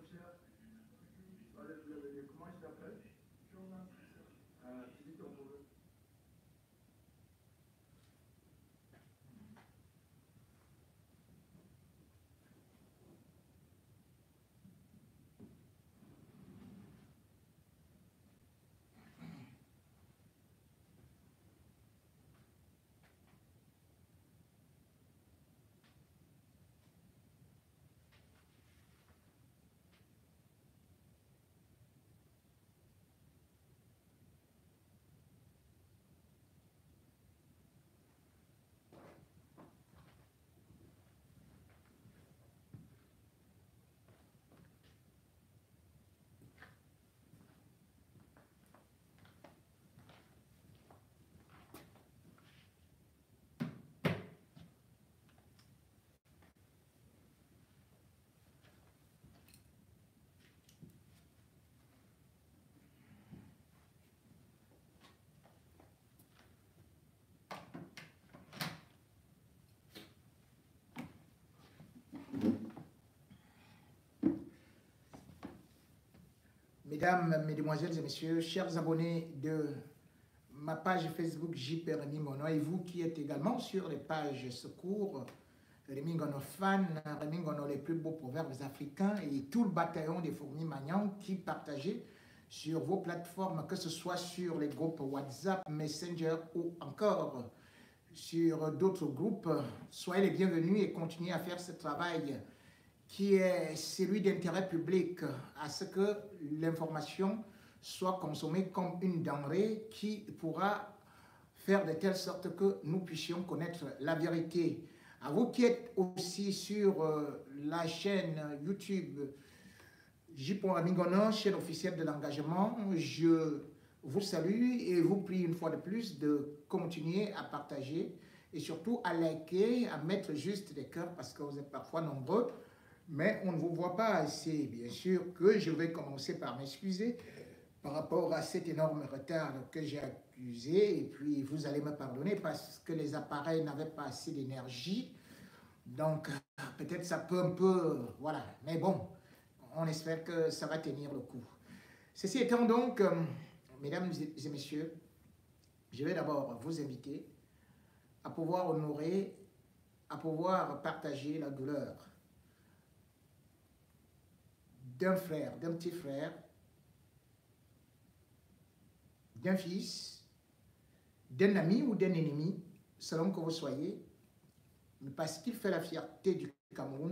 Comment il s'appelle? Tu dis ton boulot. Mesdames, Mesdemoiselles et Messieurs, chers abonnés de ma page Facebook JP Rémi Ngono et vous qui êtes également sur les pages secours, Rémi Ngono fan, Rémi Ngono les plus beaux proverbes africains et tout le bataillon des fourmis magnans qui partagez sur vos plateformes, que ce soit sur les groupes WhatsApp, Messenger ou encore sur d'autres groupes. Soyez les bienvenus et continuez à faire ce travail qui est celui d'intérêt public, à ce que l'information soit consommée comme une denrée qui pourra faire de telle sorte que nous puissions connaître la vérité. À vous qui êtes aussi sur la chaîne YouTube JP Rémi Ngono, chaîne officielle de l'engagement, je vous salue et vous prie une fois de plus de continuer à partager et surtout à liker, à mettre juste des cœurs parce que vous êtes parfois nombreux. Mais on ne vous voit pas assez. Bien sûr que je vais commencer par m'excuser par rapport à cet énorme retard que j'ai accusé. Et puis, vous allez me pardonner parce que les appareils n'avaient pas assez d'énergie. Donc, peut-être ça peut un peu... Voilà. Mais bon, on espère que ça va tenir le coup. Ceci étant donc, mesdames et messieurs, je vais d'abord vous inviter à pouvoir honorer, à pouvoir partager la douleur d'un frère, d'un petit frère, d'un fils, d'un ami ou d'un ennemi, selon que vous soyez, mais parce qu'il fait la fierté du Cameroun,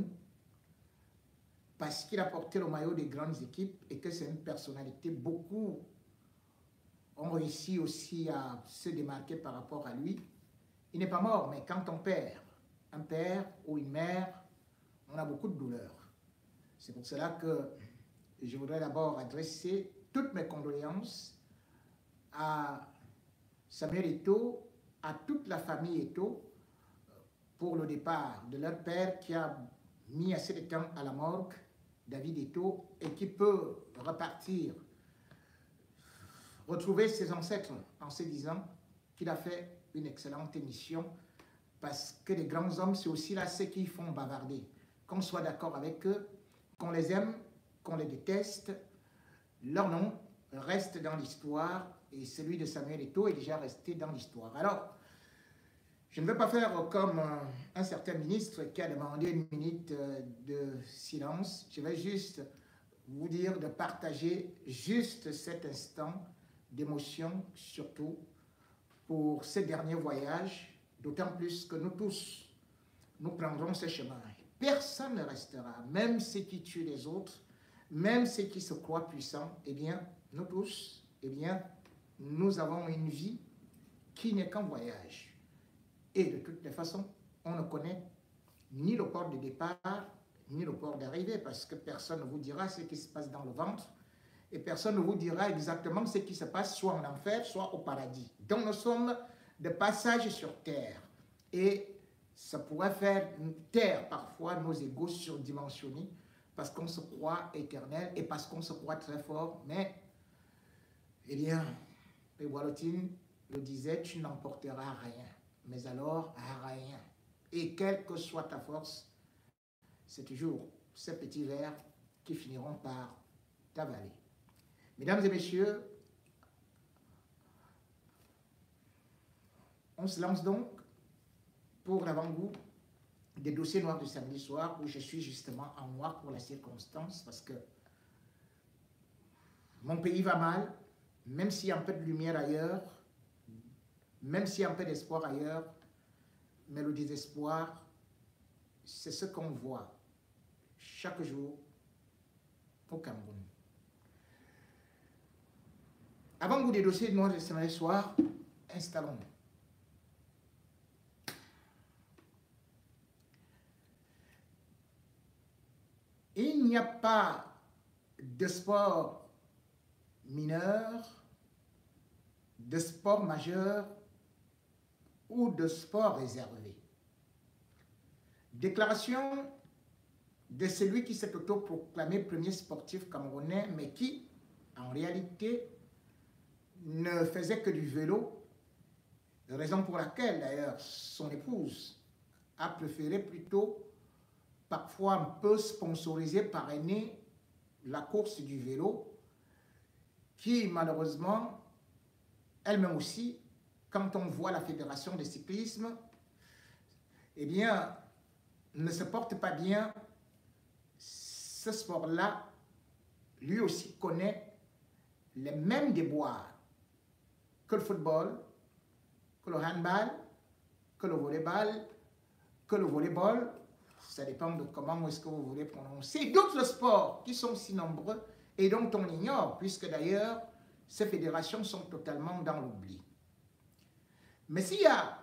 parce qu'il a porté le maillot des grandes équipes et que c'est une personnalité, beaucoup ont réussi aussi à se démarquer par rapport à lui. Il n'est pas mort, mais quand on perd un père ou une mère, on a beaucoup de douleur. C'est pour cela que je voudrais d'abord adresser toutes mes condoléances à Samuel Eto'o, à toute la famille Eto'o, pour le départ de leur père qui a mis assez de temps à la morgue, David Eto'o, et qui peut repartir, retrouver ses ancêtres en se disant qu'il a fait une excellente émission, parce que les grands hommes, c'est aussi là ceux qui font bavarder. Qu'on soit d'accord avec eux, qu'on les aime, qu'on les déteste, leur nom reste dans l'histoire et celui de Samuel Eto'o est déjà resté dans l'histoire. Alors, je ne vais pas faire comme un certain ministre qui a demandé une minute de silence. Je vais juste vous dire de partager juste cet instant d'émotion, surtout pour ce dernier voyage, d'autant plus que nous tous, nous prendrons ce chemin. Personne ne restera, même ceux qui tuent les autres, même ceux qui se croient puissants, eh bien, nous tous, eh bien, nous avons une vie qui n'est qu'un voyage. Et de toutes les façons, on ne connaît ni le port de départ, ni le port d'arrivée, parce que personne ne vous dira ce qui se passe dans le ventre, et personne ne vous dira exactement ce qui se passe soit en enfer, soit au paradis. Donc nous sommes de passage sur terre, et ça pourrait faire taire parfois nos égos surdimensionnés, parce qu'on se croit éternel, et parce qu'on se croit très fort, mais, eh bien, Péwalotine le disait, tu n'emporteras rien. Mais alors, rien. Et quelle que soit ta force, c'est toujours ce petit verre qui finiront par t'avaler. Mesdames et messieurs, on se lance donc pour l'avant-goût des dossiers noirs du samedi soir, où je suis justement en noir pour la circonstance, parce que mon pays va mal, même s'il y a un peu de lumière ailleurs, même s'il y a un peu d'espoir ailleurs, mais le désespoir, c'est ce qu'on voit chaque jour au Cameroun. Avant-goût des dossiers noirs du samedi soir, installons-nous. Il n'y a pas de sport mineur, de sport majeur ou de sport réservé. Déclaration de celui qui s'est autoproclamé premier sportif camerounais, mais qui, en réalité, ne faisait que du vélo, raison pour laquelle, d'ailleurs, son épouse a préféré plutôt parfois un peu sponsorisé, parrainé la course du vélo, qui malheureusement, elle-même aussi, quand on voit la fédération de cyclisme, eh bien, ne se porte pas bien. Ce sport-là, lui aussi connaît les mêmes déboires que le football, que le handball, que le volleyball, ça dépend de comment est-ce que vous voulez prononcer, d'autres sports qui sont si nombreux et dont on ignore, puisque d'ailleurs, ces fédérations sont totalement dans l'oubli. Mais s'il y a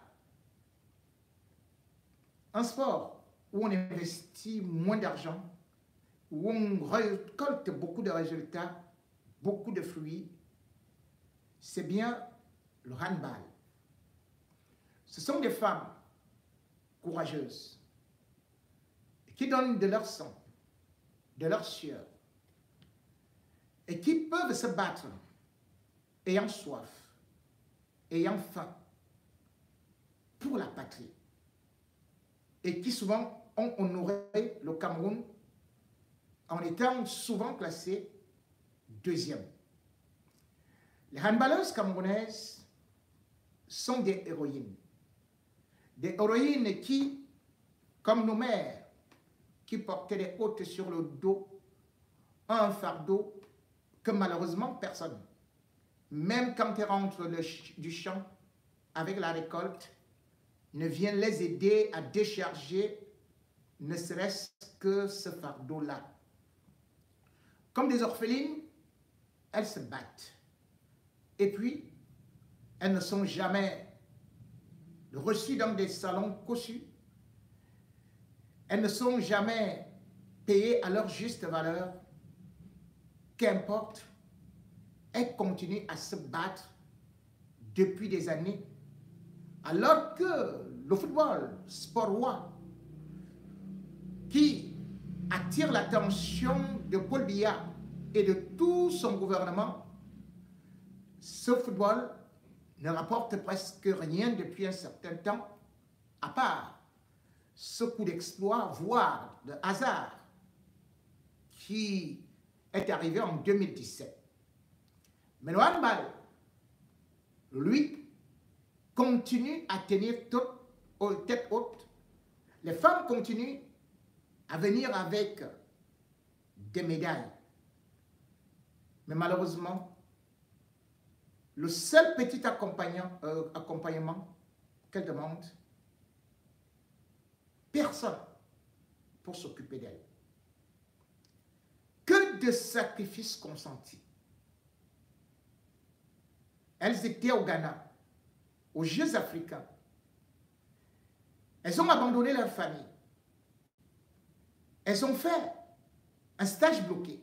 un sport où on investit moins d'argent, où on récolte beaucoup de résultats, beaucoup de fruits, c'est bien le handball. Ce sont des femmes courageuses qui donnent de leur sang, de leur sueur, et qui peuvent se battre, ayant soif, ayant faim, pour la patrie, et qui souvent ont honoré le Cameroun en étant souvent classés deuxième. Les handballeuses camerounaises sont des héroïnes qui, comme nos mères, qui portaient les hôtes sur le dos, ont un fardeau que malheureusement personne, même quand elles rentrent du champ avec la récolte, ne vient les aider à décharger ne serait-ce que ce fardeau-là. Comme des orphelines, elles se battent. Et puis, elles ne sont jamais reçues dans des salons cossus. Elles ne sont jamais payées à leur juste valeur. Qu'importe, elles continuent à se battre depuis des années. Alors que le football, sport roi, qui attire l'attention de Paul Biya et de tout son gouvernement, ce football ne rapporte presque rien depuis un certain temps, à part ce coup d'exploit, voire de hasard, qui est arrivé en 2017. Mais le handball, lui, continue à tenir tête haute. Les femmes continuent à venir avec des médailles. Mais malheureusement, le seul petit accompagnement qu'elles demandent, personne pour s'occuper d'elles. Que de sacrifices consentis. Elles étaient au Ghana, aux Jeux africains. Elles ont abandonné leur famille. Elles ont fait un stage bloqué.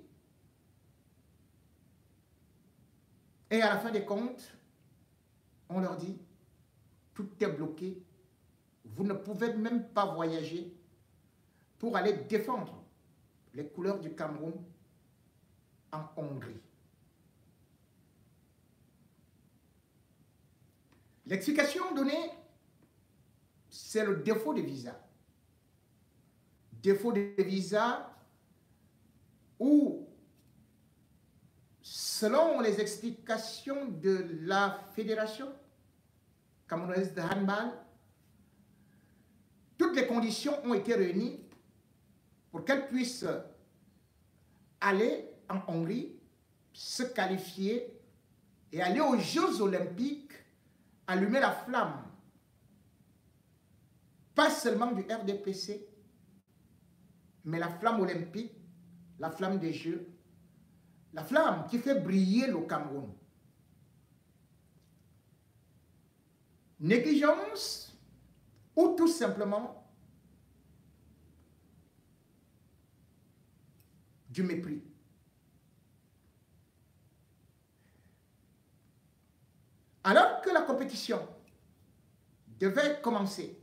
Et à la fin des comptes, on leur dit, tout est bloqué. Vous ne pouvez même pas voyager pour aller défendre les couleurs du Cameroun en Hongrie. L'explication donnée, c'est le défaut de visa. Défaut de visa où, selon les explications de la Fédération camerounaise de handball, toutes les conditions ont été réunies pour qu'elle puisse aller en Hongrie, se qualifier et aller aux Jeux Olympiques, allumer la flamme, pas seulement du RDPC, mais la flamme olympique, la flamme des Jeux, la flamme qui fait briller le Cameroun. Négligence ou tout simplement du mépris. Alors que la compétition devait commence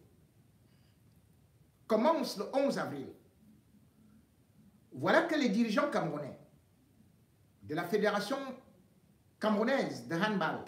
le 11 avril, voilà que les dirigeants camerounais de la Fédération camerounaise de handball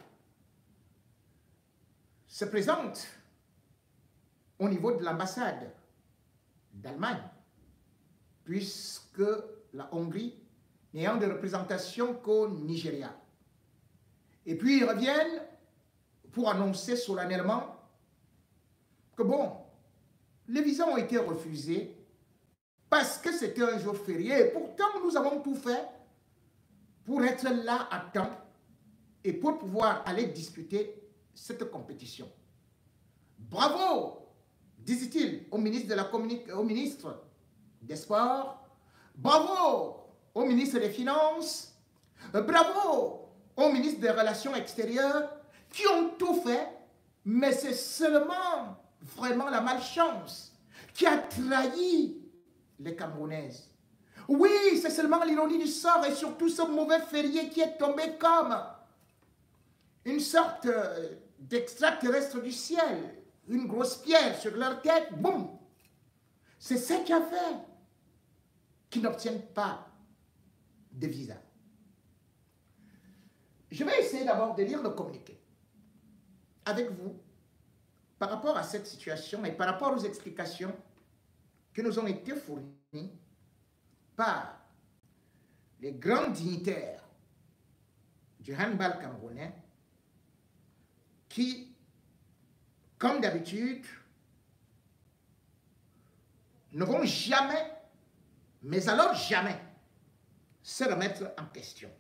se présentent au niveau de l'ambassade d'Allemagne, puisque la Hongrie n'ayant de représentation qu'au Nigeria. Et puis ils reviennent pour annoncer solennellement que bon, les visas ont été refusés parce que c'était un jour férié. Et pourtant, nous avons tout fait pour être là à temps et pour pouvoir aller disputer cette compétition. Bravo, disait-il au ministre des Sports, bravo au ministre des Finances, bravo au ministre des Relations extérieures, qui ont tout fait, mais c'est seulement vraiment la malchance qui a trahi les Camerounaises. Oui, c'est seulement l'ironie du sort et surtout ce mauvais férié qui est tombé comme une sorte d'extraterrestre du ciel, une grosse pierre sur leur tête, boum. C'est ça qui a fait qu'ils n'obtiennent pas de visa. Je vais essayer d'abord de lire le communiqué avec vous par rapport à cette situation et par rapport aux explications qui nous ont été fournies par les grands dignitaires du handball camerounais qui, comme d'habitude, ne vont jamais, mais alors jamais, se remettre en question.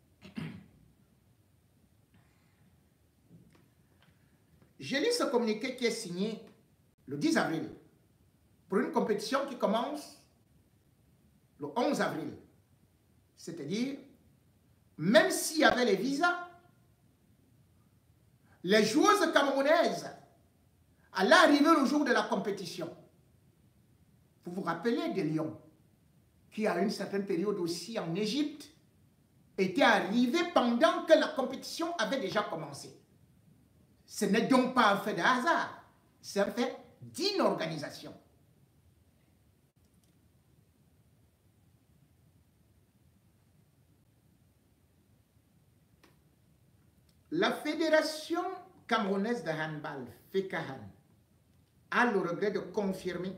J'ai lu ce communiqué qui est signé le 10 avril pour une compétition qui commence le 11 avril. C'est-à-dire, même s'il y avait les visas, les joueuses camerounaises allaient arriver le jour de la compétition. Vous vous rappelez de Lyon, qui à une certaine période aussi en Égypte, était arrivé pendant que la compétition avait déjà commencé. Ce n'est donc pas un fait de hasard, c'est un fait d'inorganisation. La Fédération camerounaise de handball, FECAHAN, a le regret de confirmer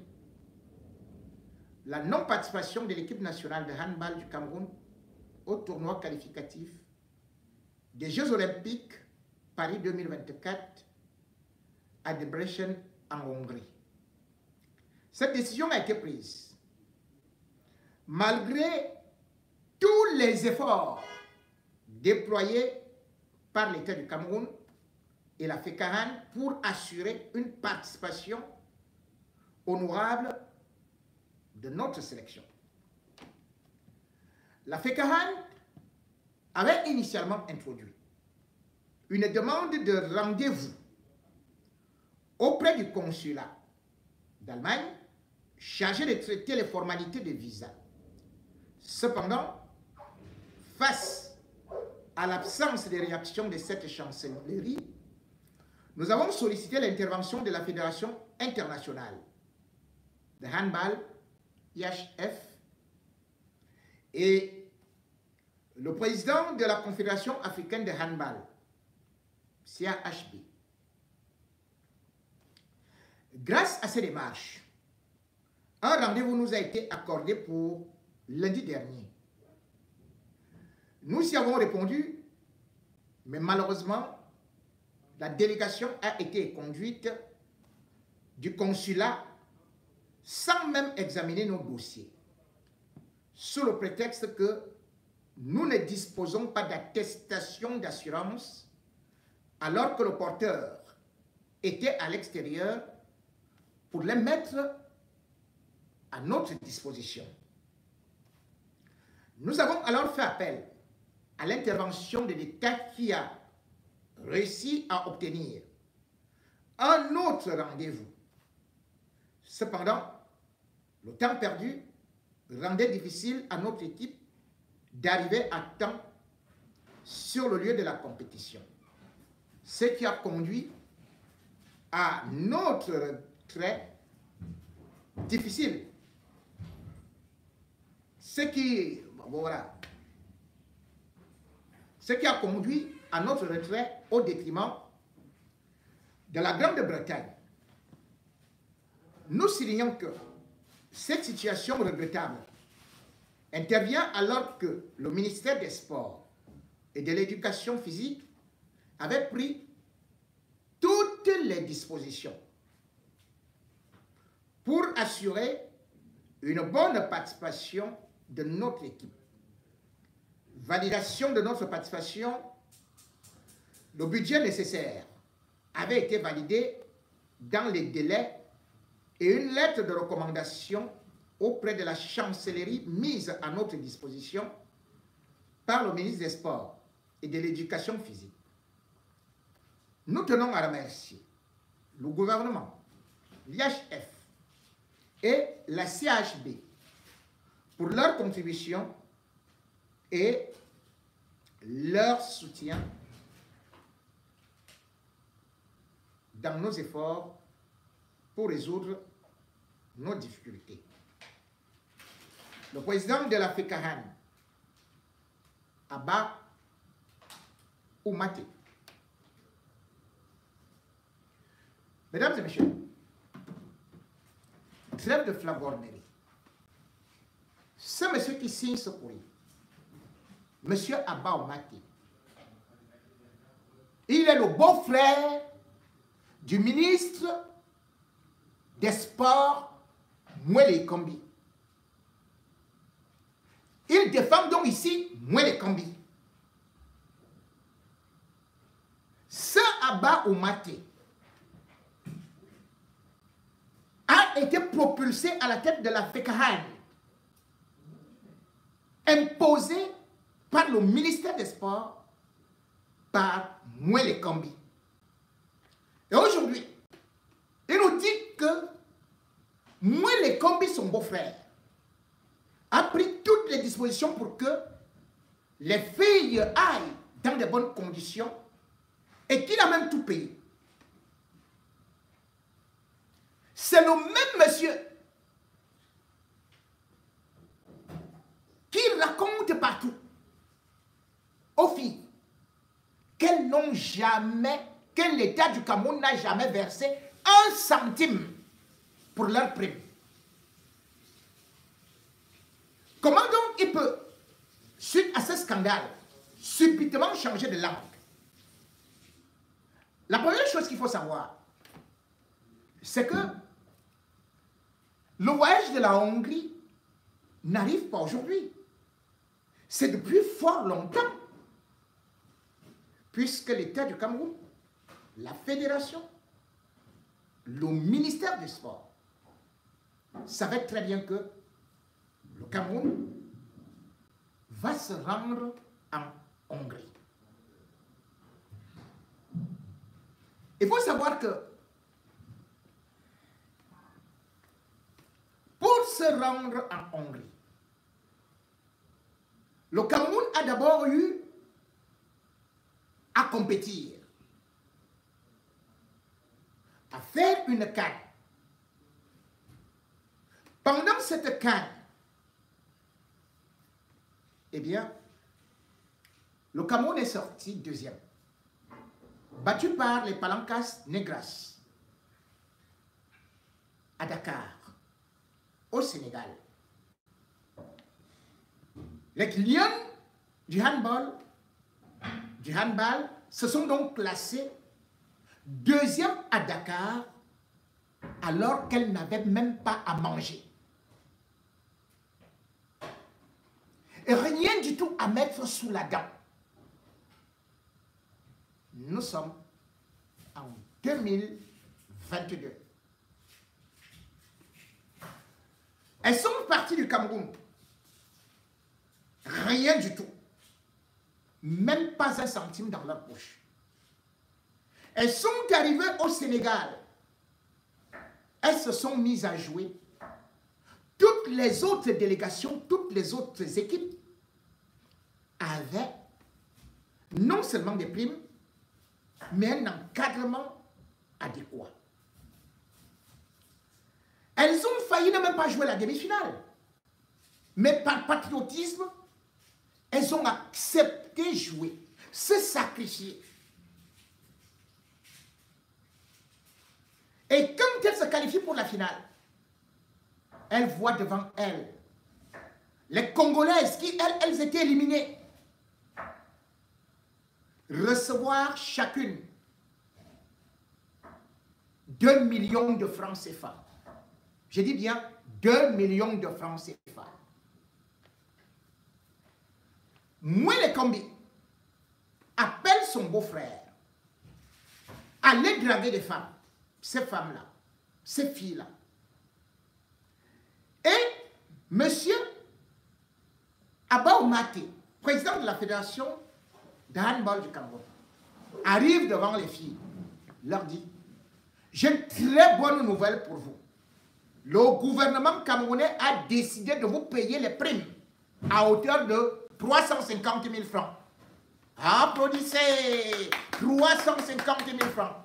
la non-participation de l'équipe nationale de handball du Cameroun au tournoi qualificatif des Jeux Olympiques Paris 2024 à Debrecen en Hongrie. Cette décision a été prise malgré tous les efforts déployés par l'État du Cameroun et la FECAHAN pour assurer une participation honorable de notre sélection. La FECAHAN avait initialement introduit une demande de rendez-vous auprès du consulat d'Allemagne chargé de traiter les formalités de visa. Cependant, face à l'absence de réaction de cette chancellerie, nous avons sollicité l'intervention de la Fédération internationale de handball, IHF, et le président de la Confédération africaine de handball, CAHB. Grâce à ces démarches, un rendez-vous nous a été accordé pour lundi dernier, Nous y avons répondu, mais malheureusement, la délégation a été conduite du consulat sans même examiner nos dossiers, sous le prétexte que nous ne disposons pas d'attestation d'assurance, alors que le porteur était à l'extérieur pour les mettre à notre disposition. Nous avons alors fait appel à l'intervention de l'État qui a réussi à obtenir un autre rendez-vous. Cependant, le temps perdu rendait difficile à notre équipe d'arriver à temps sur le lieu de la compétition, ce qui a conduit à notre retrait difficile. Ce qui a conduit à notre retrait au détriment de la Grande-Bretagne. Nous soulignons que cette situation regrettable intervient alors que le ministère des Sports et de l'Éducation physique avait pris toutes les dispositions pour assurer une bonne participation de notre équipe. Validation de notre participation, le budget nécessaire avait été validé dans les délais et une lettre de recommandation auprès de la chancellerie mise à notre disposition par le ministre des Sports et de l'Éducation physique. Nous tenons à remercier le gouvernement, l'IHF et la CHB pour leur contribution et leur soutien dans nos efforts pour résoudre nos difficultés. Le président de la FECAHAN, Abba Oumaté. Mesdames et messieurs, trêve de flagornerie. Ce monsieur qui signe ce courrier, monsieur Abba Oumaté, il est le beau-frère du ministre des Sports, Mwele Kombi. Il défend donc ici Mwele Kombi. Ce Abba Oumaté a été propulsé à la tête de la FECAHAN, imposé par le ministère des Sports, par Mwele Kombi. Et aujourd'hui, il nous dit que Mwele Kombi, son beau-frère, a pris toutes les dispositions pour que les filles aillent dans de bonnes conditions et qu'il a même tout payé. C'est le même monsieur qui raconte partout aux filles qu'elles n'ont jamais, que l'État du Cameroun n'a jamais versé 1 centime pour leur prime. Comment donc il peut, suite à ce scandale, subitement changer de langue? La première chose qu'il faut savoir, c'est que le voyage de la Hongrie n'arrive pas aujourd'hui. C'est depuis fort longtemps. Puisque l'État du Cameroun, la fédération, le ministère du Sport savait très bien que le Cameroun va se rendre en Hongrie. Il faut savoir que pour se rendre en Hongrie, le Cameroun a d'abord eu à compétir, à faire une CAN. Pendant cette CAN, eh bien, le Cameroun est sorti deuxième, battu par les Palancas Negras à Dakar, au Sénégal. Les Lions du handball, se sont donc classées deuxième à Dakar alors qu'elles n'avaient même pas à manger. Et rien du tout à mettre sous la dent. Nous sommes en 2022. Elles sont parties du Cameroun. Rien du tout. Même pas un centime dans leur poche. Elles sont arrivées au Sénégal. Elles se sont mises à jouer. Toutes les autres délégations, toutes les autres équipes avaient non seulement des primes, mais un encadrement adéquat. Elles ont failli ne même pas jouer la demi-finale. Mais par patriotisme, elles ont accepté jouer, se sacrifier. Et quand elles se qualifient pour la finale, elles voient devant elles les Congolaises qui, elles étaient éliminées, recevoir chacune 2 millions de francs CFA. Je dis bien 2 millions de francs CFA. Mwele Kombi appelle son beau-frère à aller draguer des femmes, ces femmes-là, ces filles-là. Et monsieur Abba Oumate, président de la Fédération de handball du Cameroun, arrive devant les filles, leur dit: j'ai une très bonne nouvelle pour vous. Le gouvernement camerounais a décidé de vous payer les primes à hauteur de 350 000 francs. Applaudissez! 350 000 francs.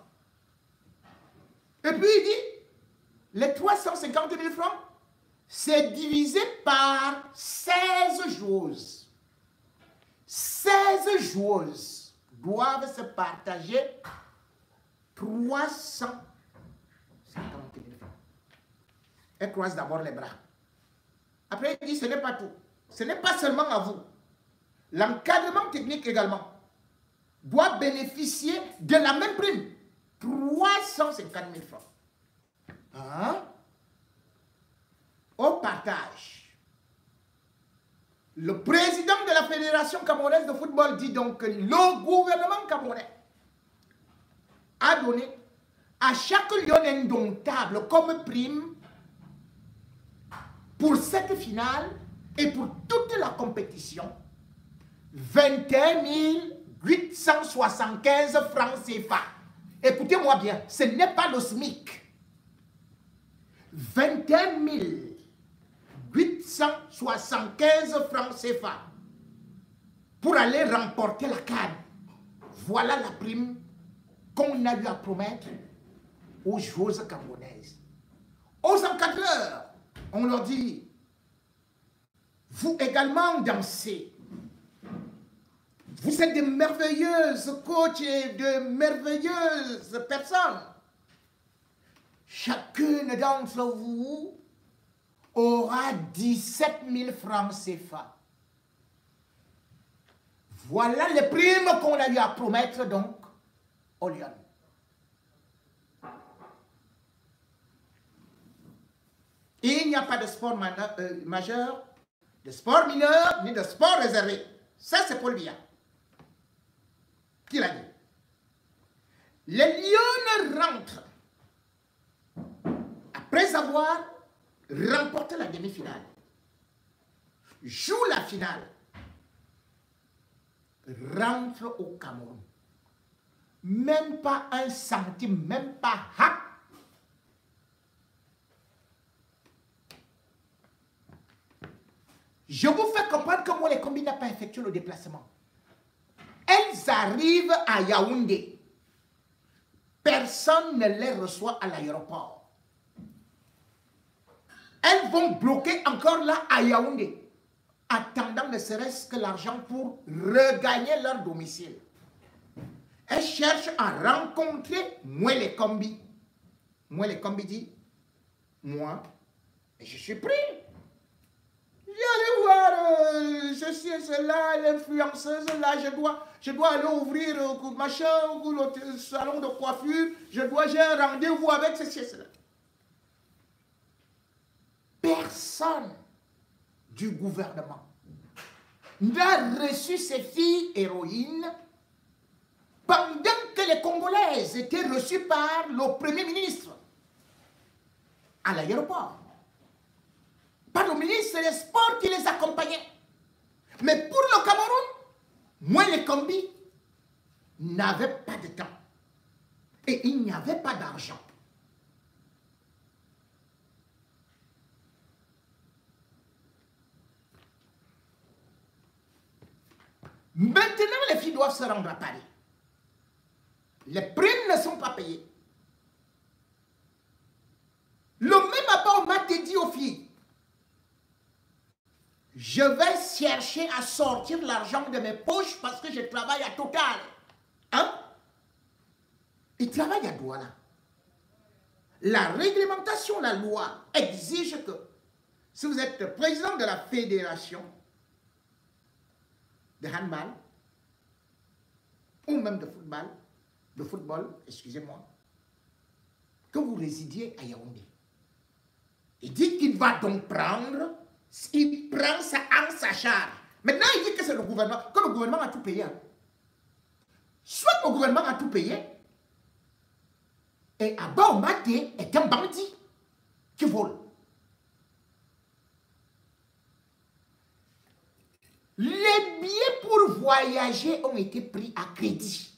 Et puis il dit, les 350 000 francs, c'est divisé par 16 joueuses. 16 joueuses doivent se partager 350 000 francs. Elle croise d'abord les bras. Après, il dit, ce n'est pas tout. Ce n'est pas seulement à vous. L'encadrement technique également doit bénéficier de la même prime. 350 000 francs. Hein? Au partage. Le président de la Fédération camerounaise de football dit donc que le gouvernement camerounais a donné à chaque lion indomptable comme prime pour cette finale et pour toute la compétition 21 875 francs CFA. Écoutez-moi bien, ce n'est pas le SMIC. 21 875 francs CFA pour aller remporter la CAN. Voilà la prime qu'on a eu à promettre aux joueuses camerounaises. Aux encadreurs, on leur dit, vous également dansez. Vous êtes de merveilleuses coachs et de merveilleuses personnes. Chacune d'entre vous aura 17 000 francs CFA. Voilà les primes qu'on a eu à promettre donc aux Lions. Il n'y a pas de sport majeur, de sport mineur, ni de sport réservé. Ça, c'est Paul Biya qui l'a dit. Les Lions rentrent après avoir remporté la demi-finale, jouent la finale, rentrent au Cameroun. Même pas un centime, même pas hack. Je vous fais comprendre que moi, les combis n'ont pas effectué le déplacement. Elles arrivent à Yaoundé. Personne ne les reçoit à l'aéroport. Elles vont bloquer encore là à Yaoundé, attendant ne serait-ce que l'argent pour regagner leur domicile. Elles cherchent à rencontrer Mwele Kombi. Mwele Kombi dit, moi, je suis pris. J'allais voir ceci ceci et cela, l'influenceuse là, je dois aller ouvrir machin, le salon de coiffure, j'ai un rendez-vous avec ceci et cela. Personne du gouvernement n'a reçu ces filles héroïnes pendant que les Congolaises étaient reçues par le Premier ministre à l'aéroport. Par le ministre des Sports qui les accompagnait. Mais pour le Cameroun, moi les combis n'avaient pas de temps. Et il n'y avait pas d'argent. Maintenant, les filles doivent se rendre à Paris. Les primes ne sont pas payées. Le même apport m'a dit aux filles, je vais chercher à sortir l'argent de mes poches parce que je travaille à Total. Hein? Ils travaillent à Douala. La réglementation, la loi exige que si vous êtes président de la fédération de handball ou même de football, excusez-moi, que vous résidiez à Yaoundé. Il dit qu'il va donc prendre, il prend ça en sa charge. Maintenant, il dit que c'est le gouvernement, que le gouvernement a tout payé. Soit le gouvernement a tout payé, et Abba Omaté est un bandit qui vole. Les billets pour voyager ont été pris à crédit.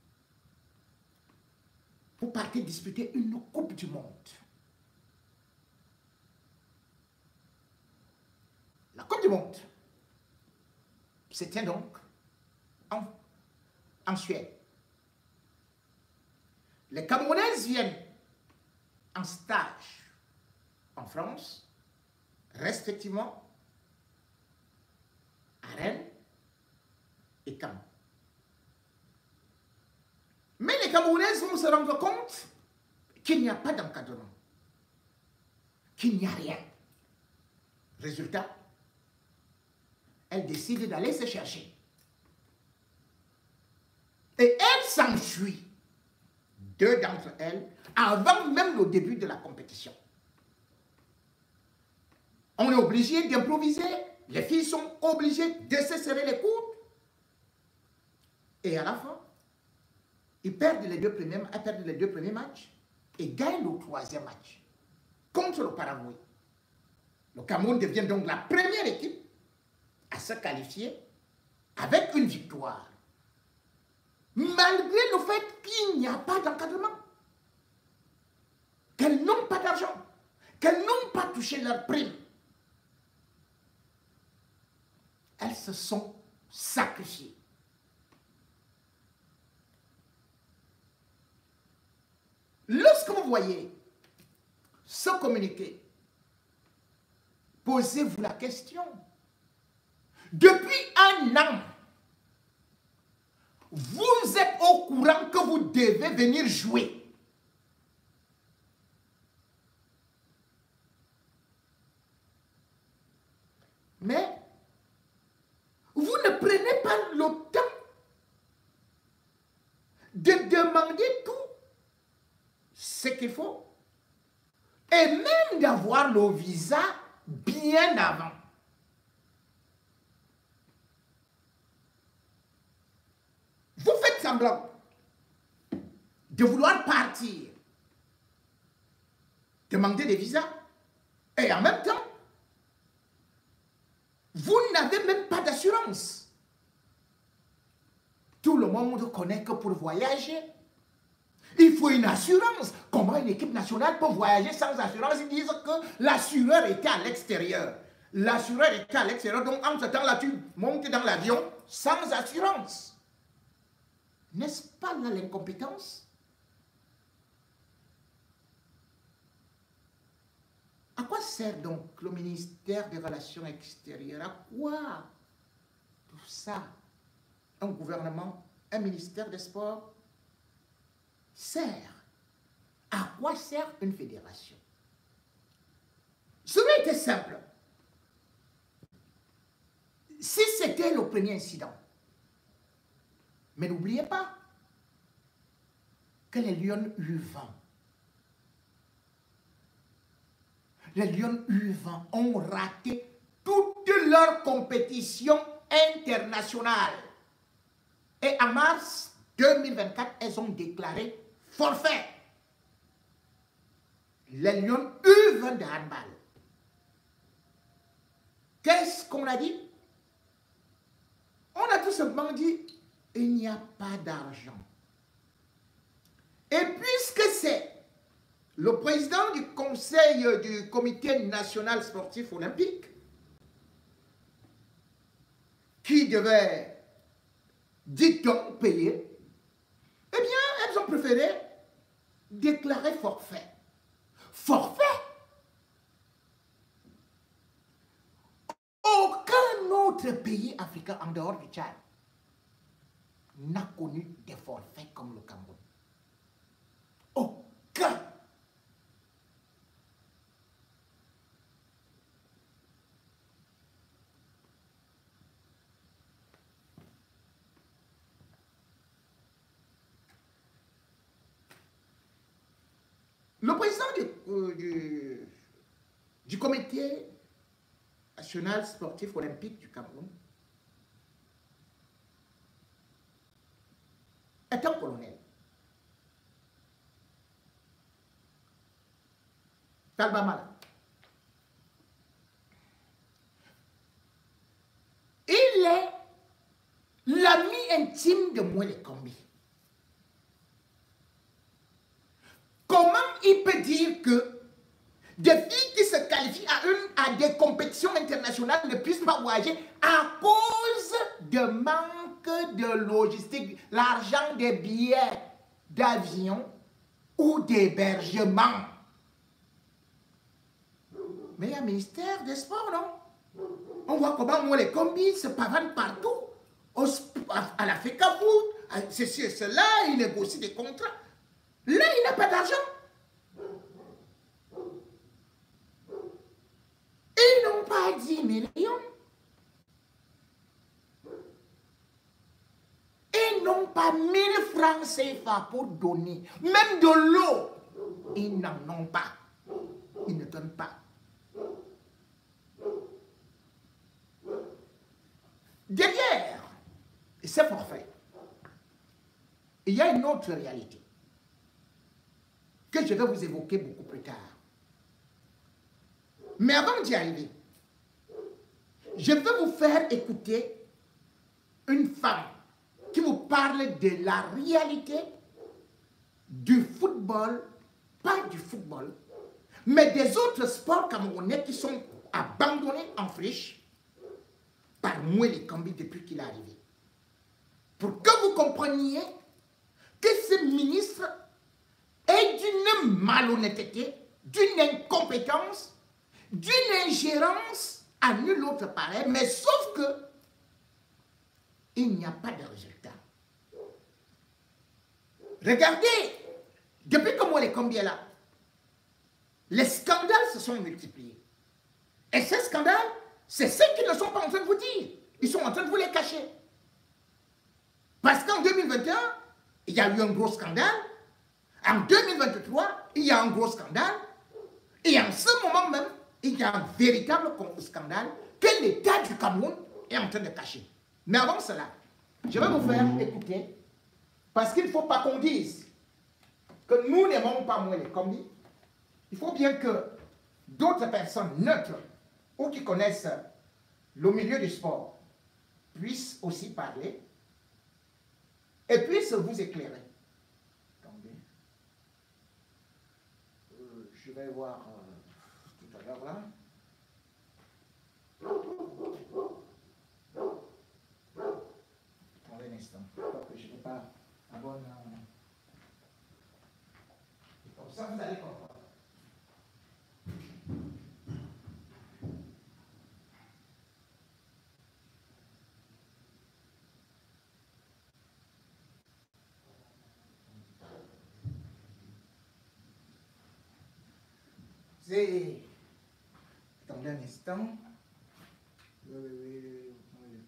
Vous partez disputer une Coupe du Monde. La Coupe du Monde se tient donc en Suède. Les Camerounaises viennent en stage en France, respectivement à Rennes et Caen. Mais les Camerounaises vont se rendre compte qu'il n'y a pas d'encadrement, qu'il n'y a rien. Résultat, elles décident d'aller se chercher. Et elles s'enfuient, deux d'entre elles, avant même le début de la compétition. On est obligé d'improviser, les filles sont obligées de se serrer les coudes. Et à la fin, ils perdent les deux premiers matchs et gagnent le troisième match contre le Paraguay. Le Cameroun devient donc la première équipe à se qualifier avec une victoire. Malgré le fait qu'il n'y a pas d'encadrement, qu'elles n'ont pas d'argent, qu'elles n'ont pas touché leur prime, elles se sont sacrifiées. Lorsque vous voyez ce communiqué, posez-vous la question. Depuis un an, vous êtes au courant que vous devez venir jouer. Mais vous ne prenez pas le temps de demander tout ce qu'il faut et même d'avoir le visa bien avant. Vous faites semblant de vouloir partir, demander des visas, et en même temps, vous n'avez même pas d'assurance. Tout le monde connaît que pour voyager, il faut une assurance. Comment une équipe nationale peut voyager sans assurance? Ils disent que l'assureur était à l'extérieur. L'assureur était à l'extérieur, donc en ce temps-là, tu montes dans l'avion sans assurance. N'est-ce pas là l'incompétence? À quoi sert donc le ministère des Relations extérieures? À quoi tout ça? Un gouvernement, un ministère des Sports sert. À quoi sert une fédération? Cela était simple. si c'était le premier incident. Mais n'oubliez pas que les Lions U20, ont raté toute leur compétition internationale. Et en mars 2024, elles ont déclaré forfait. Les Lions U20 de handball. Qu'est-ce qu'on a dit? On a tout simplement dit, il n'y a pas d'argent. Et puisque c'est le président du conseil du comité national sportif olympique qui devait, dit-on, payer, eh bien, elles ont préféré déclarer forfait. Forfait? Aucun autre pays africain en dehors du Tchad n'a connu des forfaits comme le Cameroun. Aucun. Le président du comité national sportif olympique du Cameroun est un colonel. Talba Mala. Il est l'ami intime de Mwele Kombi. Comment il peut dire que des filles qui se qualifient à des compétitions internationales ne puissent pas voyager à cause de manque de logistique, l'argent des billets d'avion ou d'hébergement? Mais il y a un ministère des Sports, non? On voit comment moi, les combis se pavanent partout, à la FECAFOOT, ceci et cela, ils négocient des contrats. Là, il n'a pas d'argent. Ils n'ont pas 10 millions. Ils n'ont pas 1000 francs CFA pour donner. Même de l'eau, ils n'en ont pas. Ils ne donnent pas. Derrière ces forfaits, il y a une autre réalité que je vais vous évoquer beaucoup plus tard. Mais avant d'y arriver, je vais vous faire écouter une femme qui vous parle de la réalité du football, pas du football, mais des autres sports camerounais qui sont abandonnés en friche par Mwele Kombi depuis qu'il est arrivé. Pour que vous compreniez que ce ministre est d'une malhonnêteté, d'une incompétence, d'une ingérence à nul autre pareil, mais sauf que il n'y a pas de résultat. Regardez, depuis que Mwele Kombi est là, les scandales se sont multipliés. Et ces scandales, c'est ceux qui ne sont pas en train de vous dire. Ils sont en train de vous les cacher. Parce qu'en 2021, il y a eu un gros scandale. En 2023, il y a un gros scandale. Et en ce moment même, il y a un véritable scandale que l'État du Cameroun est en train de cacher. Mais avant cela, je vais vous faire écouter, parce qu'il ne faut pas qu'on dise que nous n'aimons pas Mwele Kombi. Il faut bien que d'autres personnes neutres ou qui connaissent le milieu du sport puissent aussi parler et puissent vous éclairer. Attendez. Je vais voir tout à l'heure là. Attendez un instant. Que je n'ai pas la bonne. Comme ça, vous allez comprendre. Attendez un instant.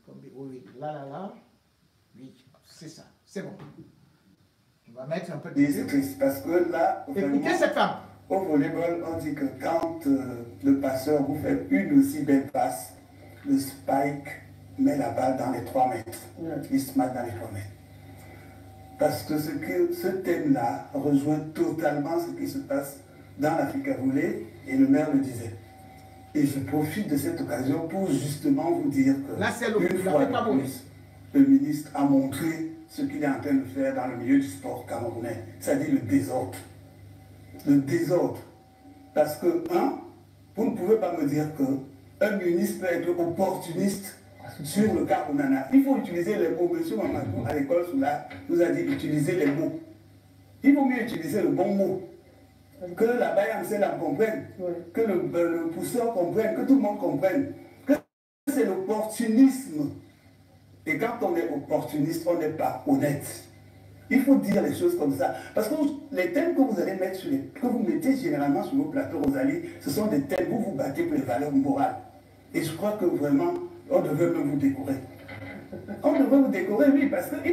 là. Oui, c'est ça. C'est bon. On va mettre un peu de... Et c'est triste parce que là, écoutez cette femme. Au volleyball, on dit que quand le passeur vous fait une aussi belle passe, le spike met la balle dans les 3 mètres. Il se met dans les 3 mètres. Parce que ce thème-là rejoint totalement ce qui se passe dans l'Africa Volley, et le maire le disait. Et je profite de cette occasion pour justement vous dire que là, c'est une fois de plus, le ministre a montré ce qu'il est en train de faire dans le milieu du sport camerounais, c'est-à-dire le désordre. Le désordre. Parce que, vous ne pouvez pas me dire qu'un ministre peut être opportuniste sur le cas Onana. Il faut utiliser les mots. Monsieur Mamadou, à l'école, nous a dit utiliser les mots. Il vaut mieux utiliser le bon mot. Que la Bayam comprenne, que le pousseur comprenne, que tout le monde comprenne. Que c'est l'opportunisme. Et quand on est opportuniste, on n'est pas honnête. Il faut dire les choses comme ça. Parce que les thèmes que vous allez mettre que vous mettez généralement sur vos plateaux, Rosalie, ce sont des thèmes où vous battez pour les valeurs morales. Et je crois que vraiment, on devrait même vous décorer. On devrait vous décorer, oui, parce que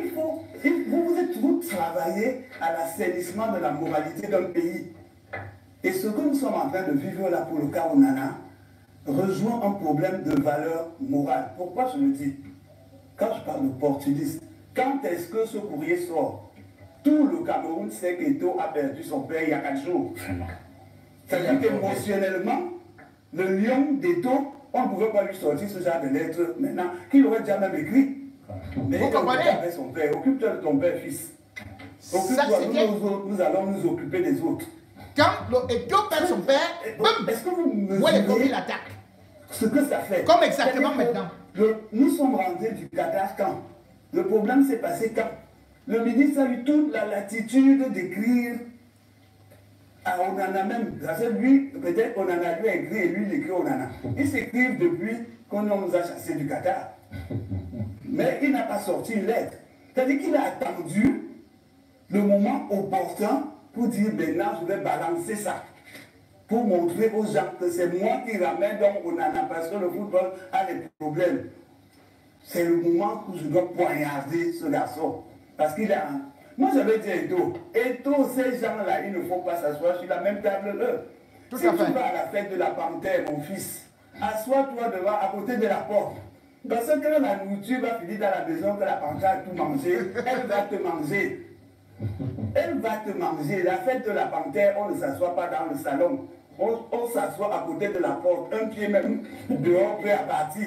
vous travaillez à l'assainissement de la moralité d'un pays. Et ce que nous sommes en train de vivre là pour le cas Onana rejoint un problème de valeur morale. Pourquoi je le dis? Quand je parle d'opportuniste, quand est-ce que ce courrier sort? Tout le Cameroun sait qu'Eto a perdu son père il y a 4 jours. C'est-à-dire qu'émotionnellement, le lion d'Eto, on ne pouvait pas lui sortir ce genre de lettres maintenant, qu'il aurait déjà même écrit. Mais il avait son père. Occupe-toi de ton père, fils. Occupe-toi, nous allons nous occuper des autres. Quand Eto perd son père, est-ce que vous mesurez l'attaque? Ce que ça fait? Comme exactement maintenant. Nous sommes rentrés du Qatar quand? Le problème s'est passé quand? Le ministre a eu toute la latitude d'écrire à Onana même. Parce que lui, peut-être Onana lui a écrit et lui il écrit Onana. Ils s'écrivent depuis qu'on nous a chassés du Qatar. Mais il n'a pas sorti une lettre. C'est-à-dire qu'il a attendu le moment opportun pour dire maintenant je vais balancer ça. Pour montrer aux gens que c'est moi qui ramène donc Onana parce que le football a des problèmes. C'est le moment où je dois poignarder ce garçon. Parce qu'il a un... Moi, j'avais dit Eto, ces gens-là, ils ne faut pas s'asseoir sur la même table eux. Si tu vas à la fête de la panthère, mon fils, assois-toi devant, à côté de la porte. Parce que quand la nourriture va finir dans la maison, que la panthère a tout mangé, elle va te manger. Elle va te manger. La fête de la panthère, on ne s'assoit pas dans le salon. On s'assoit à côté de la porte, un pied même dehors, prêt à partir.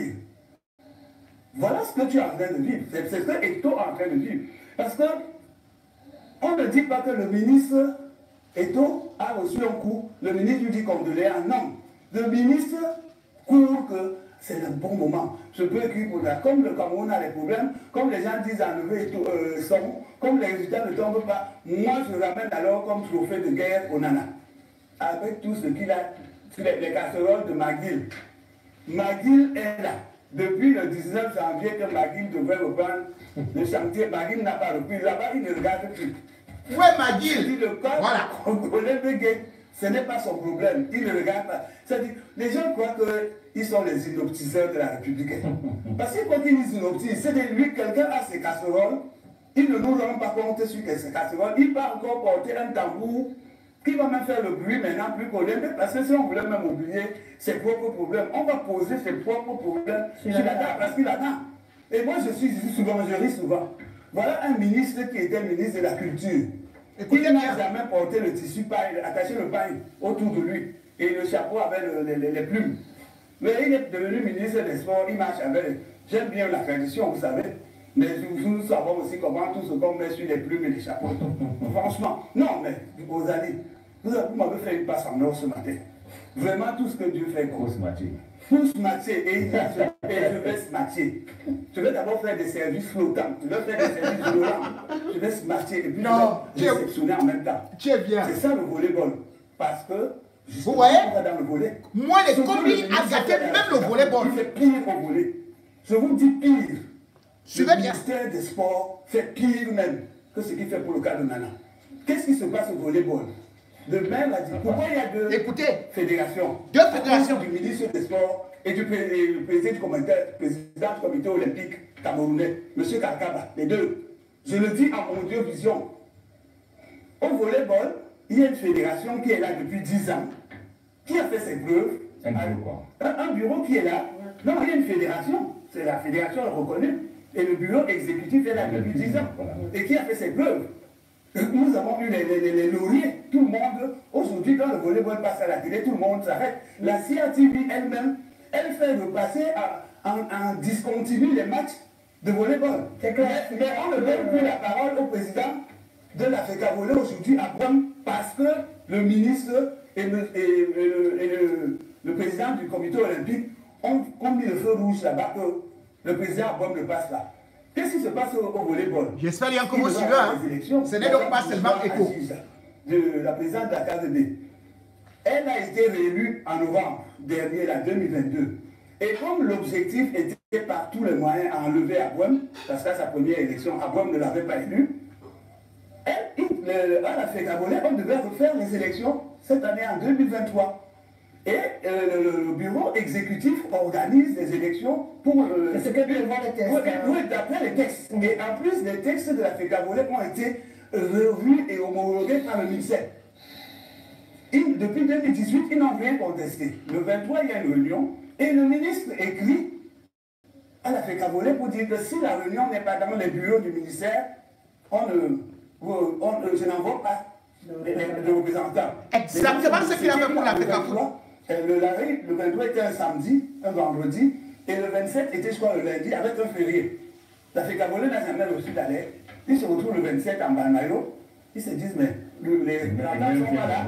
Voilà ce que tu es en train de vivre. C'est ce que Eto est en train de vivre. Parce que on ne dit pas que le ministre Eto a reçu un coup. Le ministre lui dit condoléances. Non. Le ministre court que c'est le bon moment. Je peux écrire pour ça. Comme le Cameroun a des problèmes, comme les gens disent enlever son, comme les résultats ne tombent pas, moi je ramène alors comme trophée de guerre Onana. Avec tout ce qu'il a, les casseroles de McGill. McGill est là. Depuis le 19 janvier que McGill devrait reprendre le chantier, McGill n'a pas repris. Là-bas, il ne regarde plus. Où est McGill? Il dit le corps congolais de guerre, ce n'est pas son problème. Il ne regarde pas. C'est-à-dire, les gens croient qu'ils sont les inoptiseurs de la République. Parce que quand ils disent inoptisent, c'est de lui, quelqu'un a ses casseroles, il ne nous rend pas compte sur ses casseroles, il va encore porter un tambour qui va même faire le bruit maintenant plus qu'Olympique, parce que si on voulait même oublier ses propres problèmes, on va poser ses propres problèmes sur la table, parce qu'il en a. Et moi je suis ici souvent, je ris souvent. Voilà un ministre qui était ministre de la Culture. Il n'a jamais porté le tissu paille, attaché le paille autour de lui, et le chapeau avec les plumes. Mais il est devenu ministre des Sports, il marche avec. J'aime bien la tradition, vous savez. Mais nous savons aussi comment tout ce qu'on met sur les plumes et les chapeaux. Franchement, non, mais Rosalie, vous m'avez fait une passe en or ce matin. Vraiment, tout ce que Dieu fait pour se matcher. Pour se matcher, et je vais se matcher. Je vais d'abord faire des services flottants. Je vais faire des services volants. Je vais se matcher et puis je vais réceptionner en même temps. Tu es bien. C'est ça le volleyball. Parce que, vous voyez, dans le volley, moi, les copines a gâté même le volleyball. Il fait pire au volley. Je vous dis pire. Le ministère des Sports fait pire même que ce qu'il fait pour le cas de Nana. Qu'est-ce qui se passe au volleyball? de même a dit, pourquoi il y a deux fédérations? Deux fédérations. Du ministre des Sports et du président du comité olympique camerounais, M. Karkaba, les deux. Je le dis à mon Dieu vision. Au volleyball, il y a une fédération qui est là depuis 10 ans, qui a fait ses preuves. Un bureau qui est là. Non, il y a une fédération. C'est la fédération reconnue. Et le bureau exécutif est là depuis 10 ans. Et qui a fait ses preuves. Nous avons eu les lauriers. Tout le monde, aujourd'hui, quand le volleyball passe à la télé, tout le monde s'arrête. La CRTV elle-même, elle fait repasser en discontinu les matchs de volleyball. Mais on ne donne plus la parole au président de la FECAVOLE aujourd'hui à Brome parce que le ministre et le président du comité olympique ont mis le feu rouge là-bas que le président à Brome ne passe pas. Qu'est-ce qui se passe au volleyball? J'espère qu'il y a encore suivant. Ce n'est donc pas seulement écho. De la présidente de la KDB. Elle a été réélue en novembre dernier, en 2022. Et comme l'objectif était par tous les moyens à enlever Abouem, parce qu'à sa première élection, Abouem ne l'avait pas élu, à la FECAVOLE, on devait refaire les élections cette année en 2023. Et le bureau exécutif organise des élections pour... C'est que devant les textes. Oui, d'après les textes. Et en plus, les textes de la FECAVOLE ont été revus et homologués par le ministère. Depuis 2018, ils n'ont rien contesté. Le 23, il y a une réunion et le ministre écrit à la FECAVOLE pour dire que si la réunion n'est pas dans les bureaux du ministère, je n'envoie pas les représentants. Exactement ce qu'il a fait pour la FECAVOLE. Le 23 était un samedi, un vendredi, et le 27 était, je crois, le lundi, avec un férié. La FECAVOLE n'a jamais reçu d'alerte. Ils se retrouvent le 27 en Balmayo. Ils se disent, mais les représentants sont pas là.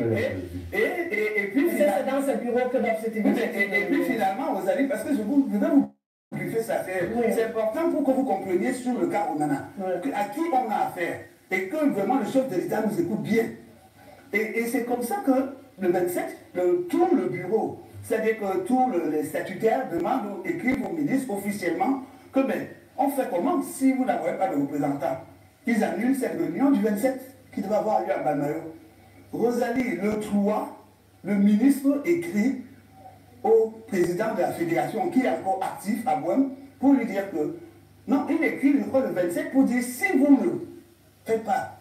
Et puis, c'est dans ce bureau que dans cette émission. Et puis finalement, vous allez, parce que je vais vous briefer ça fait. C'est important pour que vous compreniez sur le cas Onana, à qui on a affaire. Et que vraiment le chef de l'État nous écoute bien. Et c'est comme ça que le 27, tout le bureau, c'est-à-dire que tous les statutaires demandent, écrivent au ministre officiellement que, ben, on fait comment si vous n'avez pas de représentants? Ils annulent cette réunion du 27 qui devait avoir lieu à Balmayo. Rosalie Le 3, le ministre écrit au président de la fédération qui est encore actif à Bouem pour lui dire que, non, il écrit le 27 pour dire si vous ne faites pas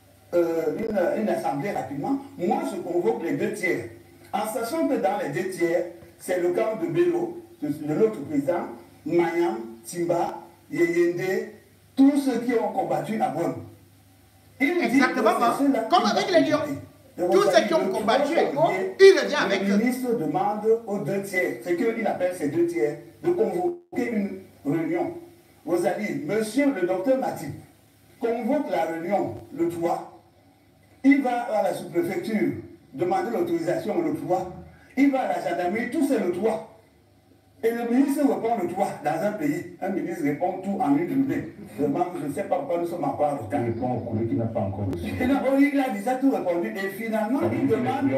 une assemblée rapidement, moi je convoque les 2 tiers. En sachant que dans les 2 tiers, c'est le camp de Bello, de l'autre président, Mayam, Timba, Yeyende, tous ceux qui ont combattu à Bouem. Exactement, comme avec les Lions. Tous ceux qui ont combattu, il revient avec eux. Le ministre demande aux 2 tiers, c'est qu'il appelle ces 2 tiers, de convoquer une réunion. Rosalie, monsieur le docteur Matip convoque la réunion le 3. Il va à la sous-préfecture demander l'autorisation le 3. Il va à la gendarmerie, tout c'est le 3. Et le ministre répond le 3 dans un pays. Un ministre répond tout en une journée. Vraiment, je ne sais pas pourquoi nous sommes encore en retard. Il répond au courrier qui n'a pas encore reçu. Il a déjà tout répondu. Et finalement, il demande.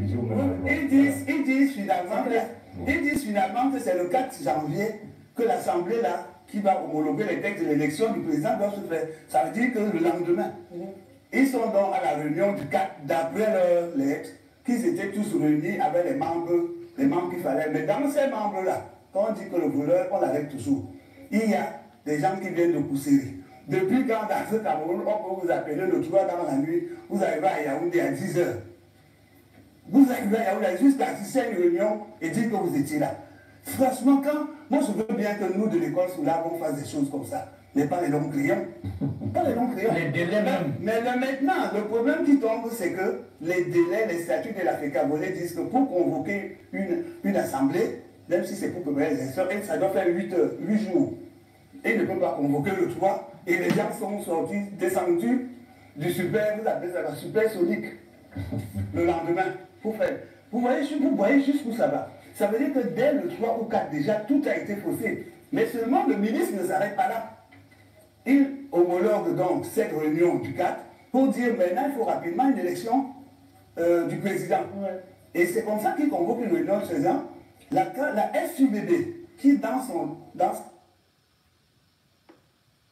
Ils disent finalement que c'est le 4 janvier que l'Assemblée là, qui va homologuer les textes de l'élection du président doit se faire. Ça veut dire que le lendemain, ils sont donc à la réunion du 4, d'après leur lettre, qu'ils étaient tous réunis avec les membres qu'il fallait. Mais dans ces membres-là, quand on dit que le voleur, on l'arrête toujours. Il y a des gens qui viennent de Pousseri. Depuis quand dans ce Cameroun, on peut vous appeler le 3 dans la nuit, vous arrivez à Yaoundé à 10 h. Vous arrivez à Yaoundé jusqu'à 17 réunions et dites que vous étiez là. Franchement, moi je veux bien que nous de l'école sous l'arbre on fasse des choses comme ça, mais pas les longs crayons. Pas les longs crayons. Les délais même. Mais maintenant, le problème qui tombe, c'est que les délais, les statuts de la FECAVOLE disent que pour convoquer une assemblée, même si c'est pour préparer les élections, ça doit faire 8 jours. Et il ne peut pas convoquer le 3, et les gens sont sortis, descendus du super, vous appelez ça la supersonique, le lendemain, pour faire. Vous voyez jusqu'où ça va. Ça veut dire que dès le 3 ou 4, déjà, tout a été faussé. Mais seulement le ministre ne s'arrête pas là. Il homologue donc cette réunion du 4 pour dire maintenant il faut rapidement une élection du président. Ouais. Et c'est comme ça qu'il convoque une réunion de 16 ans. La SUBB, qui dans son...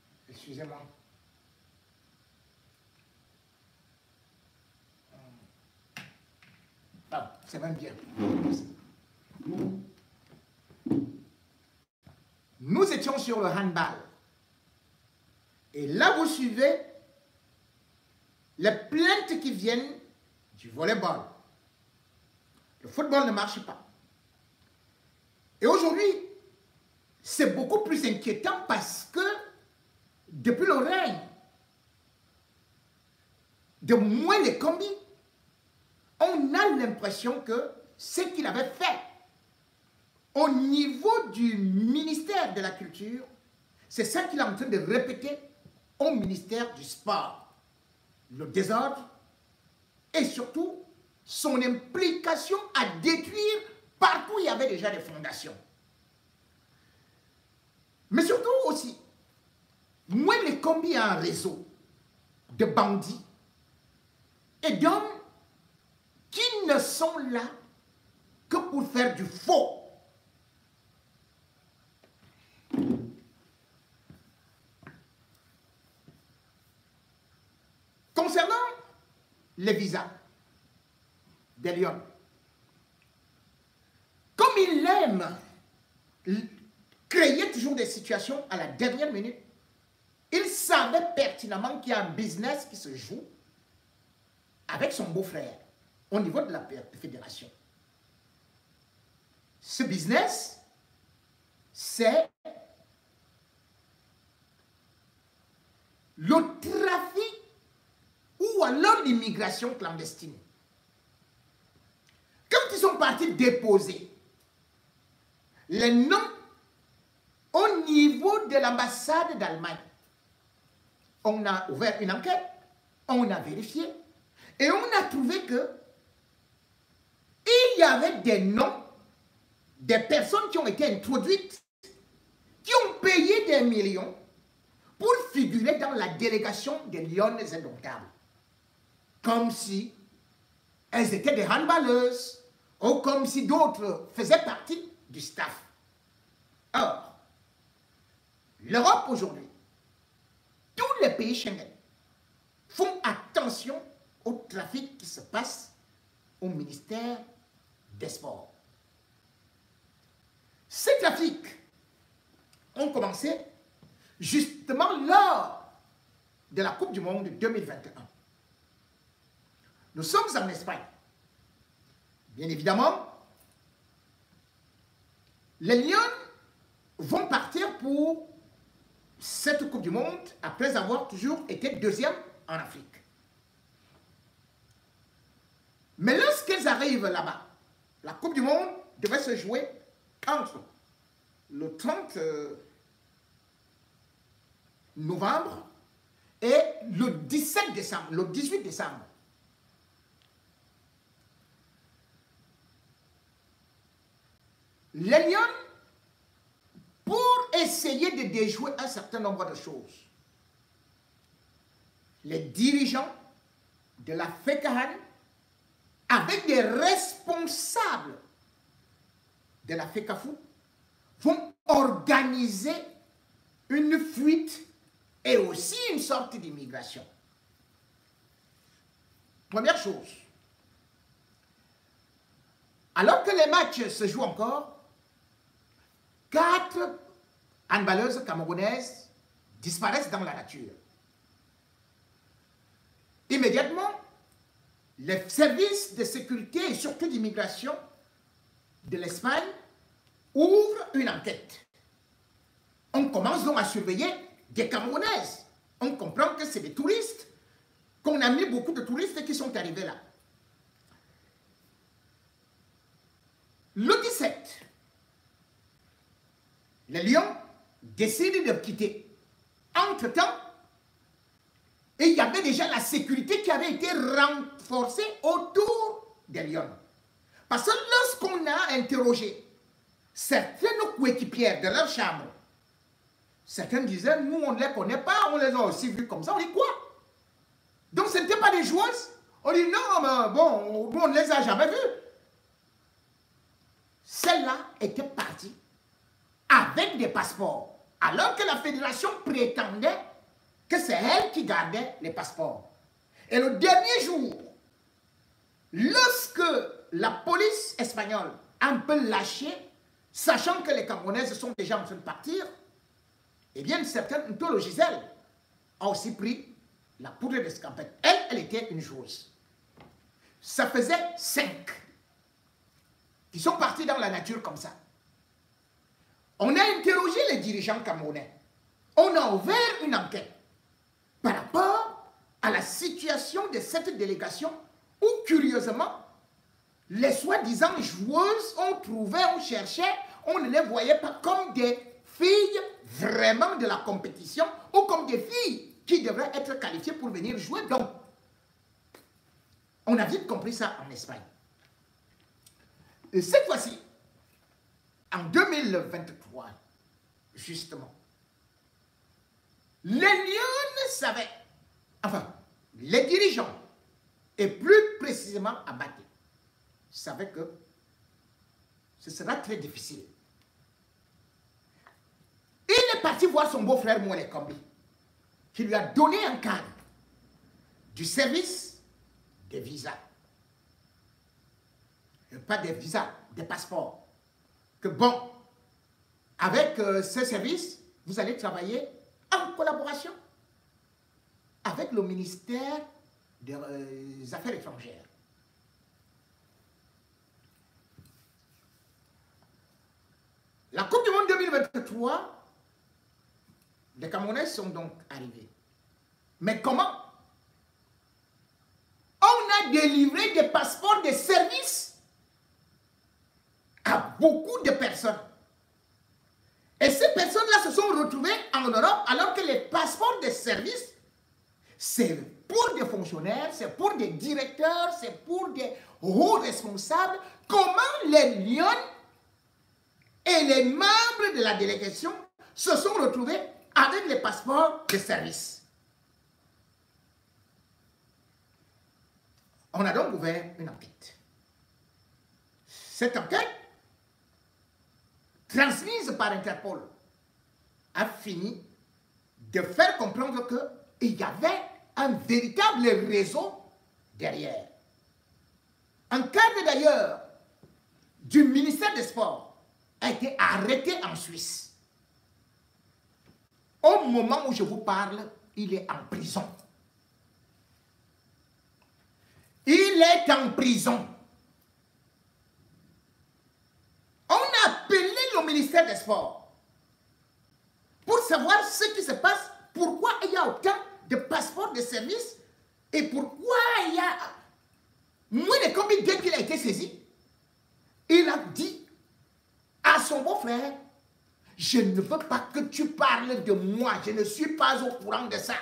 Excusez-moi. c'est même bien. Nous étions sur le handball. Et là, vous suivez les plaintes qui viennent du volleyball. Le football ne marche pas. Et aujourd'hui, c'est beaucoup plus inquiétant parce que depuis le règne de Mwele Kombi, on a l'impression que ce qu'il avait fait au niveau du ministère de la Culture, c'est ça qu'il est en train de répéter au ministère du Sport. Le désordre et surtout son implication à détruire partout où il y avait déjà des fondations. Mais surtout aussi, Mwele Kombi a un réseau de bandits et d'hommes qui ne sont là que pour faire du faux. Concernant les visas des Lions, comme il aime créer toujours des situations à la dernière minute, il savait pertinemment qu'il y a un business qui se joue avec son beau-frère au niveau de la fédération. Ce business, c'est le trafic ou alors l'immigration clandestine. Quand ils sont partis déposer les noms au niveau de l'ambassade d'Allemagne, on a ouvert une enquête, on a vérifié et on a trouvé que il y avait des noms des personnes qui ont été introduites, qui ont payé des millions pour figurer dans la délégation des Lionnes Indomptables. Comme si elles étaient des handballeuses ou comme si d'autres faisaient partie du staff. Or, l'Europe aujourd'hui, tous les pays Schengen font attention au trafic qui se passe au ministère des Sports. Ces trafics ont commencé justement lors de la Coupe du Monde 2021. Nous sommes en Espagne. Bien évidemment, les Lions vont partir pour cette Coupe du Monde après avoir toujours été deuxième en Afrique. Mais lorsqu'elles arrivent là-bas, la Coupe du Monde devait se jouer entre le 30 novembre et le 17 décembre, le 18 décembre. Les Lions, pour essayer de déjouer un certain nombre de choses, les dirigeants de la FECAHAN, avec des responsables de la FECAFOOT, vont organiser une fuite et aussi une sorte d'immigration. Première chose, alors que les matchs se jouent encore, 4 handballeuses camerounaises disparaissent dans la nature. Immédiatement, les services de sécurité et surtout d'immigration de l'Espagne ouvrent une enquête. On commence donc à surveiller des Camerounaises. On comprend que c'est des touristes, qu'on a mis beaucoup de touristes qui sont arrivés là. Le 17, les Lions décident de quitter. Entre-temps, il y avait déjà la sécurité qui avait été renforcée autour des Lions. Parce que lorsqu'on a interrogé certaines coéquipières de leur chambre, certaines disaient, nous on ne les connaît pas, on les a aussi vus comme ça. On dit quoi? Donc ce n'étaient pas des joueuses? On dit non, mais bon, nous on ne les a jamais vues. Celles-là étaient parties avec des passeports, alors que la fédération prétendait que c'est elle qui gardait les passeports. Et le dernier jour, lorsque la police espagnole a un peu lâché, sachant que les Camerounaises sont déjà en train de partir, eh bien, une certaine Ntolo Gisèle a aussi pris la poudre d'escampette. Elle était une joueuse. Ça faisait 5 qui sont partis dans la nature comme ça. On a interrogé les dirigeants camerounais. On a ouvert une enquête par rapport à la situation de cette délégation où, curieusement, les soi-disant joueuses, on cherchait, on ne les voyait pas comme des filles vraiment de la compétition ou comme des filles qui devraient être qualifiées pour venir jouer. Donc, on a vite compris ça en Espagne. Et cette fois-ci, en 2023, justement, les Lions savaient, enfin, les dirigeants, et plus précisément Abaté, savaient que ce sera très difficile. Il est parti voir son beau-frère Mouele Kombi, qui lui a donné un cadre du service des visas. Pas des visas, des passeports. Que bon, avec ce service, vous allez travailler en collaboration avec le ministère des Affaires étrangères. La Coupe du Monde 2023, les Camerounais sont donc arrivés. Mais comment? On a délivré des passeports de service à beaucoup de personnes. Et ces personnes-là se sont retrouvées en Europe alors que les passeports de service, c'est pour des fonctionnaires, c'est pour des directeurs, c'est pour des hauts responsables. Comment les Lions et les membres de la délégation se sont retrouvés avec les passeports de service? On a donc ouvert une enquête. Cette enquête, transmise par Interpol, a fini de faire comprendre qu'il y avait un véritable réseau derrière. Un cadre d'ailleurs du ministère des Sports a été arrêté en Suisse. Au moment où je vous parle, il est en prison. Il est en prison. On a appelé le ministère des Sports pour savoir ce qui se passe, pourquoi il y a autant de passeports de service et pourquoi il y a... Mouele Kombi, dès qu'il a été saisi, il a dit à son beau-frère, je ne veux pas que tu parles de moi, je ne suis pas au courant de ça.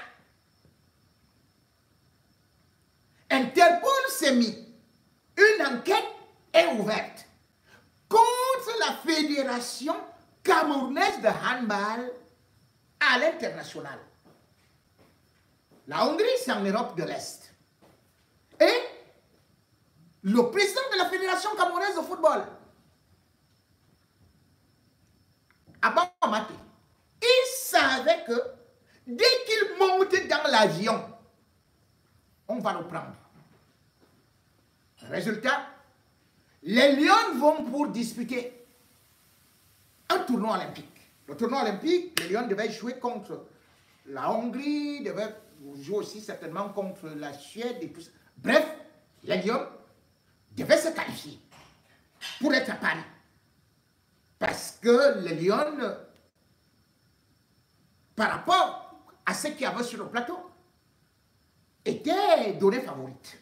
Interpol s'est mis, une enquête est ouverte contre la Fédération camerounaise de handball à l'international. La Hongrie, c'est en Europe de l'Est. Et le président de la Fédération camerounaise de football, Abba Maté, il savait que dès qu'il monte dans l'avion, on va le prendre. Résultat, les Lions vont pour disputer un tournoi olympique. Le tournoi olympique, les Lions devaient jouer contre la Hongrie, devaient jouer aussi certainement contre la Suède et tout ça. Bref, les Lions devaient se qualifier pour être à Paris. Parce que les Lions, par rapport à ce qu'il y avait sur le plateau, étaient donnés favorites.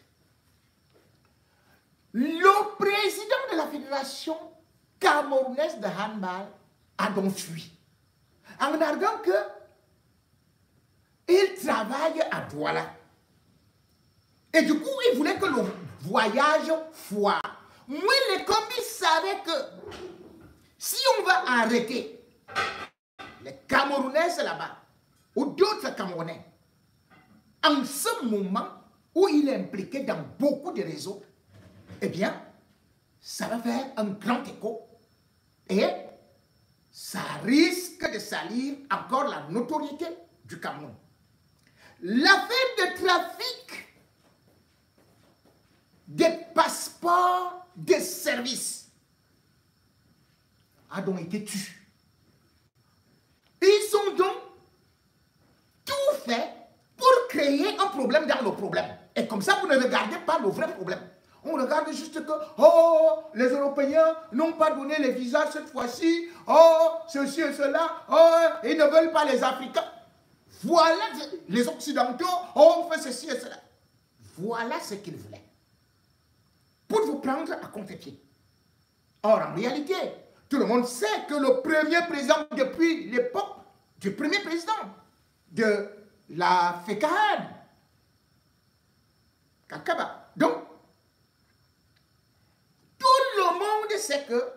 Le président de la Fédération camerounaise de handball a donc fui, en arguant que il travaille à Douala. Et du coup, il voulait que le voyage foire. Mouele Kombi savait que si on va arrêter les Camerounais là-bas, ou d'autres Camerounais, en ce moment où il est impliqué dans beaucoup de réseaux, eh bien, ça va faire un grand écho et ça risque de salir encore la notoriété du Cameroun. L'affaire de trafic des passeports de service a donc été tué. Ils ont donc tout fait pour créer un problème dans le problème. Et comme ça, vous ne regardez pas le vrai problème. On regarde juste que, oh, les Européens n'ont pas donné les visas cette fois-ci, oh, ceci et cela, oh, ils ne veulent pas les Africains. Voilà, les Occidentaux, oh, on fait ceci et cela. Voilà ce qu'ils voulaient. Pour vous prendre à contre-pied. Or, en réalité, tout le monde sait que le premier président, depuis l'époque du premier président de la FECAN, Kakaba. Donc, tout le monde sait que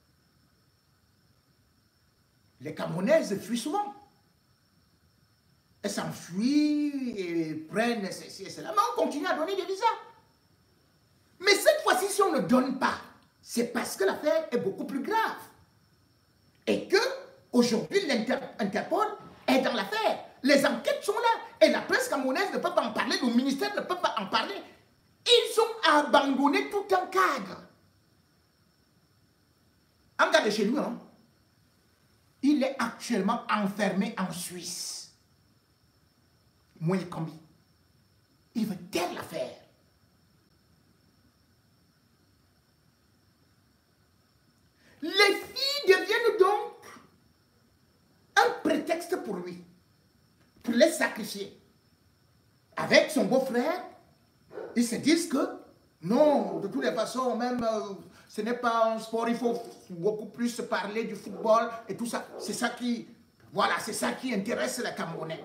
les Camerounaises fuient souvent. Elles s'enfuient et prennent ceci et cela. Mais on continue à donner des visas. Mais cette fois-ci, si on ne donne pas, c'est parce que l'affaire est beaucoup plus grave. Et que, aujourd'hui, l'Interpol est dans l'affaire. Les enquêtes sont là. Et la presse camerounaise ne peut pas en parler, le ministère ne peut pas en parler. Ils ont abandonné tout un cadre. Un gars de chez nous, hein, il est actuellement enfermé en Suisse. Moïse Kambi. Il veut taire l'affaire. Les filles deviennent donc un prétexte pour lui, pour les sacrifier. Avec son beau-frère, ils se disent que non, de toutes les façons, même ce n'est pas un sport, il faut beaucoup plus parler du football et tout ça. C'est ça qui, voilà, c'est ça qui intéresse les Camerounais.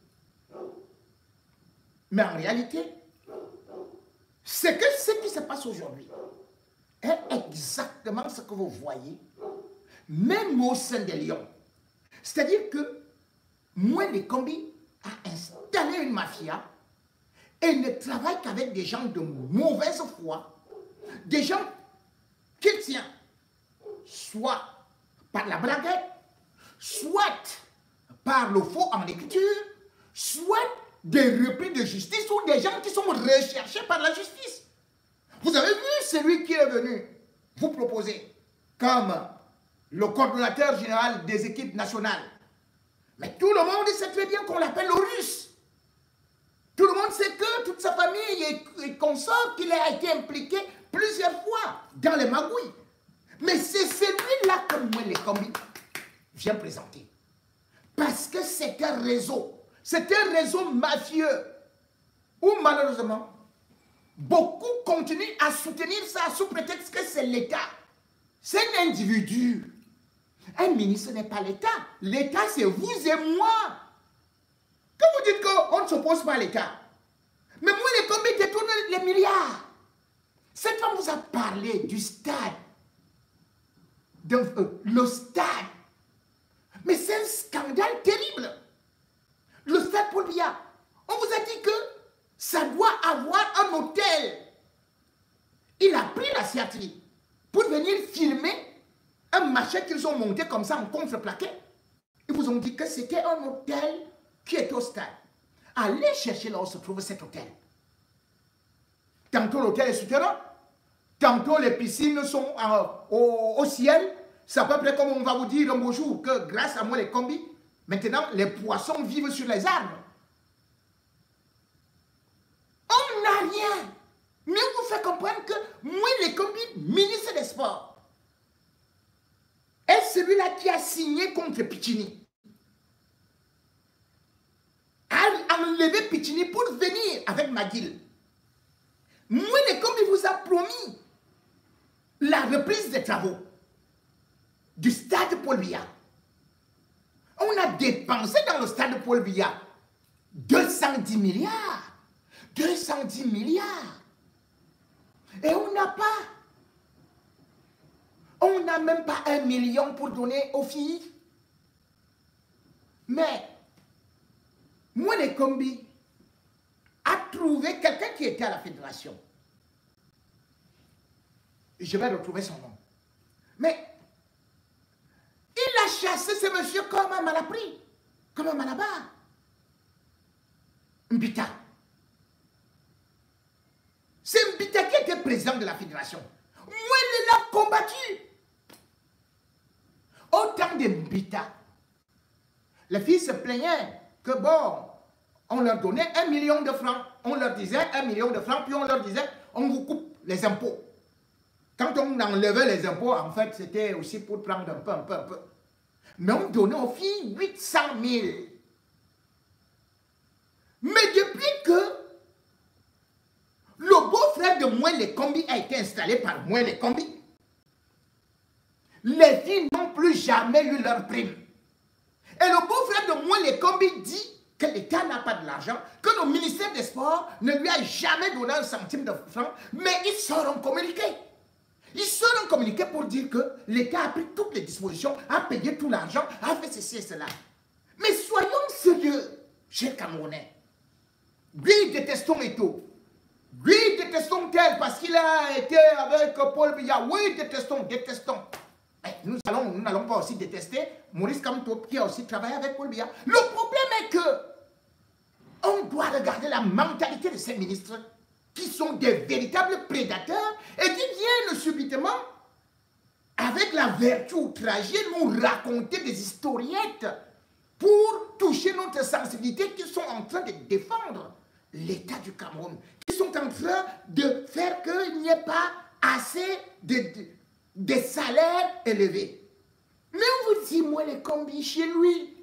Mais en réalité, c'est que ce qui se passe aujourd'hui est exactement ce que vous voyez, même au sein des Lions. C'est-à-dire que Moïse Kambi a installé une mafia et ne travaille qu'avec des gens de mauvaise foi, des gens qu'il tient soit par la braguette, soit par le faux en écriture, soit des repris de justice ou des gens qui sont recherchés par la justice. Vous avez vu celui qui est venu vous proposer comme le coordonnateur général des équipes nationales. Mais tout le monde sait très bien qu'on l'appelle le Russe. Tout le monde sait que toute sa famille est consort, qu'il a été impliqué plusieurs fois dans les magouilles. Mais c'est celui-là que Moïse Kambi vient présenter. Parce que c'est un réseau mafieux où malheureusement, beaucoup continuent à soutenir ça sous prétexte que c'est l'État. C'est un individu. Un ministre n'est pas l'État. L'État, c'est vous et moi. Quand vous dites qu'on ne s'oppose pas à l'État, mais moi, les combien détournent les milliards. Cette femme vous a parlé du stade. Le stade. Mais c'est un scandale terrible. Le stade Paul Biya. On vous a dit que ça doit avoir un hôtel. Il a pris la sciatique pour venir filmer un machin qu'ils ont monté comme ça en contreplaqué. Ils vous ont dit que c'était un hôtel qui est au stade. Allez chercher là où se trouve cet hôtel. Tantôt l'hôtel est souterrain, tantôt les piscines sont au ciel. C'est à peu près comme on va vous dire un beau jour que grâce à Moïse Kambi, maintenant les poissons vivent sur les arbres. On n'a rien. Mais on vous fait comprendre que Moïse Kambi, ministre des Sports, est celui-là qui a signé contre Pichini. A enlevé Pichini pour venir avec Maguil. Moïse Kambi vous a promis la reprise des travaux du stade Paul Biya. On a dépensé dans le stade Paul Biya 210 milliards. 210 milliards. Et on n'a pas. On n'a même pas 1 million pour donner aux filles. Mais Moïse Kambi a trouvé quelqu'un qui était à la fédération. Je vais retrouver son nom. Mais il a chassé ce monsieur comme un malapris, comme un malabar. Mbita. C'est Mbita qui était président de la fédération. Moi, il l'a combattu. Autant de Mbita. Les filles se plaignaient que bon, on leur donnait 1 million de francs. On leur disait 1 million de francs, puis on leur disait, on vous coupe les impôts. Quand on enlevait les impôts, en fait, c'était aussi pour prendre un peu. Mais on donnait aux filles 800 000. Mais depuis que le beau-frère de Mouele Kombi a été installé par Mouele Kombi, les filles n'ont plus jamais eu leur prime. Et le beau-frère de Mouele Kombi dit que l'État n'a pas de l'argent, que le ministère des Sports ne lui a jamais donné un centime de franc, mais ils seront communiqués. Ils seront communiqués pour dire que l'État a pris toutes les dispositions, a payé tout l'argent, a fait ceci et cela. Mais soyons sérieux, chers Camerounais. Oui, détestons Eto'o. Oui, détestons tel parce qu'il a été avec Paul Biya. Oui, détestons. Mais nous n'allons pas aussi détester Maurice Kamto qui a aussi travaillé avec Paul Biya. Le problème est que on doit regarder la mentalité de ces ministres qui sont des véritables prédateurs et qui viennent subitement, avec la vertu outragée, nous raconter des historiettes pour toucher notre sensibilité, qui sont en train de défendre l'État du Cameroun, qui sont en train de faire qu'il n'y ait pas assez de salaires élevés. Mais on vous dit, moi, les combis chez lui,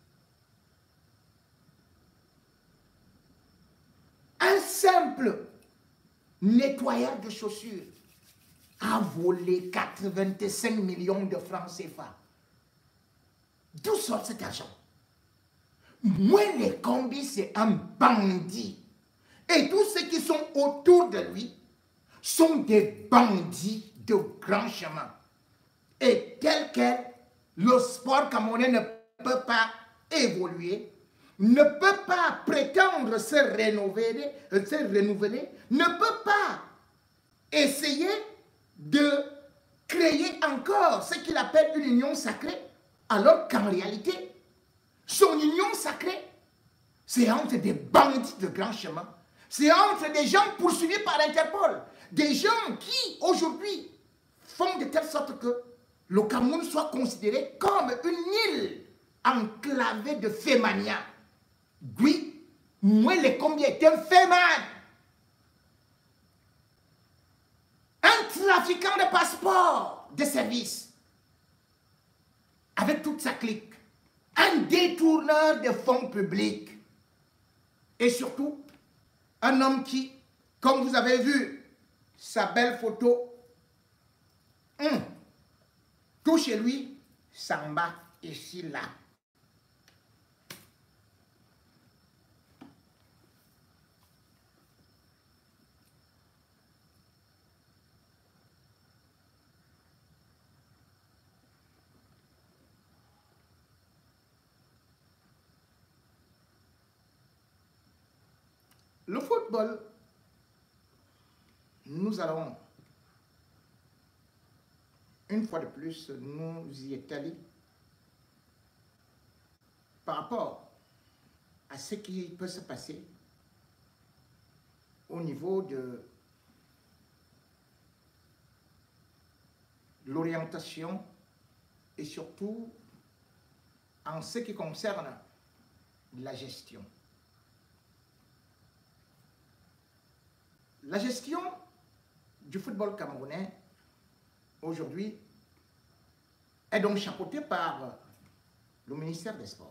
un simple nettoyeur de chaussures a volé 85 millions de francs CFA. D'où sort cet argent? Mouele Kombi, c'est un bandit. Et tous ceux qui sont autour de lui sont des bandits de grand chemin. Et tel quel, le sport camerounais ne peut pas évoluer, ne peut pas prétendre se renouveler, ne peut pas essayer de créer encore ce qu'il appelle une union sacrée, alors qu'en réalité, son union sacrée, c'est entre des bandits de grand chemin, c'est entre des gens poursuivis par Interpol, des gens qui, aujourd'hui, font de telle sorte que le Cameroun soit considéré comme une île enclavée de fémania. Oui, moi, les Kombi est un féman. Un trafiquant de passeports de service, avec toute sa clique. Un détourneur de fonds publics. Et surtout, un homme qui, comme vous avez vu, sa belle photo, tout chez lui, Samba, ici, là. Le football, nous allons, une fois de plus, nous y étaler par rapport à ce qui peut se passer au niveau de l'orientation et surtout en ce qui concerne la gestion. La gestion du football camerounais aujourd'hui est donc chapeautée par le ministère des Sports,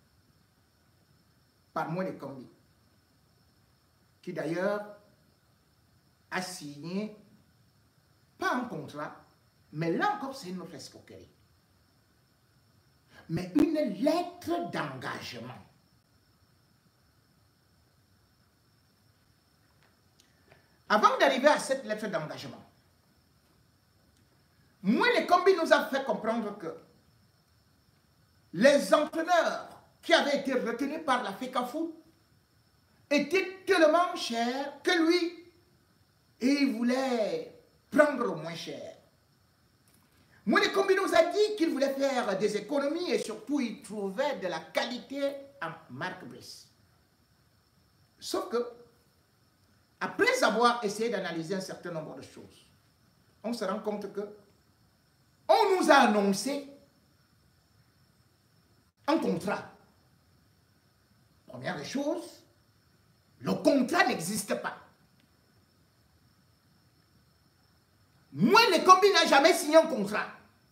par Mouele Kombi, qui d'ailleurs a signé, pas un contrat, mais là encore c'est une autre escroquerie, mais une lettre d'engagement. Avant d'arriver à cette lettre d'engagement, Mouele Kombi nous a fait comprendre que les entraîneurs qui avaient été retenus par la FECAFOOT étaient tellement chers que lui, il voulait prendre le moins cher. Mouele Kombi nous a dit qu'il voulait faire des économies et surtout il trouvait de la qualité en Marc Brice. Sauf que après avoir essayé d'analyser un certain nombre de choses, on se rend compte que on nous a annoncé un contrat. Première des choses, le contrat n'existe pas. Moi, le Combi n'a jamais signé un contrat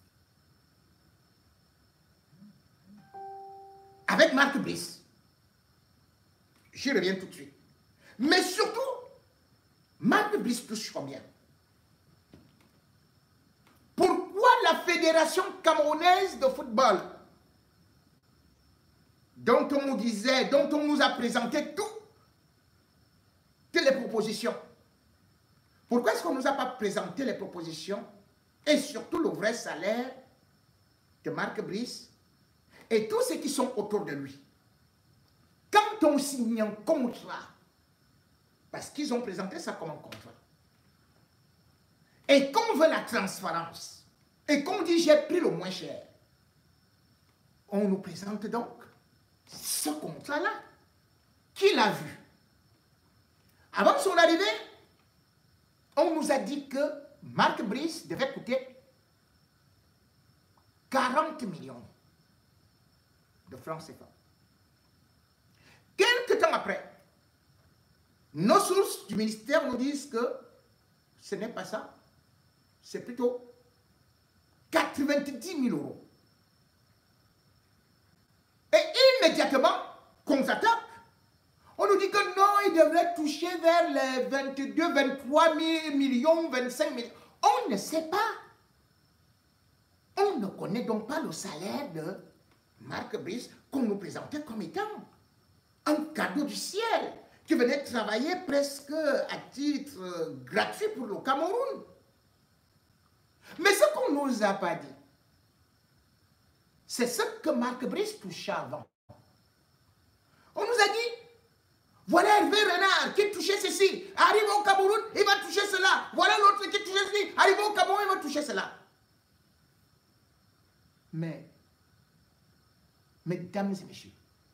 avec Marc Brice. J'y reviens tout de suite. Mais surtout, Marc Brice touche combien? Pourquoi la Fédération camerounaise de football, dont on nous disait, dont on nous a présenté toutes les propositions, pourquoi est-ce qu'on ne nous a pas présenté les propositions et surtout le vrai salaire de Marc Brice et tous ceux qui sont autour de lui? Quand on signe un contrat, parce qu'ils ont présenté ça comme un contrat, et qu'on veut la transparence, et qu'on dit j'ai pris le moins cher, on nous présente donc ce contrat-là. Qui l'a vu? Avant son arrivée, on nous a dit que Marc Brice devait coûter 40 millions de francs CFA. Quelques temps après, nos sources du ministère nous disent que ce n'est pas ça, c'est plutôt 90 000 euros. Et immédiatement, contre-attaque, on nous dit que non, il devrait toucher vers les 22, 23 millions, 25 millions. On ne sait pas. On ne connaît donc pas le salaire de Marc Brice qu'on nous présentait comme étant un cadeau du ciel qui venait travailler presque à titre gratuit pour le Cameroun. Mais ce qu'on ne nous a pas dit, c'est ce que Marc Brice touchait avant. On nous a dit, voilà Hervé Renard qui touchait ceci, arrive au Cameroun, il va toucher cela. Voilà l'autre qui touchait ceci, arrive au Cameroun, il va toucher cela. Mais, mesdames et messieurs,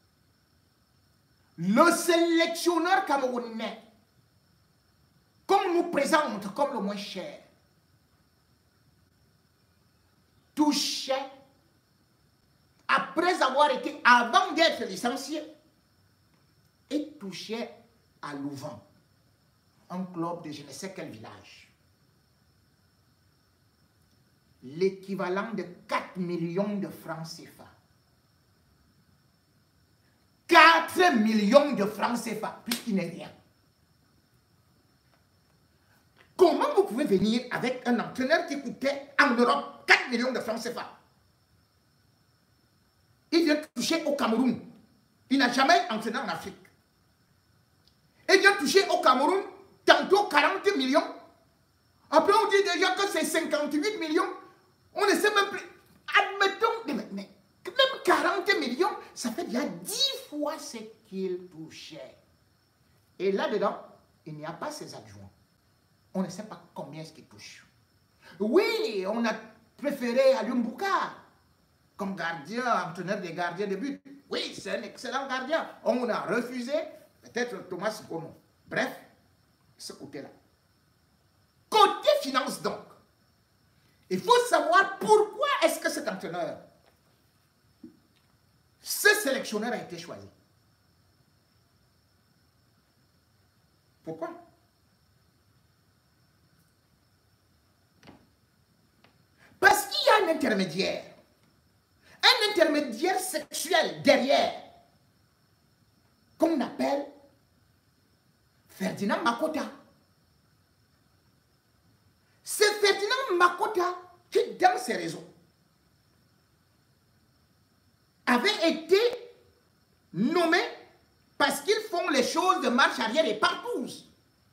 le sélectionneur camerounais, qu'on nous présente comme le moins cher, touchait, après avoir été, avant d'être licencié, et touchait à Louvain, un club de je ne sais quel village, l'équivalent de 4 millions de francs CFA. 4 millions de francs CFA, puisqu'il n'est rien. Comment vous pouvez venir avec un entraîneur qui coûtait en Europe 4 millions de francs CFA? Il vient toucher au Cameroun. Il n'a jamais entraîné en Afrique. Il vient toucher au Cameroun tantôt 40 millions. Après on dit déjà que c'est 58 millions. On ne sait même plus. Admettons, mais même 40 millions, ça fait déjà 10 fois ce qu'il touchait. Et là-dedans, il n'y a pas ses adjoints. On ne sait pas combien est-ce qu'il touche. Oui, on a préféré Alioune Boukar comme gardien, entraîneur des gardiens de but. Oui, c'est un excellent gardien. On a refusé, peut-être Thomas Gono. Bref, ce côté-là. Côté finance donc, il faut savoir pourquoi est-ce que cet entraîneur, ce sélectionneur a été choisi. Pourquoi? Parce qu'il y a un intermédiaire sexuel derrière, qu'on appelle Ferdinand Makota. C'est Ferdinand Makota qui, dans ses réseaux, avait été nommé parce qu'ils font les choses de marche arrière et partouze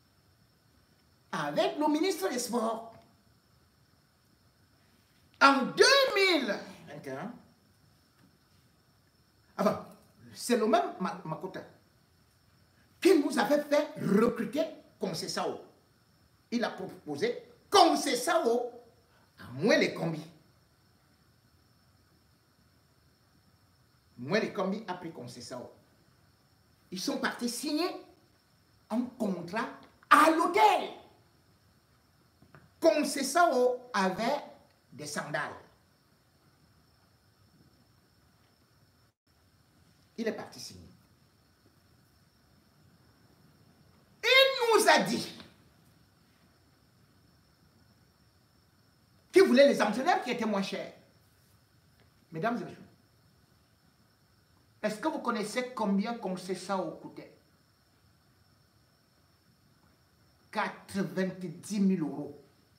avec le ministre des Sports. En 2021, enfin, c'est le même Makota qui nous avait fait recruter Conceição. Il a proposé Conceição à Mwele Kombi. Mwele Kombi a pris Conceição. Ils sont partis signer un contrat à l'hôtel. Conceição avait des sandales. Il est parti signer. Il nous a dit qu'il voulait les entraîneurs qui étaient moins chers. Mesdames et messieurs, est-ce que vous connaissez combien Conceição coûtait? 90 000 euros.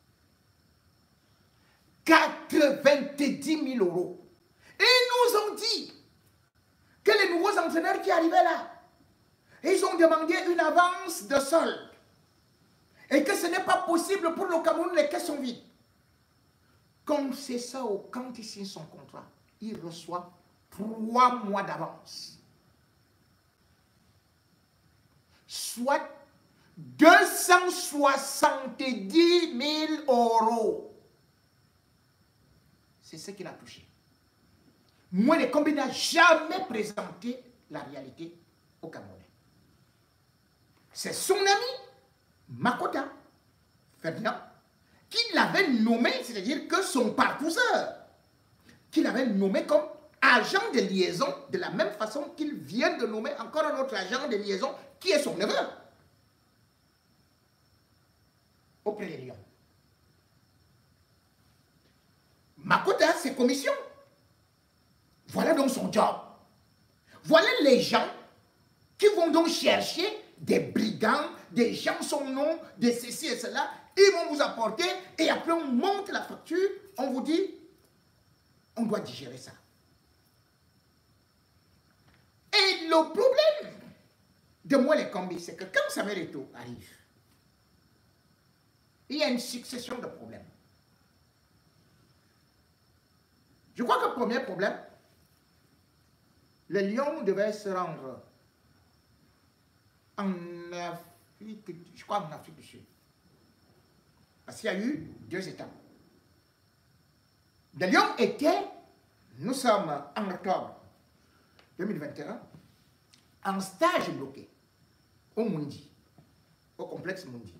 90 000 euros. Et ils nous ont dit que les nouveaux entraîneurs qui arrivaient là, ils ont demandé une avance de solde. Et que ce n'est pas possible pour le Cameroun, les caisses sont vides. Conceição, quand il signe son contrat, il reçoit 3 mois d'avance. Soit 270 000 euros. C'est ce qu'il a touché. Moi, le Combi n'a jamais présenté la réalité au Camerounais. C'est son ami, Makota, Ferdinand, qui l'avait nommé, c'est-à-dire que son parcouseur, qu'il avait nommé comme agent de liaison, de la même façon qu'il vient de nommer encore un autre agent de liaison, qui est son neveu, auprès des Lions. Makota, c'est commission. Voilà donc son job. Voilà les gens qui vont donc chercher des brigands, des gens sans nom, des ceci et cela. Ils vont vous apporter et après on monte la facture, on vous dit, on doit digérer ça. Et le problème de moi les combis, c'est que quand Samuel Eto'o arrive, il y a une succession de problèmes. Je crois que le premier problème, les Lions devaient se rendre en Afrique, je crois en Afrique du Sud. Parce qu'il y a eu 2 étapes. Les Lions étaient, nous sommes en octobre 2021, en stage bloqué au Mundi, au complexe Mundi.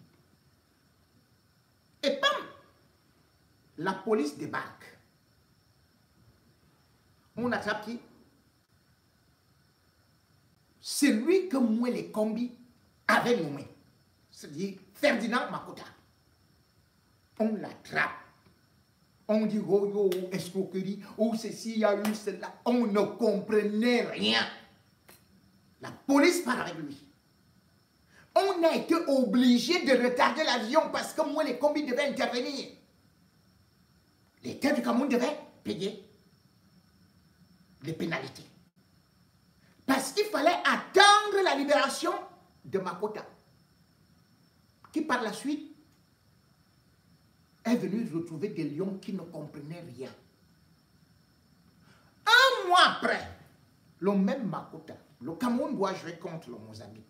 Et bam, la police débarque. On attrape qui? C'est lui que moi les combis avait nommé. C'est-à-dire Ferdinand Makota. On l'attrape. On dit oh yo, escroquerie, oh ceci, il y a eu cela. On ne comprenait rien. La police part avec lui. On a été obligé de retarder l'avion parce que moi les combis devaient intervenir. L'État du Cameroun devait payer les pénalités. Parce qu'il fallait attendre la libération de Makota, qui par la suite est venu retrouver des Lions qui ne comprenaient rien. Un mois après, le même Makota, le Cameroun doit jouer contre le Mozambique.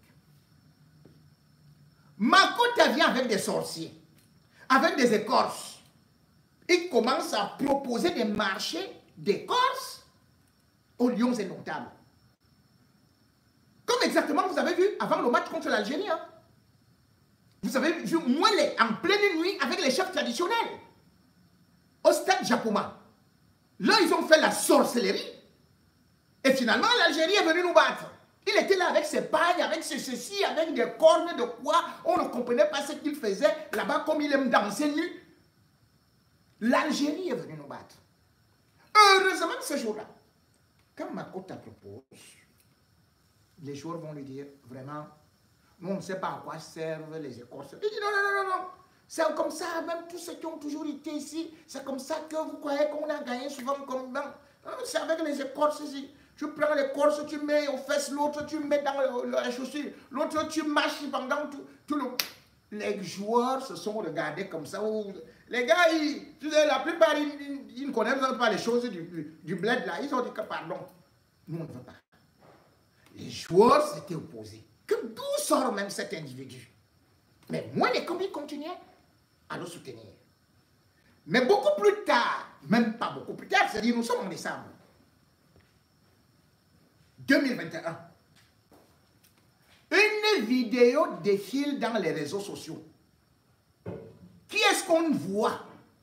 Makota vient avec des sorciers, avec des écorces. Il commence à proposer des marchés d'écorces aux Lions indomptables. Comme exactement vous avez vu avant le match contre l'Algérie. Hein? Vous avez vu Mouelé en pleine nuit avec les chefs traditionnels au stade Japoma. Là, ils ont fait la sorcellerie. Et finalement, l'Algérie est venue nous battre. Il était là avec ses pagnes, avec ses ceci, avec des cornes de quoi. On ne comprenait pas ce qu'il faisait là-bas comme il aime danser nu. L'Algérie est venue nous battre. Heureusement, ce jour-là, quand Makota propose, les joueurs vont lui dire, vraiment, nous on ne sait pas à quoi servent les écorces. Il dit non, non, non, non, c'est comme ça, même tous ceux qui ont toujours été ici, c'est comme ça que vous croyez qu'on a gagné souvent comme c'est avec les écorces ici. Tu prends l'écorce, tu mets aux fesses, l'autre tu mets dans la chaussure, l'autre tu marches pendant tout le... Les joueurs se sont regardés comme ça. Les gars, la plupart, ils ne connaissent pas les choses du bled là. Ils ont dit que pardon, nous on ne veut pas. Les joueurs s'étaient opposés. Que d'où sort même cet individu? Mais moi, les combis continuaient à le soutenir. Mais beaucoup plus tard, même pas beaucoup plus tard, c'est-à-dire nous sommes en décembre 2021, une vidéos défilent dans les réseaux sociaux. Qui est-ce qu'on voit?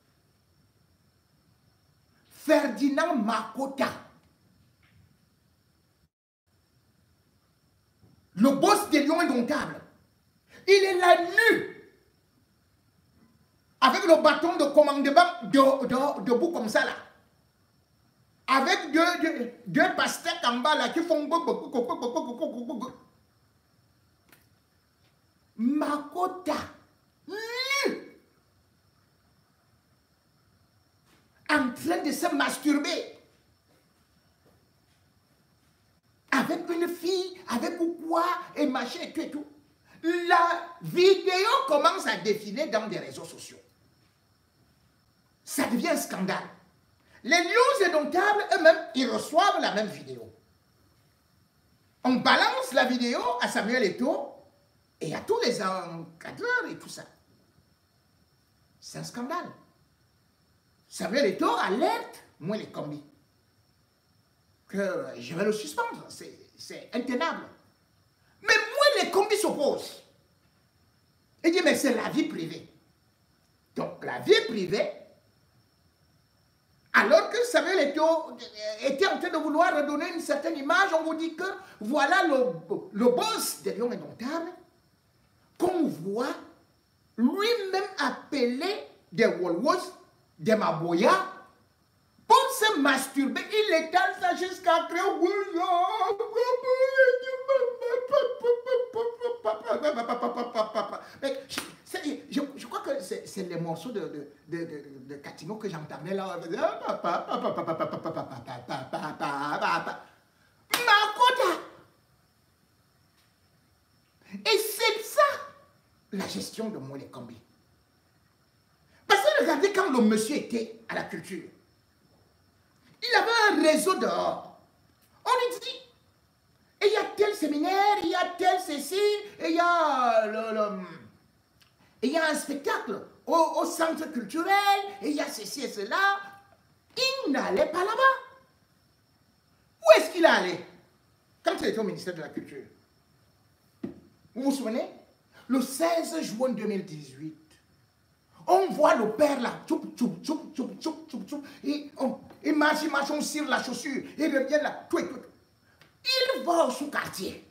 Ferdinand Makota, le boss des Lions Indomptables. Il est là nu, avec le bâton de commandement debout comme ça là. Avec deux pastèques en bas là qui font... Makota, nu, en train de se masturber. Avec une fille, avec ou quoi, et machin et tout et tout. La vidéo commence à défiler dans des réseaux sociaux. Ça devient un scandale. Les Lions Indomptables, eux-mêmes, ils reçoivent la même vidéo. On balance la vidéo à Samuel Eto'o et à tous les encadreurs et tout ça. C'est un scandale. Samuel Eto'o alerte Mwele Kombi que je vais le suspendre. C'est intenable. Mais Mwele Kombi s'oppose. Il dit, mais c'est la vie privée. Donc, la vie privée, alors que Samuel Eto'o était en train de vouloir redonner une certaine image, on vous dit que voilà le boss des Lions Indomptables qu'on voit lui-même appeler des Wolwos, des Maboya, pour se masturber. Il étale ça jusqu'à créer... Je crois que c'est les morceaux de Katino que j'entendais là. Makota. Et c'est ça la gestion de Mwele Kombi. Parce que regardez quand le monsieur était à la culture, il avait un réseau dehors. On lui dit, et il y a tel séminaire, il y a tel ceci, et il y a il y a un spectacle au centre culturel, et il y a ceci et cela. Il n'allait pas là-bas. Où est-ce qu'il allait quand il était au ministère de la Culture? Vous vous souvenez? Le 16 juin 2018, on voit le père là, il marche, on tire la chaussure, il revient là, tout. Il va au sous-quartier.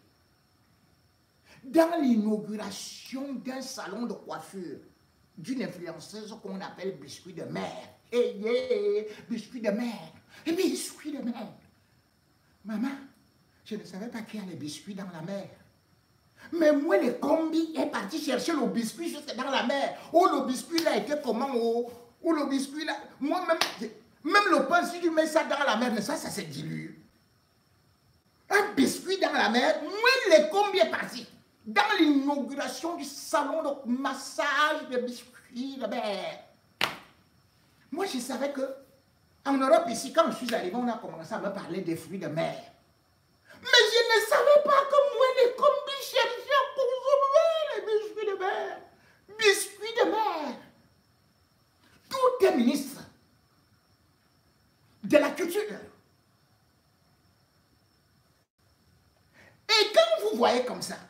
Dans l'inauguration d'un salon de coiffure d'une influenceuse qu'on appelle Biscuit de Mer. Biscuit de Mer. Biscuit de mer. Maman, je ne savais pas qu'il y a les biscuits dans la mer. Mais moi, le Kombi est parti chercher le biscuit jusque dans la mer. Oh, le biscuit là était comment? Oh, le biscuit là. Moi-même, même le pain, si tu mets ça dans la mer, mais ça se dilue. Un biscuit dans la mer, moi, le Kombi est parti. Dans l'inauguration du salon de massage de biscuits de mer. Moi, je savais que en Europe, ici, quand je suis arrivé, on a commencé à me parler des fruits de mer. Mais je ne savais pas que moi, les Kombi cherchaient à consommer les biscuits de mer. Biscuits de mer. Tout est ministre de la culture. Et quand vous voyez comme ça,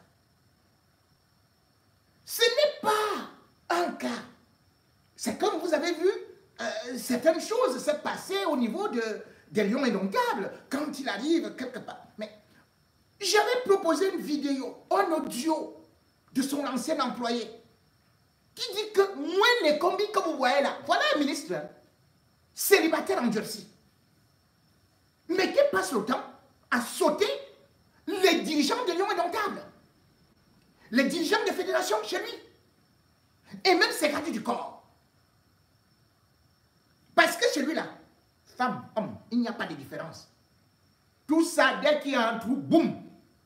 ce n'est pas un cas. C'est comme vous avez vu, certaines choses se passer au niveau des Lions Indomptables quand il arrive quelque part. Mais j'avais proposé une vidéo, un audio de son ancien employé qui dit que moi, les combis que vous voyez là, voilà un ministre célibataire en Jersey, mais qui passe le temps à sauter les dirigeants des Lions Indomptables, les dirigeants des fédérations chez lui, et même ses gardiens du corps. Parce que chez lui là, femme, homme, il n'y a pas de différence. Tout ça, dès qu'il y a un trou, boum.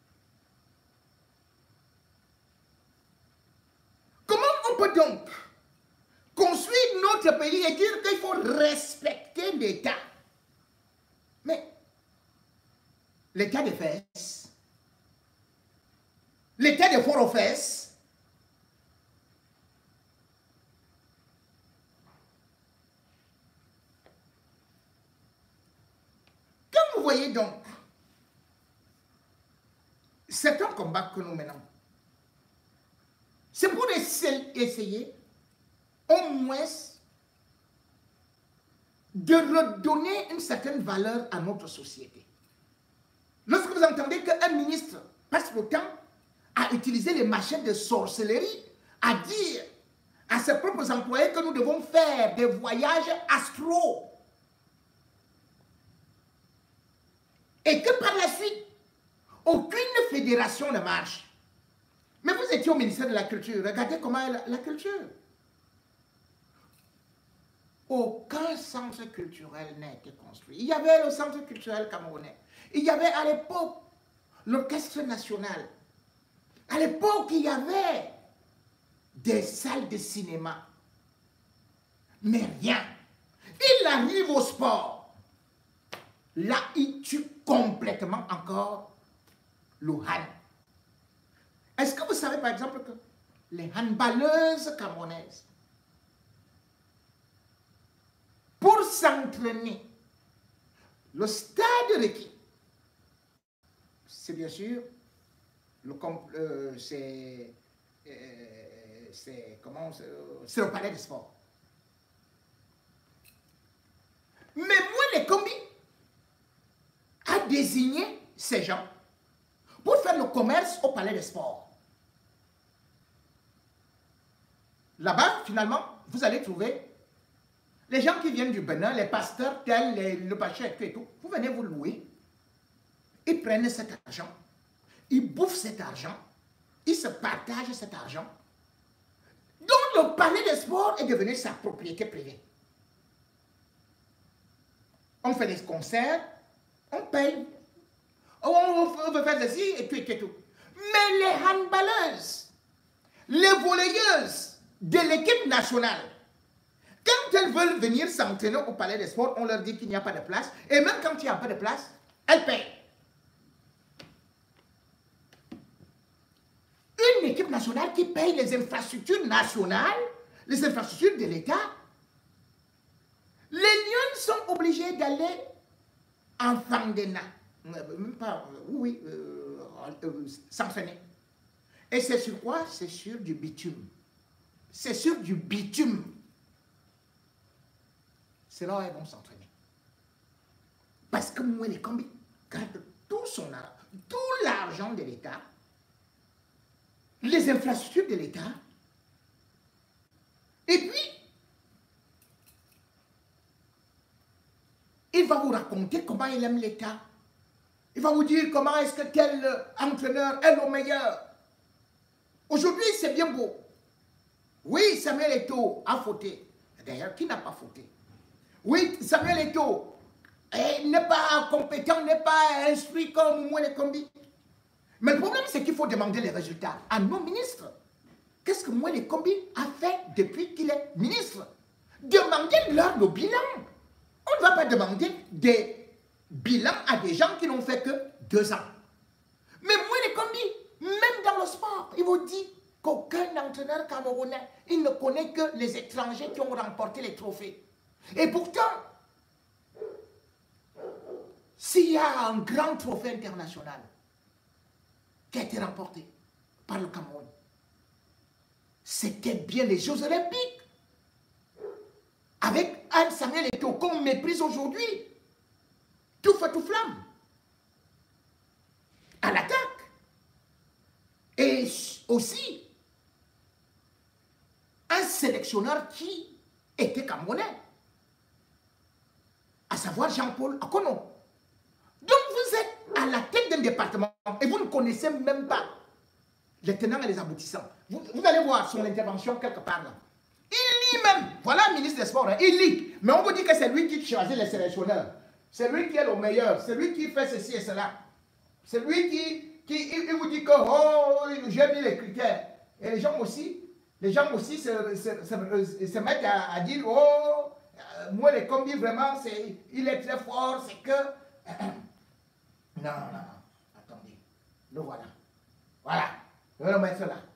Comment on peut donc construire notre pays et dire qu'il faut respecter l'État? Mais l'État des fesses, l'État des forts aux fesses, quand vous voyez donc, c'est un combat que nous menons. essayer au moins de redonner une certaine valeur à notre société. Lorsque vous entendez qu'un ministre passe le temps à utiliser les machines de sorcellerie, à dire à ses propres employés que nous devons faire des voyages astraux, et que par la suite, aucune fédération ne marche. Mais vous étiez au ministère de la Culture, regardez comment est la culture. Aucun centre culturel n'a été construit. Il y avait le centre culturel camerounais. Il y avait à l'époque l'orchestre national. À l'époque, il y avait des salles de cinéma. Mais rien. Il arrive au sport. Là, il tue complètement encore le hand. Est-ce que vous savez par exemple que les handballeuses camerounaises, pour s'entraîner, le stade requis, c'est bien sûr c'est le palais des sports. Mais moi, les combis a désigné ces gens pour faire le commerce au palais des sports. Là-bas, finalement, vous allez trouver les gens qui viennent du Bénin, les pasteurs, tels le Pachet et tout. Vous venez vous louer. Ils prennent cet argent. Ils bouffent cet argent. Ils se partagent cet argent. Donc, le palais des sports est devenu sa propriété privée. On fait des concerts, on paye. On veut faire ceci et tout et tout. Mais les handballeuses, les volleyeuses de l'équipe nationale, quand elles veulent venir s'entraîner au palais des sports, on leur dit qu'il n'y a pas de place. Et même quand il n'y a pas de place, elles payent. Une équipe nationale qui paye les infrastructures nationales, les infrastructures de l'État, les lions sont obligés d'aller en Fandena. Même pas, s'entraîner. Et c'est sur quoi? C'est sur du bitume. C'est sur du bitume. C'est là où elles vont s'entraîner. Parce que moi, les combis gardent tout son argent, tout l'argent de l'État, les infrastructures de l'État, et puis, il va vous raconter comment il aime l'État. Il va vous dire comment est-ce que tel entraîneur est le meilleur. Aujourd'hui, c'est bien beau. Oui, Samuel Eto'o a fauté. D'ailleurs, qui n'a pas fauté? Oui, Samuel Eto'o n'est pas compétent, n'est pas instruit comme moi les combis. Mais le problème, c'est qu'il faut demander les résultats à nos ministres. Qu'est-ce que moi les combis a fait depuis qu'il est ministre? Demandez-leur le bilan. On ne va pas demander des bilans à des gens qui n'ont fait que 2 ans. Mais moi les combis, même dans le sport, il vous dit qu'aucun entraîneur camerounais, il ne connaît que les étrangers qui ont remporté les trophées. Et pourtant, s'il y a un grand trophée international qui a été remporté par le Cameroun, c'était bien les Jeux Olympiques. Avec Anne Samuel Eto'o qu'on méprise aujourd'hui, tout feu, tout flamme, à l'attaque. Et aussi, un sélectionneur qui était camerounais, à savoir Jean-Paul Akono. Donc vous êtes à la tête d'un département et vous ne connaissez même pas les tenants et les aboutissants. Vous allez voir son intervention quelque part là. Il lit même. Voilà le ministre des Sports, hein, il lit. Mais on vous dit que c'est lui qui choisit les sélectionneurs. C'est lui qui est le meilleur. C'est lui qui fait ceci et cela. C'est lui qui il vous dit que oh, j'ai mis les critères. Et les gens aussi se mettent à dire oh, moi les combis vraiment, il est très fort, c'est que... Non, attendez. Le voilà. Voilà. Je vais le mettre là.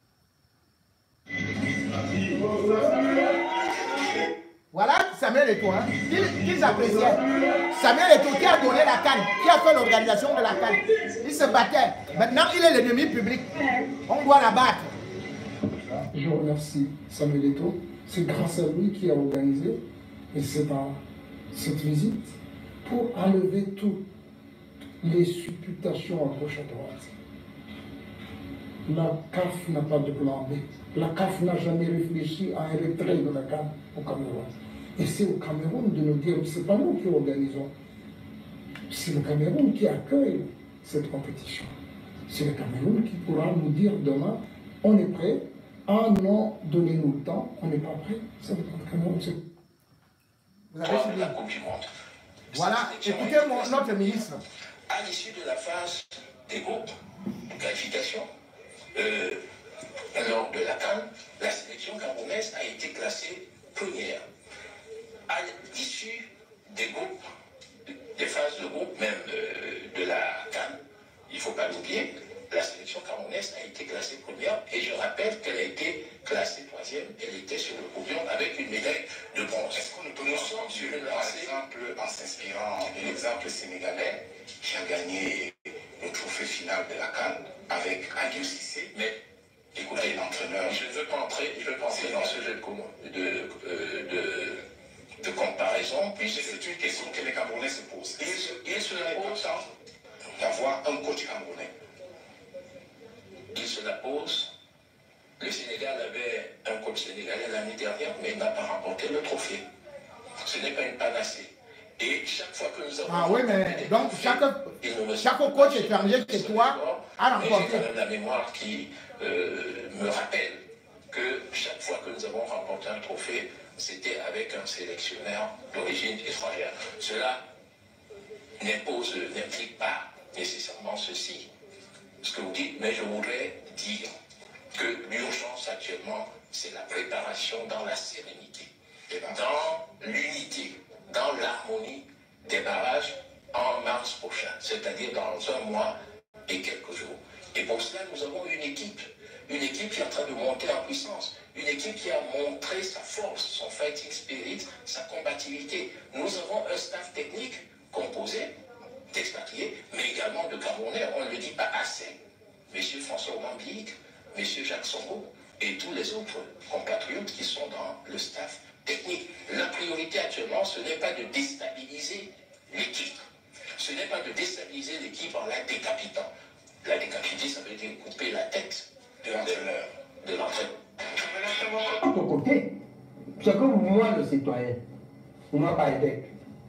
Voilà Samuel Eto'o, hein, qu'ils appréciaient. Samuel Eto'o qui a donné la CAN, qui a fait l'organisation de la CAN. Il se battait. Maintenant, il est l'ennemi public. On doit l'abattre. je remercie Samuel Eto'o. C'est grâce à lui qui a organisé, et c'est dans cette visite, pour enlever toutes les supputations à gauche à droite. La CAF n'a pas de plan B. La CAF n'a jamais réfléchi à un retrait de la CAN au Cameroun. Et c'est au Cameroun de nous dire, ce n'est pas nous qui organisons, c'est le Cameroun qui accueille cette compétition. C'est le Cameroun qui pourra nous dire demain, on est prêt, ah non, donnez-nous le temps, on n'est pas prêt. C'est le Cameroun. Vous avez suivi. Voilà, écoutez notre ministre. À l'issue de la phase des groupes de qualification, lors de la CAN, la sélection camerounaise a été classée première. À l'issue des groupes, des phases de groupe, même de la CAN, il ne faut pas l'oublier, la sélection camerounaise a été classée première et je rappelle qu'elle a été classée troisième. Elle était sur le podium avec une médaille de bronze. Est-ce qu'on peut nous sommes sur une lancée, par exemple, en s'inspirant de l'exemple sénégalais qui a gagné le trophée final de la CAN avec Aliou Cissé, mais écoutez, l'entraîneur, je ne veux pas entrer dans ce jeu de comparaison, puisque c'est une question que les Camerounais se posent. Il serait important d'avoir un coach camerounais. Il se la pose. Le Sénégal avait un coach sénégalais l'année dernière, mais il n'a pas remporté le trophée. Ce n'est pas une panacée. Et chaque fois que nous avons... Ah oui, mais donc chaque coach étranger chez toi a remporté. J'ai quand même la mémoire qui me rappelle que chaque fois que nous avons remporté un trophée, c'était avec un sélectionneur d'origine étrangère. Cela n'implique pas nécessairement ceci, ce que vous dites, mais je voudrais dire que l'urgence actuellement, c'est la préparation dans la sérénité, dans l'unité, dans l'harmonie des barrages en mars prochain, c'est-à-dire dans un mois et quelques jours. Et pour cela, nous avons une équipe qui est en train de monter en puissance, une équipe qui a montré sa force, son fighting spirit, sa combativité. Nous avons un staff technique composé d'expatriés, mais également de Camerounais, on ne le dit pas assez. Monsieur François Mambique, Monsieur Jacques Songo et tous les autres compatriotes qui sont dans le staff technique. La priorité actuellement, ce n'est pas de déstabiliser l'équipe. Ce n'est pas de déstabiliser l'équipe en la décapitant. La décapiter, ça veut dire couper la tête de l'entraîneur. De l'autre côté, c'est que moi, le citoyen, moi, pas évêque,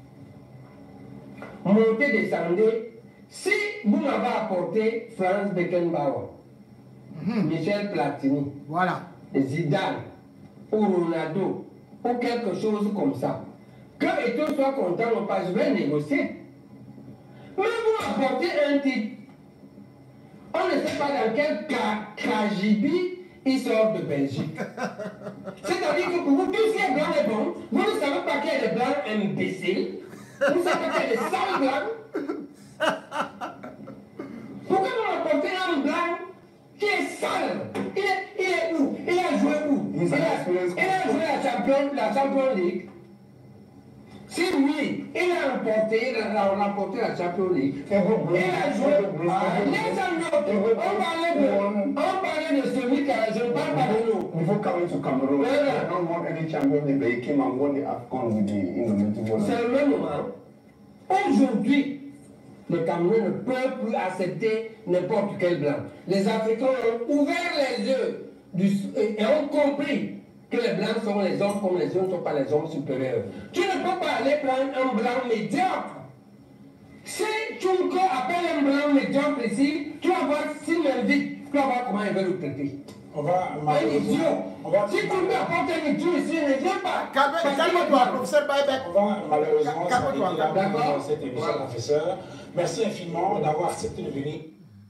montez, descendez, si vous m'avez apporté Franz Beckenbauer, Michel Platini, voilà, Zidane, ou Ronaldo, ou quelque chose comme ça, que Eto'o soit content ou pas, je vais négocier. Mais vous apportez un type, on ne sait pas dans quel cagibi il sort de Belgique. C'est-à-dire que pour vous, tous ces blancs est bon, vous ne savez pas qu'il y a des blancs imbéciles, vous savez qu'il y a des sales blancs. Pourquoi vous apportez un blanc qui est sale? Il est où? Il a joué où? Il a joué la Champions League. Si oui, il a remporté la Champions League. Il a joué. On parlait de celui qui a. Je ne parle pas de nous. Before coming to Cameroon, I don't want any champion league, but he came and won the AFCON with the Indomitable. C'est le même moment. Aujourd'hui, les Camerounais ne peuvent plus accepter n'importe quel blanc. Les Africains ont ouvert les yeux et ont compris que les blancs sont les hommes comme les hommes ne sont pas les hommes supérieurs. Tu ne peux pas aller prendre un blanc médiocre. Si Tchunko appelle un blanc médiocre ici, tu vas voir s'il m'invite, tu vas voir comment il va le traiter. On va un idiot. Si tu peux apporter un idiot ici, ne viens pas. Calme-toi, professeur Baïbek. On va malheureusement Calme-toi. dans cette émission, professeur. Merci infiniment d'avoir accepté de venir.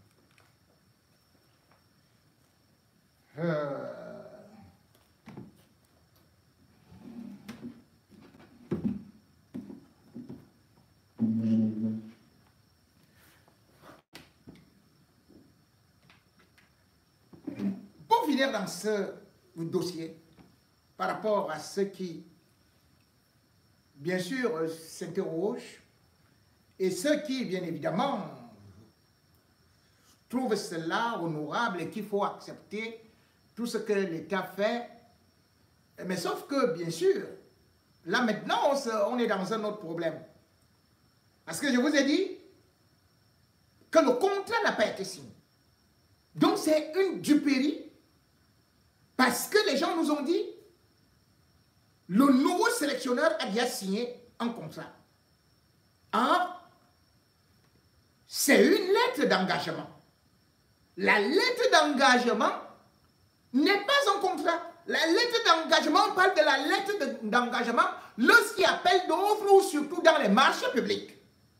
Pour finir dans ce dossier, par rapport à ceux qui, bien sûr, s'interrogent, et ceux qui, bien évidemment, trouvent cela honorable et qu'il faut accepter tout ce que l'État fait. Mais sauf que, bien sûr, là maintenant, on est dans un autre problème. Parce que je vous ai dit que le contrat n'a pas été signé. Donc c'est une duperie parce que les gens nous ont dit le nouveau sélectionneur a déjà signé un contrat. Or, c'est une lettre d'engagement. La lettre d'engagement n'est pas un contrat. La lettre d'engagement, on parle de la lettre d'engagement lorsqu'il y a appel d'offres ou surtout dans les marchés publics.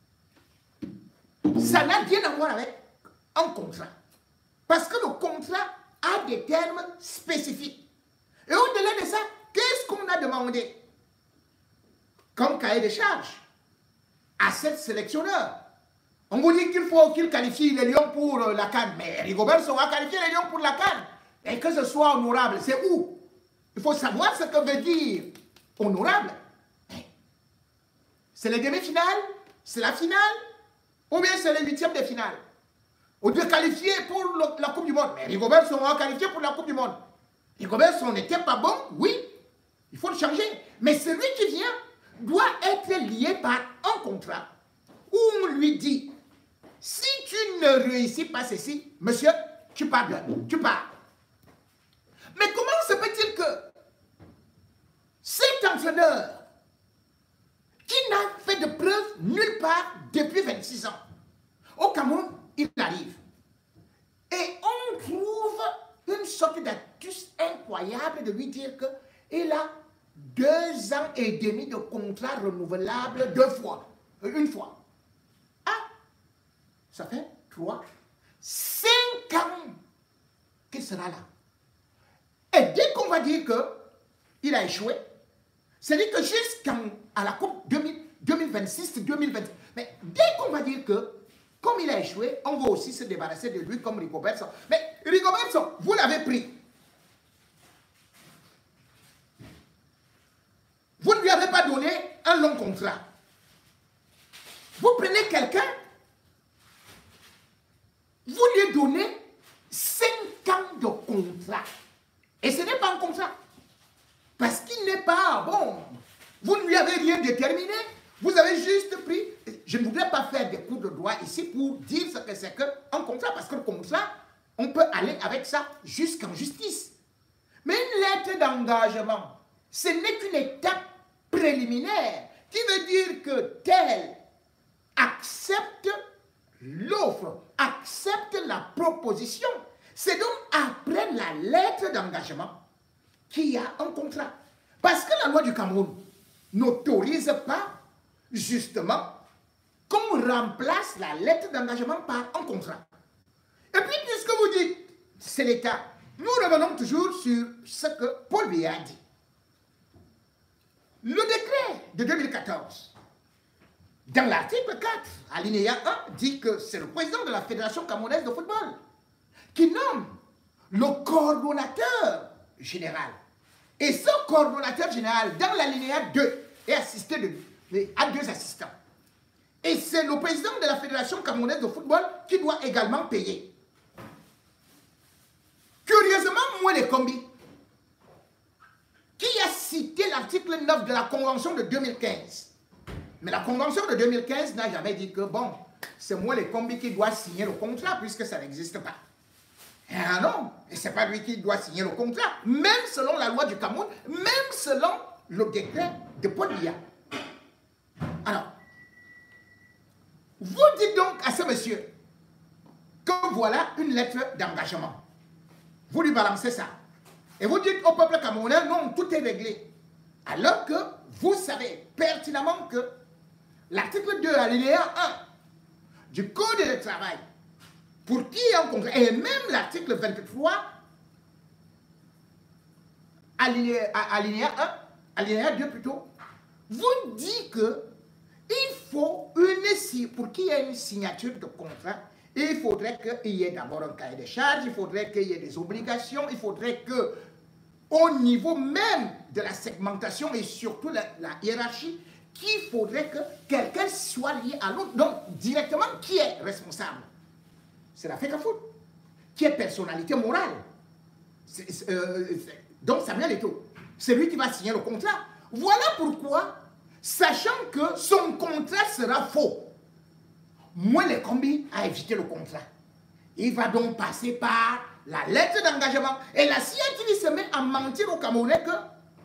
Ça n'a rien à voir avec un contrat. Parce que le contrat a des termes spécifiques. Et au-delà de ça, qu'est-ce qu'on a demandé comme cahier de charges à cette sélectionneur? On vous dit qu'il faut qu'il qualifie les Lions pour la CAN. Mais Rigobert sera qualifié les Lions pour la CAN. Et que ce soit honorable, c'est où? Il faut savoir ce que veut dire honorable. C'est les demi-finales, c'est la finale, ou bien c'est les huitièmes de finale. On doit qualifier pour la Coupe du Monde. Mais Rigobert sera qualifié pour la Coupe du Monde. Rigobert, on n'était pas bon, oui, il faut le changer. Mais celui qui vient doit être lié par un contrat où on lui dit, si tu ne réussis pas ceci, monsieur, tu pars. Mais comment se peut-il que cet entraîneur qui n'a fait de preuve nulle part depuis 26 ans, au Cameroun, il arrive. Et on trouve une sorte d'astuce incroyable de lui dire qu'il a 2 ans et demi de contrat renouvelable 2 fois, une fois. Ah, ça fait 3, 5 ans qu'il sera là. Et dès qu'on va dire qu'il a échoué, c'est-à-dire que jusqu'à la Coupe 2026-2020, mais dès qu'on va dire que, comme il a échoué, on va aussi se débarrasser de lui comme Rigobertson. Mais Rigobertson, vous l'avez pris. Vous ne lui avez pas donné un long contrat. Vous prenez quelqu'un, vous lui donnez 5 ans de contrat. Et ce n'est pas un contrat. Parce qu'il n'est pas bon. Vous ne lui avez rien déterminé. Vous avez juste pris. Je ne voudrais pas faire des coups de doigt ici pour dire ce que c'est qu'un contrat. Parce que le contrat, on peut aller avec ça jusqu'en justice. Mais une lettre d'engagement, ce n'est qu'une étape préliminaire qui veut dire que tel accepte l'offre, accepte la proposition. C'est donc après la lettre d'engagement qu'il y a un contrat. Parce que la loi du Cameroun n'autorise pas, justement, qu'on remplace la lettre d'engagement par un contrat. Et puis, puisque vous dites, c'est l'État, nous revenons toujours sur ce que Paul Biya a dit. Le décret de 2014, dans l'article 4, alinéa 1, dit que c'est le président de la Fédération camerounaise de football qui nomme le coordonnateur général. Et ce coordonnateur général, dans l'alinéa 2, est assisté à 2 assistants. Et c'est le président de la Fédération camerounaise de football qui doit également payer. Curieusement, moi, les combis, qui a cité l'article 9 de la Convention de 2015. Mais la Convention de 2015 n'a jamais dit que, bon, c'est moi, les combis, qui doit signer le contrat, puisque ça n'existe pas. Ah non, et ce n'est pas lui qui doit signer le contrat, même selon la loi du Cameroun, même selon le décret de Paul Biya. Alors, vous dites donc à ce monsieur que voilà une lettre d'engagement. Vous lui balancez ça. Et vous dites au peuple camerounais, non, tout est réglé. Alors que vous savez pertinemment que l'article 2, alinéa 1 du Code du travail, pour qui est en contrat, et même l'article 23, alinéa 1, alinéa 2 plutôt, vous dit que il faut pour qu'il y ait une signature de contrat, il faudrait qu'il y ait d'abord un cahier de charges, il faudrait qu'il y ait des obligations, il faudrait que, au niveau même de la segmentation et surtout la hiérarchie, qu'il faudrait que quelqu'un soit lié à l'autre. Donc, directement, qui est responsable? C'est la FECAFOOT, qui est personnalité morale. Donc Samuel Eto'o, c'est lui qui va signer le contrat. Voilà pourquoi, sachant que son contrat sera faux, Mwele Kombi a évité le contrat. Il va donc passer par la lettre d'engagement. Et la CIATV se met à mentir aux Camerounais que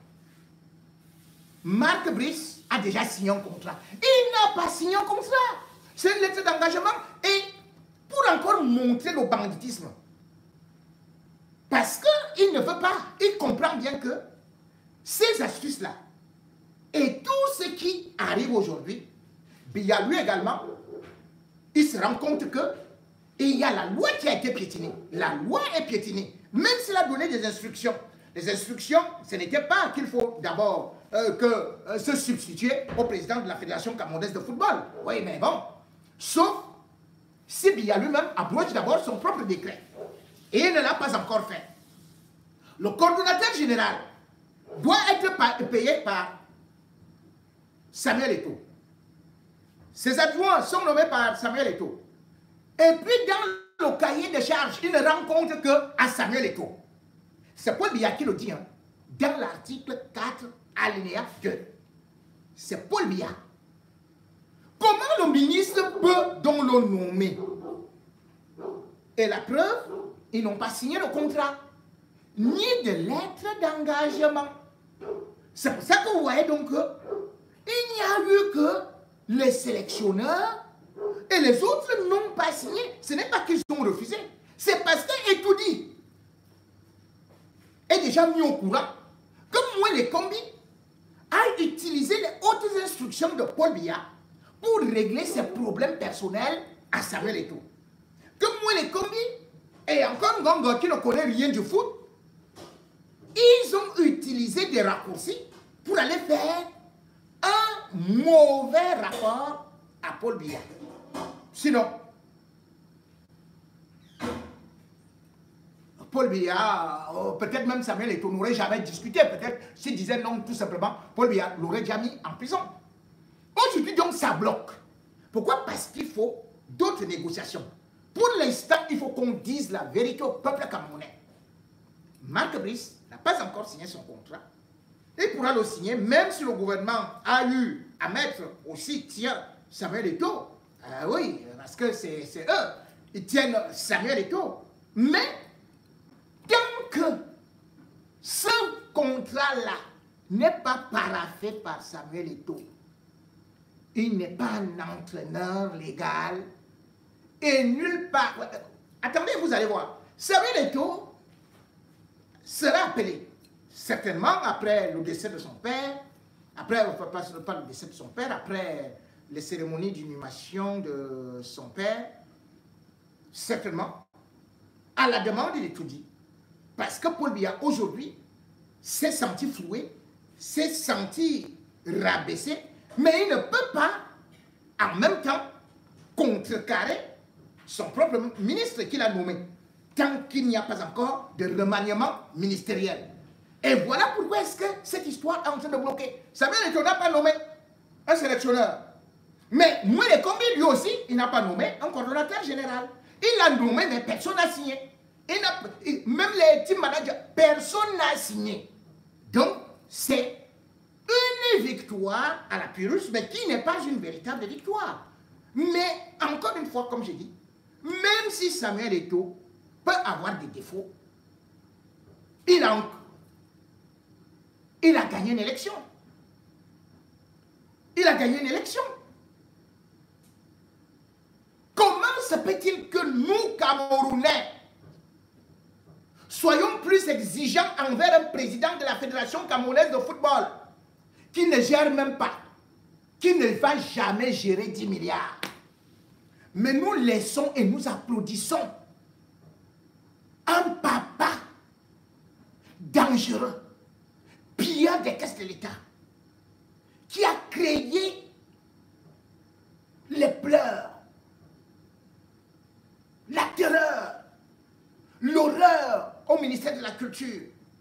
Marc Brice a déjà signé un contrat. Il n'a pas signé un contrat. C'est une lettre d'engagement. Et pour encore montrer le banditisme, parce qu'il ne veut pas, il comprend bien que ces astuces-là et tout ce qui arrive aujourd'hui, il y a lui également, il se rend compte que il y a la loi qui a été piétinée. La loi est piétinée. Même s'il a donné des instructions. Les instructions, ce n'était pas qu'il faut d'abord se substituer au président de la Fédération camerounaise de football. Oui, mais bon. Sauf si Biya lui-même abroge d'abord son propre décret. Et il ne l'a pas encore fait. Le coordonnateur général doit être payé par Samuel Eto'o. Ses adjoints sont nommés par Samuel Eto'o. Et puis dans le cahier de charges, il ne rend compte qu'à Samuel Eto'o. C'est Paul Biya qui le dit, hein, dans l'article 4, alinéa 2. C'est Paul Biya. Comment le ministre peut donc le nommer? Et la preuve, ils n'ont pas signé le contrat, ni de lettre d'engagement. C'est pour ça que vous voyez donc qu'il n'y a eu que les sélectionneurs et les autres n'ont pas signé. Ce n'est pas qu'ils ont refusé, c'est parce que Etoudi est déjà mis au courant que Mwele Kombi a utilisé les hautes instructions de Paul Biya pour régler ses problèmes personnels à Samuel Eto'o. Que Mwele Kombi et encore Ngongo qui ne connaît rien du foot, ils ont utilisé des raccourcis pour aller faire un mauvais rapport à Paul Biya. Sinon, Paul Biya, peut-être même Samuel Eto'o n'aurait jamais discuté. Peut-être s'il disait non, tout simplement, Paul Biya l'aurait déjà mis en prison. Aujourd'hui, donc, ça bloque. Pourquoi? Parce qu'il faut d'autres négociations. Pour l'instant, il faut qu'on dise la vérité au peuple camerounais. Marc Brice n'a pas encore signé son contrat. Il pourra le signer, même si le gouvernement a eu à mettre aussi, tiens, Samuel Eto'o. Oui, parce que c'est eux. Ils tiennent Samuel Eto'o. Mais, tant que ce contrat-là n'est pas paraphé par Samuel Eto'o, il n'est pas un entraîneur légal et nulle part. Attendez, vous allez voir. Samuel Eto'o sera appelé, certainement après le décès de son père, après, pas le décès de son père, après les cérémonies d'inhumation de son père, certainement, à la demande de l'Etoudi. Parce que Paul Biya, aujourd'hui, s'est senti floué, s'est senti rabaissé, mais il ne peut pas, en même temps, contrecarrer son propre ministre qu'il a nommé, tant qu'il n'y a pas encore de remaniement ministériel. Et voilà pourquoi est-ce que cette histoire est en train de bloquer. Samuel Eto'o n'a pas nommé un sélectionneur. Mais Mwele Kombi, lui aussi, il n'a pas nommé un coordonnateur général. Il a nommé, mais personne n'a signé. Même les team managers, personne n'a signé. Donc, c'est une victoire à la Pyrrhus, mais qui n'est pas une véritable victoire. Mais, encore une fois, comme j'ai dit, même si Samuel Eto'o peut avoir des défauts, il a gagné une élection. Il a gagné une élection. Comment se peut-il que nous, Camerounais, soyons plus exigeants envers un président de la Fédération camerounaise de football qui ne gère même pas, qui ne va jamais gérer 10 milliards. Mais nous laissons et nous applaudissons un papa dangereux, pilleur des caisses de l'État, qui a créé les pleurs, la terreur, l'horreur au ministère de la Culture,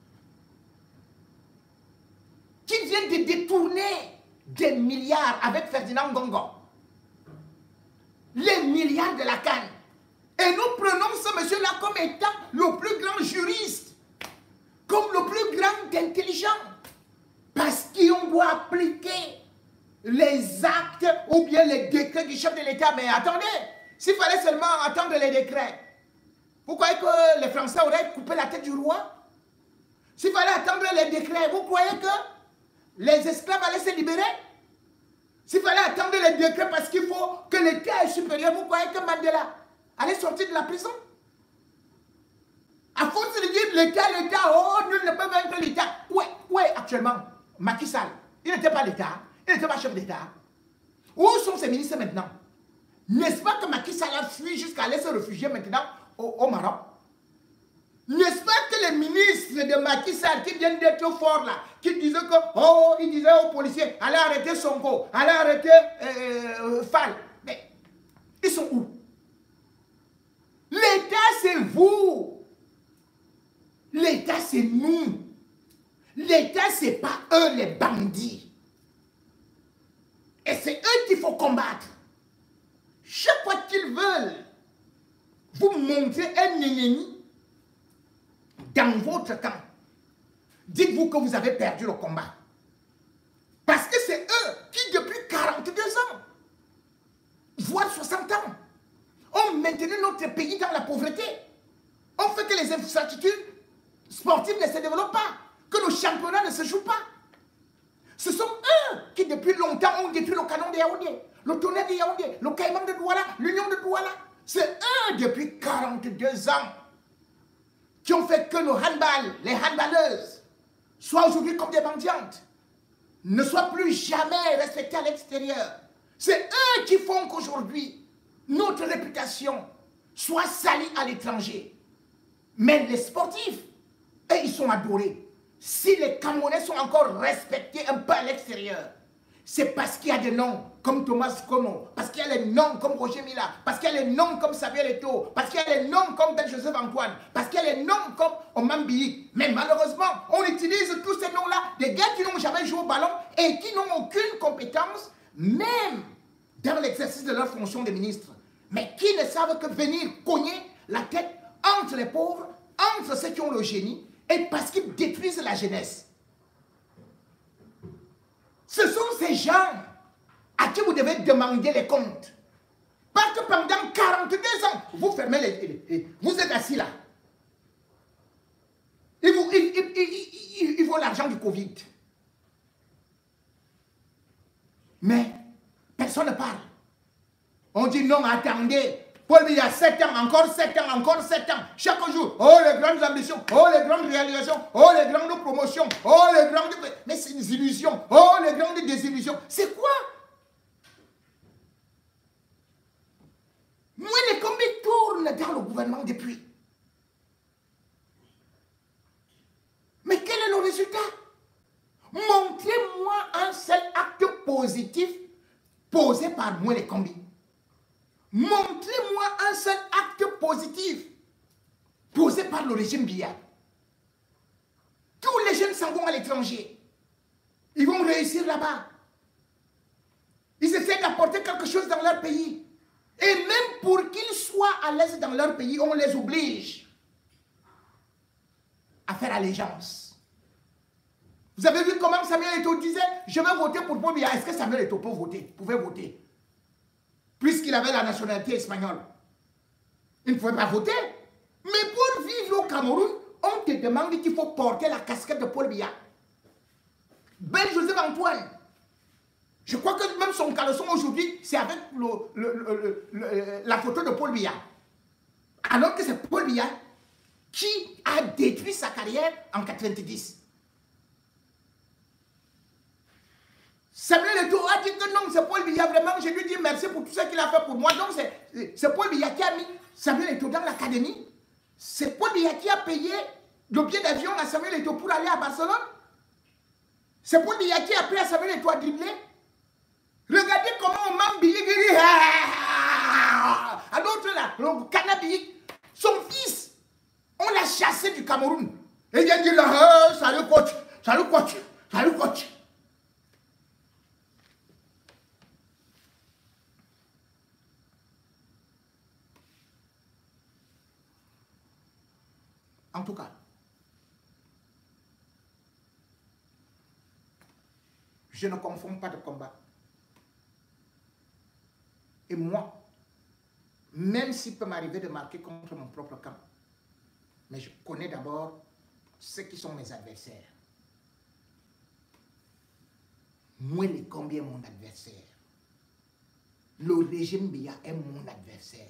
qui vient de détourner des milliards avec Ferdinand Ngongo, les milliards de la CAN. Et nous prenons ce monsieur-là comme étant le plus grand juriste gens parce qu'on doit appliquer les actes ou bien les décrets du chef de l'État. Mais attendez, s'il fallait seulement attendre les décrets, vous croyez que les Français auraient coupé la tête du roi? S'il fallait attendre les décrets, vous croyez que les esclaves allaient se libérer? S'il fallait attendre les décrets parce qu'il faut que l'État est supérieur, vous croyez que Mandela allait sortir de la prison? À force de dire l'État, oh, nul ne peut vaincre l'État. Où est actuellement Macky Sall? Il n'était pas l'État, il n'était pas chef d'État. Où sont ses ministres maintenant? N'est-ce pas que Macky Sall a fui jusqu'à aller se réfugier maintenant au Maroc? N'est-ce pas que les ministres de Macky Sall qui viennent d'être forts là, qui disaient que, oh, ils disaient aux policiers, allez arrêter Sonko, allez arrêter Fall. Mais ils sont où? L'État c'est vous. L'État c'est nous. L'État c'est pas eux les bandits. Et c'est eux qu'il faut combattre. Chaque fois qu'ils veulent vous montrer un ennemi dans votre camp, dites-vous que vous avez perdu le combat. Parce que c'est eux qui, depuis 42 ans, voire 60 ans, ont maintenu notre pays dans la pauvreté. On fait que les infrastructures sportives ne se développent pas, que nos championnats ne se jouent pas. Ce sont eux qui, depuis longtemps, ont détruit le canon de Yaoundé, le tonnerre de Yaoundé, le caïman de Douala, l'union de Douala. C'est eux, depuis 42 ans, qui ont fait que nos handballs, les handballeuses, soient aujourd'hui comme des mendiantes, ne soient plus jamais respectées à l'extérieur. C'est eux qui font qu'aujourd'hui, notre réputation soit salie à l'étranger. Mais les sportifs, eux, ils sont adorés. Si les Camerounais sont encore respectés un peu à l'extérieur, c'est parce qu'il y a des noms comme Thomas Kono, parce qu'il y a des noms comme Roger Mila, parce qu'il y a des noms comme Samuel Eto'o, parce qu'il y a des noms comme Ben Joseph Antoine, parce qu'il y a des noms comme Oman Biik. Mais malheureusement, on utilise tous ces noms-là, des gars qui n'ont jamais joué au ballon et qui n'ont aucune compétence, même dans l'exercice de leur fonction de ministre, mais qui ne savent que venir cogner la tête entre les pauvres, entre ceux qui ont le génie, et parce qu'ils détruisent la jeunesse. Ce sont ces gens à qui vous devez demander les comptes. Parce que pendant 42 ans, vous fermez les... Vous êtes assis là. Il faut l'argent du Covid. Mais personne ne parle. On dit non, attendez. Paul, il y a 7 ans, encore 7 ans, encore 7 ans. Chaque jour, oh les grandes ambitions, oh les grandes réalisations, oh les grandes promotions, oh les grandes... Mais c'est des illusions, oh les grandes désillusions. C'est quoi? Moi, les combats tournent dans le gouvernement depuis. Mais quel est le résultat? Montrez-moi un seul acte positif posé par moi les combats. Montrez-moi un seul acte positif posé par le régime Biya. Tous les jeunes s'en vont à l'étranger. Ils vont réussir là-bas. Ils essaient d'apporter quelque chose dans leur pays. Et même pour qu'ils soient à l'aise dans leur pays, on les oblige à faire allégeance. Vous avez vu comment Samuel Eto'o disait « Je vais voter pour Paul Biya ». Est-ce que Samuel Eto'o pouvait voter? Puisqu'il avait la nationalité espagnole. Il ne pouvait pas voter. Mais pour vivre au Cameroun, on te demande qu'il faut porter la casquette de Paul Biya. Ben Joseph Antoine. Je crois que même son caleçon aujourd'hui, c'est avec la photo de Paul Biya. Alors que c'est Paul Biya qui a détruit sa carrière en 90. Samuel Eto'o a dit que non, c'est Paul Biya, vraiment, je lui dis merci pour tout ce qu'il a fait pour moi. Donc c'est Paul Biya qui a mis Samuel Eto'o dans l'académie. C'est Paul Biya qui a payé le billet d'avion à Samuel Eto'o pour aller à Barcelone. C'est Paul Biya qui a appris à Samuel Eto'o à dribbler. Regardez comment Oman Biik dit à l'autre là, le Kana Biik, son fils, on l'a chassé du Cameroun. Et il a dit là, salut coach, salut coach, salut coach. En tout cas, je ne confonds pas de combat. Et moi, même s'il peut m'arriver de marquer contre mon propre camp, mais je connais d'abord ceux qui sont mes adversaires. Moi, les combien mon adversaire? Le régime Biya est mon adversaire.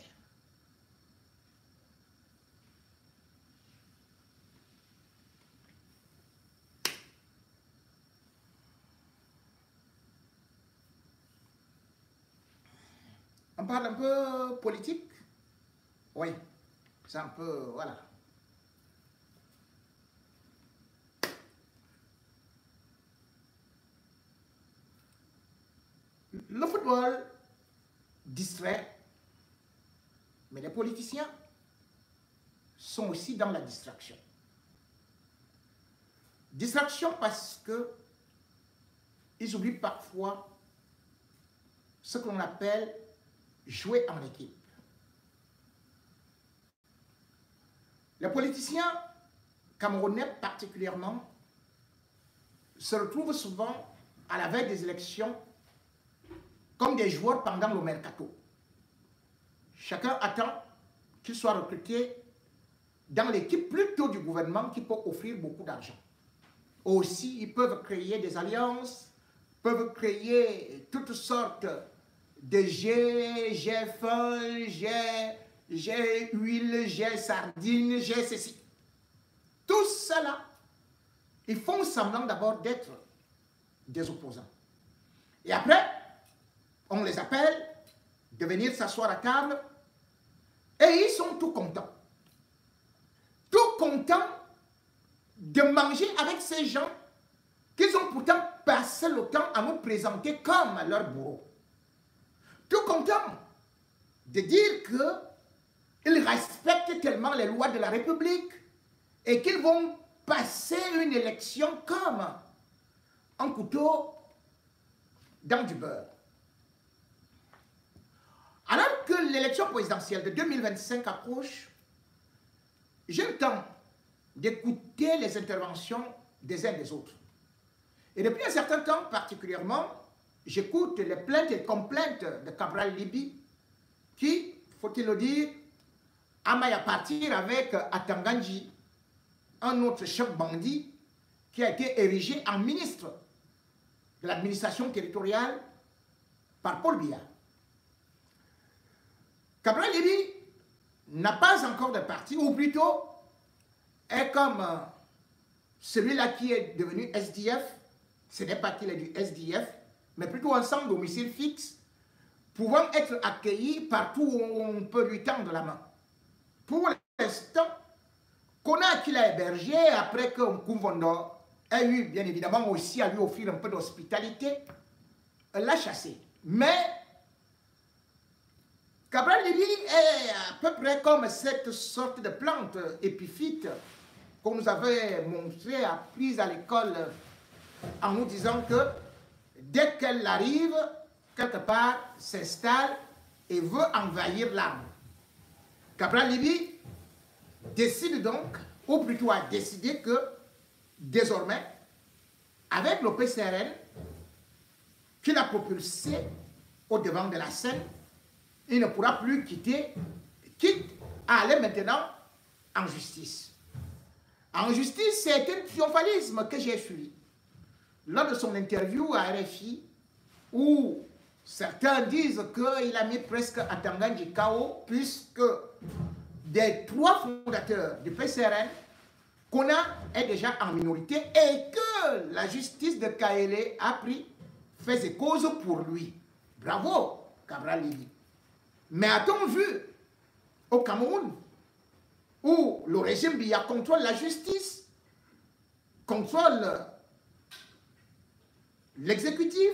On parle un peu politique? Oui, c'est un peu, voilà. Le football distrait, mais les politiciens sont aussi dans la distraction. Distraction parce que ils oublient parfois ce qu'on appelle jouer en équipe. Les politiciens camerounais particulièrement se retrouvent souvent à la veille des élections comme des joueurs pendant le mercato. Chacun attend qu'il soit recruté dans l'équipe plutôt du gouvernement qui peut offrir beaucoup d'argent. Aussi, ils peuvent créer des alliances, peuvent créer toutes sortes de j'ai faim, j'ai huile, j'ai sardine, j'ai ceci. Tout cela, ils font semblant d'abord d'être des opposants. Et après, on les appelle de venir s'asseoir à table et ils sont tout contents. Tout contents de manger avec ces gens qu'ils ont pourtant passé le temps à nous présenter comme leur bourreau. Tout contents de dire qu'ils respectent tellement les lois de la République et qu'ils vont passer une élection comme un couteau dans du beurre. Alors que l'élection présidentielle de 2025 approche, j'ai le temps d'écouter les interventions des uns des autres. Et depuis un certain temps particulièrement, j'écoute les plaintes et complaintes de Cabral Libi qui, faut-il le dire, a maille à partir avec Atanganji, un autre chef bandit qui a été érigé en ministre de l'administration territoriale par Paul Biya. Cabral Libi n'a pas encore de parti, ou plutôt est comme celui-là qui est devenu SDF. Ce n'est pas qu'il est du SDF, mais plutôt un sans domicile fixe, pouvant être accueilli partout où on peut lui tendre la main. Pour l'instant, Kona qui l'a hébergé, après que Nkumvondo a eu bien évidemment aussi à lui offrir un peu d'hospitalité, l'a chassé. Mais Cabral Libi est à peu près comme cette sorte de plante épiphyte qu'on nous avait montré, apprise à l'école, en nous disant que dès qu'elle arrive, quelque part, s'installe et veut envahir l'arbre. Cabral Libi décide donc, ou plutôt a décidé que désormais, avec le PCRN, qu'il a propulsé au devant de la scène, il ne pourra plus quitte à aller maintenant en justice. En justice, c'est un triomphalisme que j'ai suivi. Lors de son interview à RFI, où certains disent qu'il a mis presque Atanganji KO, puisque des 3 fondateurs du PCRN, Kona est déjà en minorité et que la justice de Kaélé a fait ses causes pour lui. Bravo, Cabral Libi. Mais a-t-on vu au Cameroun, où le régime Biya contrôle la justice, contrôle l'exécutif,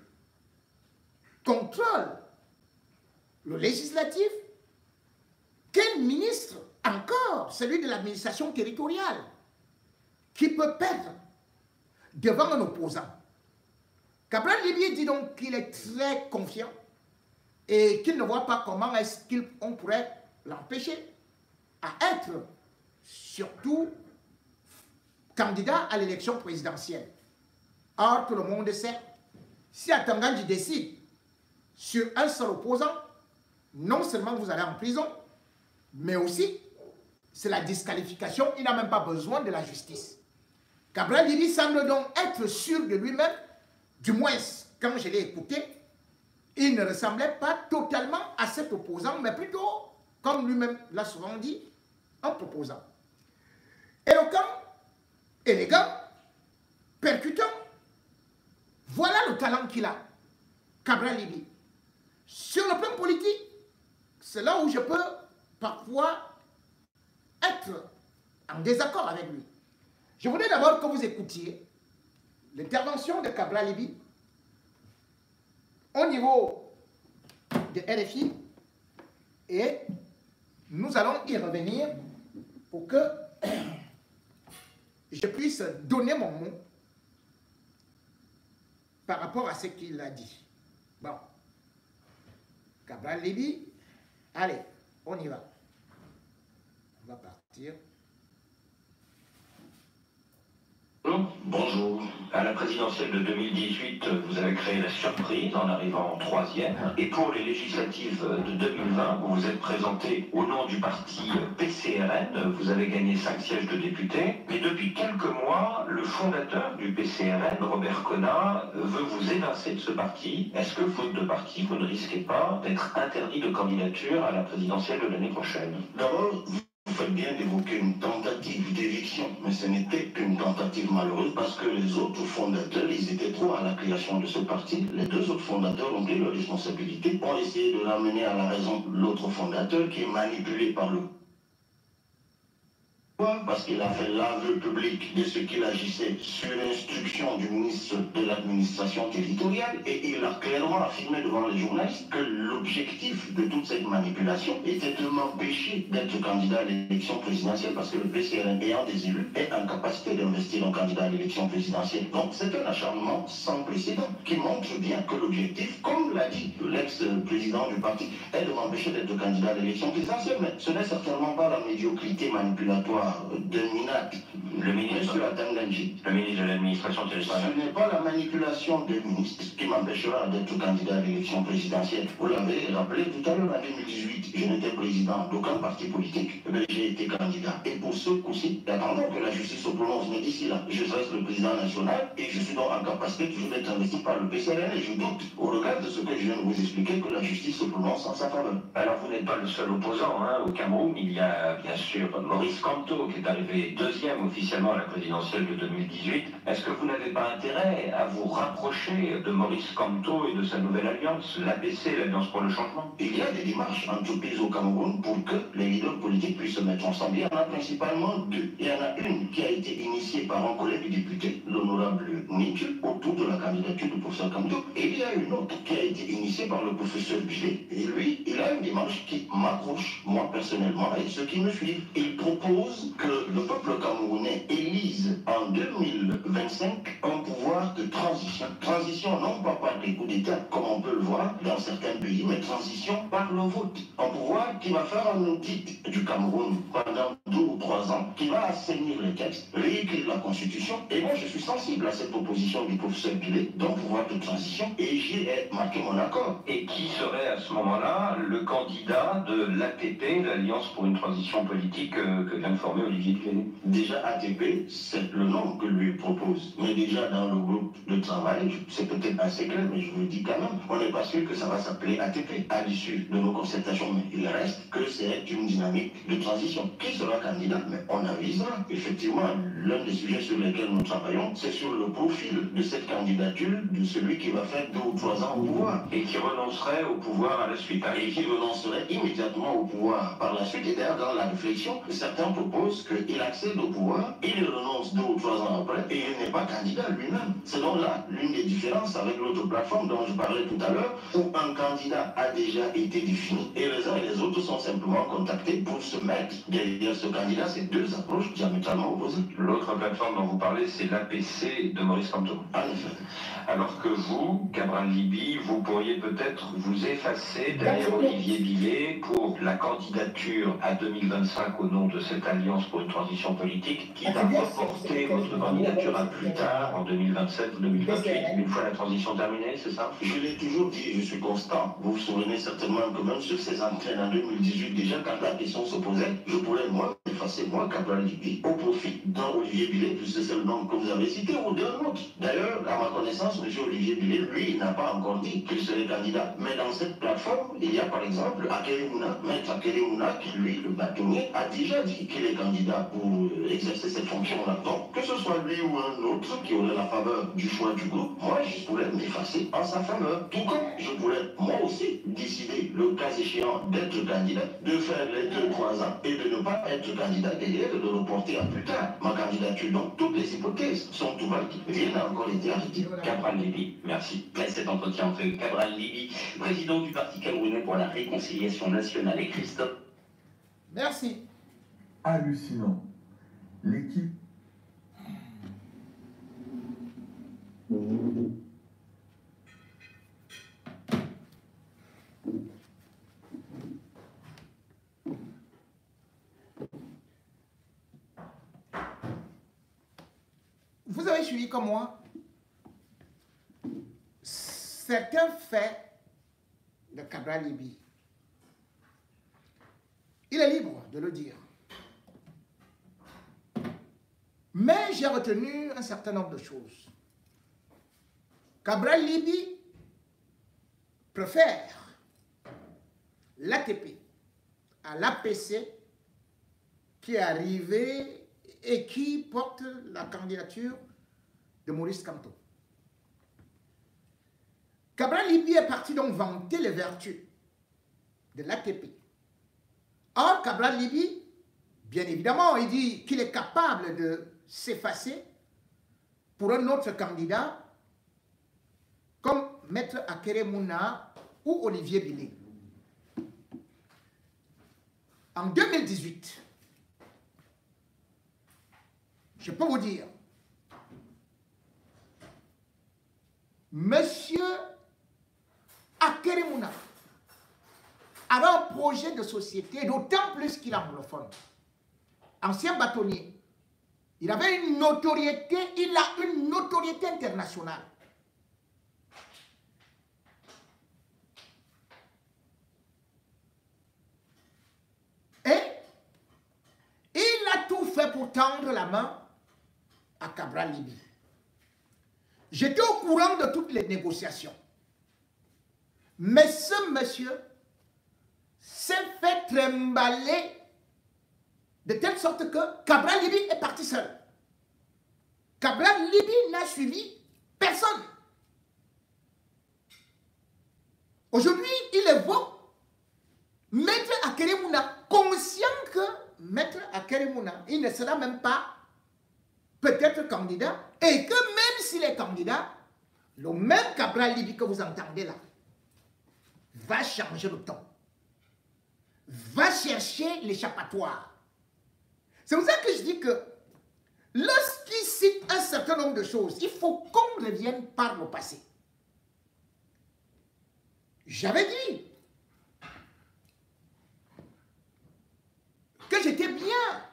contrôle le législatif, quel ministre encore, celui de l'administration territoriale, qui peut perdre devant un opposant? Cabral Libi dit donc qu'il est très confiant et qu'il ne voit pas comment est-ce qu'on pourrait l'empêcher à être surtout candidat à l'élection présidentielle. Or, tout le monde sait Si Atangandji décide sur un seul opposant, non seulement vous allez en prison, mais aussi c'est la disqualification. Il n'a même pas besoin de la justice. Cabral Libi semble donc être sûr de lui-même, du moins quand je l'ai écouté, il ne ressemblait pas totalement à cet opposant, mais plutôt, comme lui-même l'a souvent dit, un proposant. Éloquent, élégant, percutant. Voilà le talent qu'il a, Cabral Libi. Sur le plan politique, c'est là où je peux parfois être en désaccord avec lui. Je voudrais d'abord que vous écoutiez l'intervention de Cabral Libi au niveau de RFI et nous allons y revenir pour que je puisse donner mon mot par rapport à ce qu'il a dit. Bon. Cabral Libi, allez, on y va. On va partir. Bonjour. À la présidentielle de 2018, vous avez créé la surprise en arrivant en 3e. Et pour les législatives de 2020, vous vous êtes présenté au nom du parti PCRN. Vous avez gagné 5 sièges de députés. Mais depuis quelques mois, le fondateur du PCRN, Robert Conat, veut vous évincer de ce parti. Est-ce que, faute de parti, vous ne risquez pas d'être interdit de candidature à la présidentielle de l'année prochaine? D'abord, vous faites bien d'évoquer une tentative d'éviction, mais ce n'était qu'une tentative malheureuse parce que les autres fondateurs, ils étaient trop à la création de ce parti. Les 2 autres fondateurs ont pris leurs responsabilités, ont essayé de ramener à la raison l'autre fondateur qui est manipulé par le parce qu'il a fait l'aveu public de ce qu'il agissait sur instruction du ministre de l'administration territoriale et il a clairement affirmé devant les journalistes que l'objectif de toute cette manipulation était de m'empêcher d'être candidat à l'élection présidentielle parce que le PCRN ayant des élus est en capacité d'investir un candidat à l'élection présidentielle. Donc c'est un acharnement sans précédent qui montre bien que l'objectif, comme l'a dit l'ex-président du parti, est de m'empêcher d'être candidat à l'élection présidentielle. Mais ce n'est certainement pas la médiocrité manipulatoire de Minat, le ministre de l'administration territoriale. Ce n'est pas la manipulation des ministres qui m'empêchera d'être candidat à l'élection présidentielle. Vous l'avez rappelé tout à l'heure, en 2018, je n'étais président d'aucun parti politique, mais j'ai été candidat. Et pour ce coup-ci, attendons que la justice se prononce, mais d'ici là, je reste le président national et je suis donc en capacité toujours d'être investi par le PCRN et je doute, au regard de ce que je viens de vous expliquer, que la justice se prononce en sa faveur. Alors vous n'êtes pas le seul opposant, hein. Au Cameroun, il y a bien sûr Maurice Kamto qui est arrivé 2e officiellement à la présidentielle de 2018. Est-ce que vous n'avez pas intérêt à vous rapprocher de Maurice Kamto et de sa nouvelle alliance, l'APC, l'Alliance pour le Changement? Il y a des démarches entreprises au Cameroun pour que les leaders politiques puissent se mettre ensemble. Il y en a principalement 2. Il y en a une qui a été initiée par un collègue député, l'honorable Nietzsche, autour de la candidature du professeur Kamto. Et il y a une autre qui a été initiée par le professeur Bilet. Et lui, il a une démarche qui m'accroche, moi personnellement, et ceux qui me suivent. Il propose que le peuple camerounais élise en 2025 un pouvoir de transition. Transition non pas par des coups d'État, comme on peut le voir dans certains pays, mais transition par le vote. Un pouvoir qui va faire un audit du Cameroun pendant 2 ou 3 ans, qui va assainir les textes, réécrire la Constitution. Et moi, je suis sensible à cette proposition du professeur Bilet d'un pouvoir de transition et j'y ai marqué mon accord. Et qui serait à ce moment-là le candidat de l'ATP, l'Alliance pour une transition politique que vient de former Olivier Cléné? Déjà, ATP, c'est le nom que lui propose. Mais déjà, dans le groupe de travail, c'est peut-être assez clair, mais je vous le dis quand même, on n'est pas sûr que ça va s'appeler ATP à l'issue de nos concertations. Mais il reste que c'est une dynamique de transition. Qui sera candidat? Mais on avisera. Effectivement, l'un des sujets sur lesquels nous travaillons, c'est sur le profil de cette candidature de celui qui va faire 2 ou 3 ans au pouvoir. Et qui renoncerait au pouvoir à la suite. Et qui renoncerait immédiatement au pouvoir par la suite. Et d'ailleurs, dans la réflexion, certains proposent qu'il accède au pouvoir, il renonce 2 ou 3 ans après, et il n'est pas candidat lui-même. C'est donc là l'une des différences avec l'autre plateforme dont je parlais tout à l'heure, où un candidat a déjà été défini, et les uns et les autres sont simplement contactés pour se mettre derrière ce candidat. C'est 2 approches diamétralement opposées. L'autre plateforme dont vous parlez, c'est l'APC de Maurice Kamto. En effet. Alors que vous, Cabral Libi, vous pourriez peut-être vous effacer derrière Olivier Bilet pour la candidature à 2025 au nom de cette Alliance pour une transition politique qui va reporter votre candidature à plus tard, en 2027 ou 2028, une fois la transition terminée. Daniel, c'est ça? Je l'ai toujours dit, je suis constant. Vous vous souvenez certainement que même sur ces antennes en 2018, déjà quand la question se posait, je pourrais moi effacer moi, Cabral Libby, au profit d'un Olivier Billet, puisque c'est le nom que vous avez cité, ou d'un autre. D'ailleurs, à ma connaissance, M. Olivier Billet, lui, n'a pas encore dit qu'il serait candidat. Mais dans cette plateforme, il y a par exemple Akere Mouna, maître Akere Mouna, qui lui, le bâtonnier, a déjà dit qu'il est candidat pour exercer cette fonction-là. Donc, que ce soit lui ou un autre qui aurait la faveur du choix du groupe, moi, je pourrais m'effacer en sa faveur. Tout comme je pourrais, moi aussi, décider, le cas échéant, d'être candidat, de faire les 2-3 ans et de ne pas être candidat derrière, de le reporter à plus tard. Ma candidature, donc, toutes les hypothèses sont ouvertes. Rien n'a encore été arrêté. Cabral Libby, merci. Cet entretien entre Cabral Libby, président du Parti camerounais pour la réconciliation nationale, et Christophe. Merci. Hallucinant. L'équipe. Vous avez suivi comme moi certains faits de Cabral Libby. Il est libre de le dire. Mais j'ai retenu un certain nombre de choses. Cabral Libby préfère l'ATP à l'APC qui est arrivé et qui porte la candidature de Maurice Kamto. Cabral Libby est parti donc vanter les vertus de l'ATP. Or, Cabral Libby, bien évidemment, il dit qu'il est capable de s'effacer pour un autre candidat comme Maître Akere Mouna ou Olivier Billet. En 2018, je peux vous dire, Monsieur Akere Mouna avait un projet de société, d'autant plus qu'il est anglophone. Ancien bâtonnier, il avait une notoriété, il a une notoriété internationale. Et il a tout fait pour tendre la main à Cabral Libby. J'étais au courant de toutes les négociations. Mais ce monsieur s'est fait trimballer de telle sorte que Cabral Libby est parti seul. Cabral Libby n'a suivi personne. Aujourd'hui, il évoque Maître Akere Mouna, conscient que Maître Akere Mouna, il ne sera même pas peut-être candidat, et que même s'il est candidat, le même Cabral Libby que vous entendez là, va changer le ton, va chercher l'échappatoire. C'est pour ça que je dis que lorsqu'il cite un certain nombre de choses, il faut qu'on revienne par le passé. J'avais dit que j'étais bien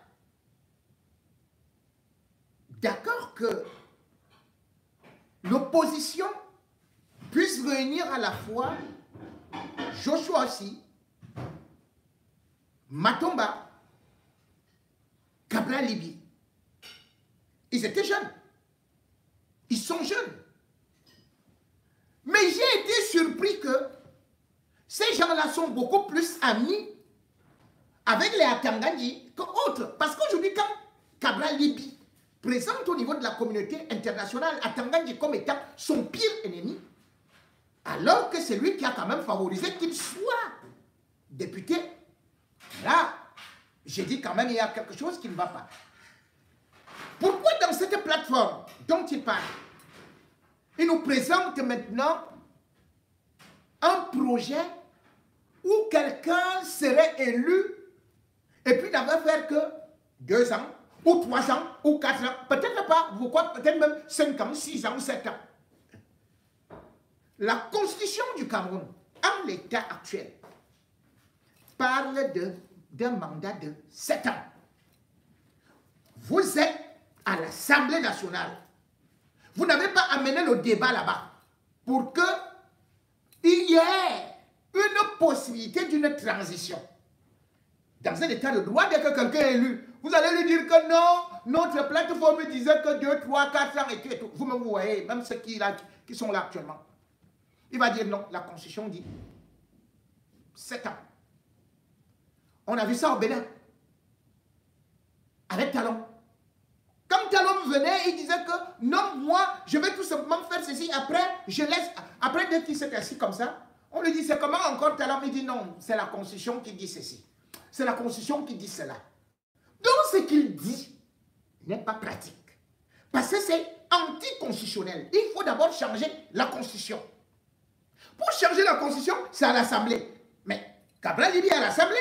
d'accord que l'opposition puisse réunir à la fois Joshua aussi, Matomba, Cabral Libby. Ils étaient jeunes. Ils sont jeunes. Mais j'ai été surpris que ces gens-là sont beaucoup plus amis avec les Atangandji qu'autres. Parce qu'aujourd'hui, quand Cabral Libby présente au niveau de la communauté internationale Atangandji comme étant son pire ennemi, alors que c'est lui qui a quand même favorisé qu'il soit député, là, j'ai dit quand même il y a quelque chose qui ne va pas. Pourquoi dans cette plateforme dont il parle, il nous présente maintenant un projet où quelqu'un serait élu et puis n'avait fait que 2 ans, ou 3 ans, ou 4 ans, peut-être pas, vous croyez, peut-être même 5 ans, 6 ans, 7 ans. La constitution du Cameroun, en l'état actuel, parle d'un mandat de 7 ans. Vous êtes à l'Assemblée nationale. Vous n'avez pas amené le débat là-bas pour qu'il y ait une possibilité d'une transition. Dans un état de droit, dès que quelqu'un est élu, vous allez lui dire que non, notre plateforme disait que 2, 3, 4 ans et tout. Vous-même, vous voyez, même ceux qui sont là actuellement. Il va dire non, la Constitution dit 7 ans. On a vu ça au Bénin, avec Talon. Quand Talon venait, il disait que non, moi, je vais tout simplement faire ceci. Après, je laisse. Après, dès qu'il s'est assis comme ça, on lui dit c'est comment encore Talon? Il dit non, c'est la Constitution qui dit ceci. C'est la Constitution qui dit cela. Donc, ce qu'il dit n'est pas pratique. Parce que c'est anticonstitutionnel. Il faut d'abord changer la Constitution. Pour changer la Constitution, c'est à l'Assemblée. Mais Cabral Libye à l'Assemblée.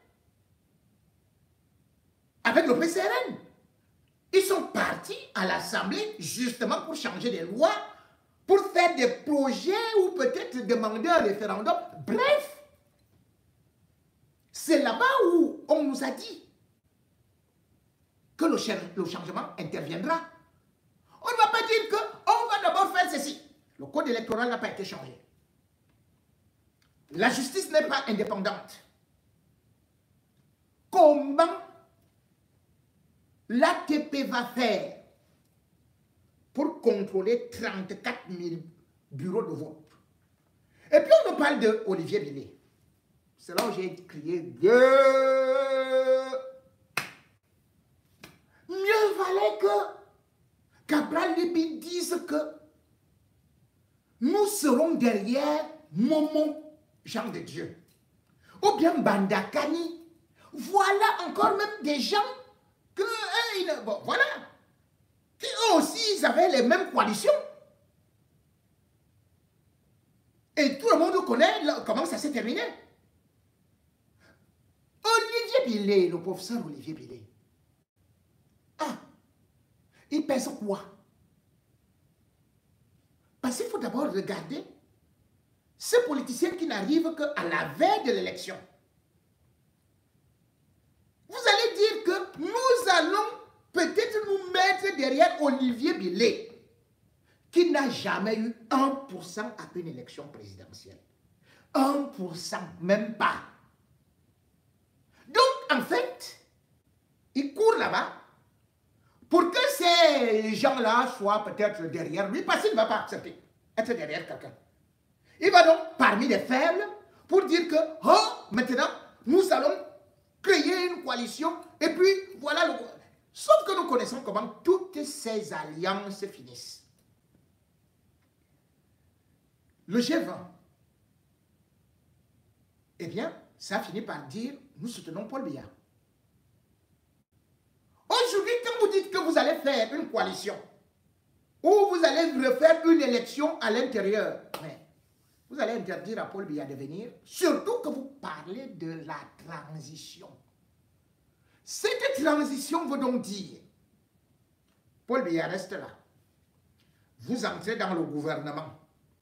Avec le PCRN. Ils sont partis à l'Assemblée justement pour changer des lois, pour faire des projets ou peut-être demander un référendum. Bref, c'est là-bas où on nous a dit que le changement interviendra. On ne va pas dire qu'on va d'abord faire ceci. Le code électoral n'a pas été changé. La justice n'est pas indépendante. Comment l'ATP va faire pour contrôler 34 000 bureaux de vote? Et puis on nous parle de Olivier Billet. C'est là où j'ai crié Dieu. Mieux valait que Cabral Libye dise que nous serons derrière Momo, Jean de Dieu. Ou bien Bandakani. Voilà encore même des gens que bon, voilà, qui eux aussi ils avaient les mêmes coalitions. Et tout le monde connaît comment ça s'est terminé. Olivier Billet, le professeur Olivier Billet, il pèse quoi? Parce qu'il faut d'abord regarder ces politiciens qui n'arrivent qu'à la veille de l'élection. Vous allez dire que nous allons peut-être nous mettre derrière Olivier Billet, qui n'a jamais eu 1% à une élection présidentielle. 1%, même pas. Donc, en fait, il court là-bas pour que ces gens-là soient peut-être derrière lui, parce qu'il ne va pas accepter être derrière quelqu'un. Il va donc parmi les faibles pour dire que, oh, maintenant, nous allons créer une coalition, et puis voilà le... Sauf que nous connaissons comment toutes ces alliances finissent. Le G20, eh bien, ça finit par dire, nous soutenons Paul Biya. Aujourd'hui, quand vous dites que vous allez faire une coalition, ou vous allez refaire une élection à l'intérieur, vous allez interdire à Paul Biya de venir, surtout que vous parlez de la transition. Cette transition veut donc dire, Paul Biya reste là, vous entrez dans le gouvernement,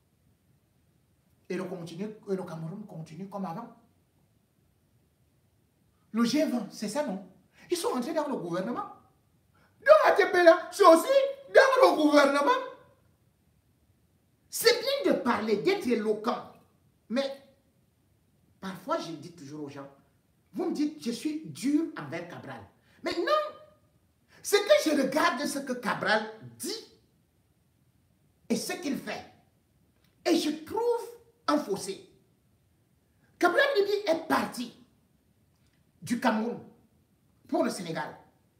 et le Cameroun continue comme avant. Le G20, c'est ça, non? Ils sont entrés dans le gouvernement. Dans ATP là, c'est aussi dans le gouvernement. C'est bien de parler, d'être éloquent. Mais parfois, je dis toujours aux gens, vous me dites, je suis dur envers Cabral. Mais non, c'est que je regarde ce que Cabral dit et ce qu'il fait. Et je trouve un fossé. Cabral Libye est parti du Cameroun pour le Sénégal.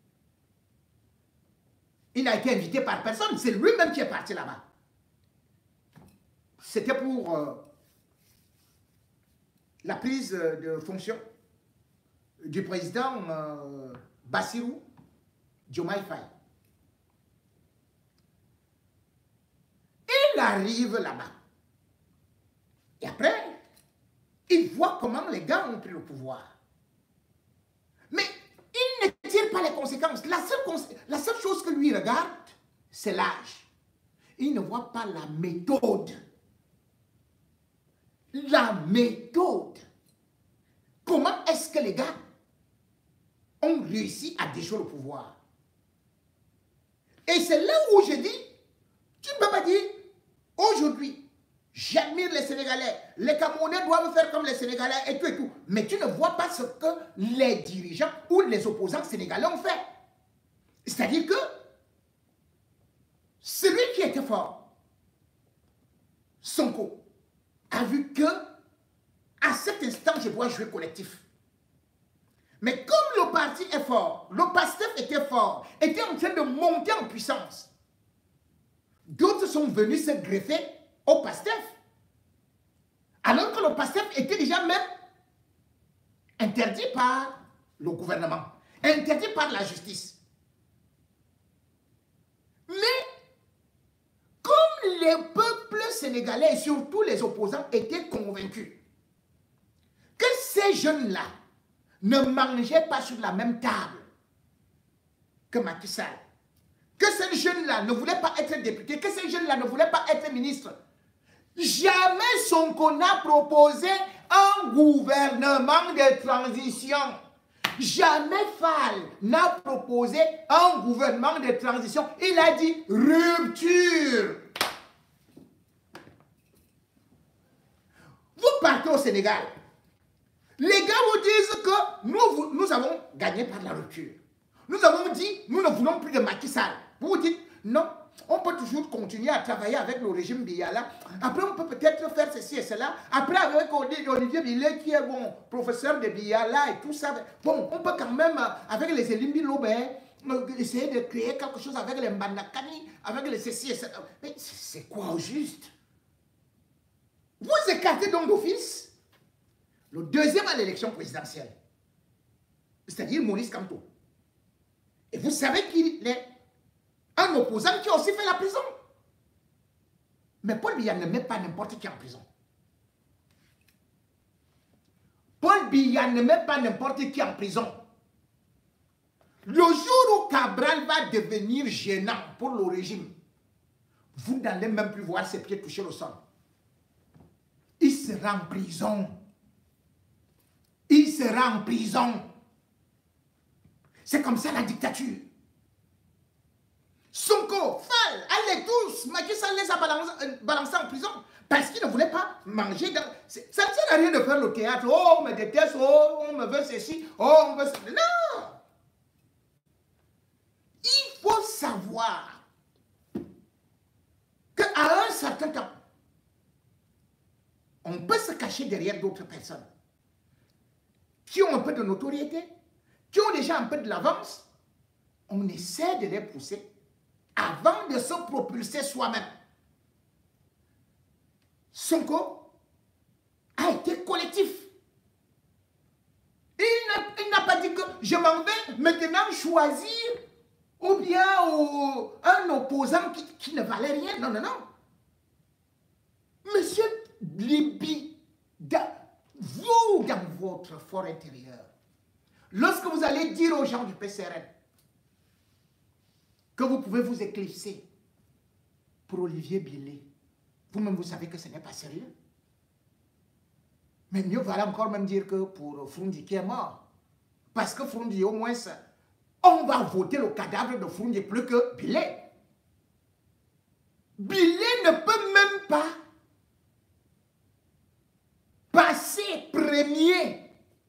Il n'a été invité par personne, c'est lui-même qui est parti là-bas. C'était pour la prise de fonction du président Bassirou Diomaye Faye. Il arrive là-bas. Et après, il voit comment les gars ont pris le pouvoir. Mais il ne tire pas les conséquences. La seule chose que lui regarde, c'est l'âge. Il ne voit pas la méthode. La méthode. Comment est-ce que les gars ont réussi à déjouer le pouvoir? Et c'est là où je dis, tu ne peux pas dire, aujourd'hui, J'admire les Sénégalais. Les Camerounais doivent faire comme les Sénégalais et tout et tout. Mais tu ne vois pas ce que les dirigeants ou les opposants sénégalais ont fait. C'est-à-dire que celui qui était fort, Sonko, a vu que à cet instant, je dois jouer collectif. Mais comme le parti est fort, le PASTEF était fort, était en train de monter en puissance, d'autres sont venus se greffer au PASTEF. Alors que le PASTEF était déjà même interdit par le gouvernement, interdit par la justice. Mais comme les peuples sénégalais et surtout les opposants étaient convaincus que ces jeunes-là ne mangeaient pas sur la même table que Macky Sall, que ces jeunes-là ne voulaient pas être députés, que ces jeunes-là ne voulaient pas être ministres, jamais Sonko n'a proposé un gouvernement de transition. Jamais Fall n'a proposé un gouvernement de transition. Il a dit rupture. Vous partez au Sénégal. Les gars vous disent que nous avons gagné par la rupture. Nous avons dit, nous ne voulons plus de Macky Sall. Vous vous dites, non, on peut toujours continuer à travailler avec le régime Biala. Après, on peut peut-être faire ceci et cela. Après, avec Olivier Billet, qui est bon professeur de Biala et tout ça, bon, on peut quand même, avec les Elimbi Lobé, essayer de créer quelque chose avec les Mbandakani, avec les ceci et cela. Mais c'est quoi au juste? Vous écartez donc d'office le deuxième à l'élection présidentielle, c'est-à-dire Maurice Kamto. Et vous savez qu'il est un opposant qui a aussi fait la prison. Mais Paul Biya ne met pas n'importe qui en prison. Paul Biya ne met pas n'importe qui en prison. Le jour où Cabral va devenir gênant pour le régime, vous n'allez même plus voir ses pieds toucher le sol. Il sera en prison. Il sera en prison. C'est comme ça la dictature. Sonko, Fall, allez tous, Macky Sall les a balancés en prison parce qu'ils ne voulaient pas manger. Ça ne sert à rien de faire le théâtre. Oh, on me déteste, oh, on me veut ceci, oh, on me veut ceci. Non! Il faut savoir qu'à un certain temps, on peut se cacher derrière d'autres personnes qui ont un peu de notoriété, qui ont déjà un peu de l'avance. On essaie de les pousser avant de se propulser soi-même. Sonko a été collectif. Il n'a pas dit que je m'en vais maintenant choisir ou bien un opposant qui ne valait rien. Non, non, non. Monsieur Libi, vous, dans votre fort intérieur, lorsque vous allez dire aux gens du PCRN que vous pouvez vous éclipser pour Olivier Billet, vous-même vous savez que ce n'est pas sérieux. Mais mieux valait encore même dire que pour Frundi qui est mort. Parce que Frundi, au moins, on va voter le cadavre de Frundi plus que Billet. Billet ne peut même pas passer premier.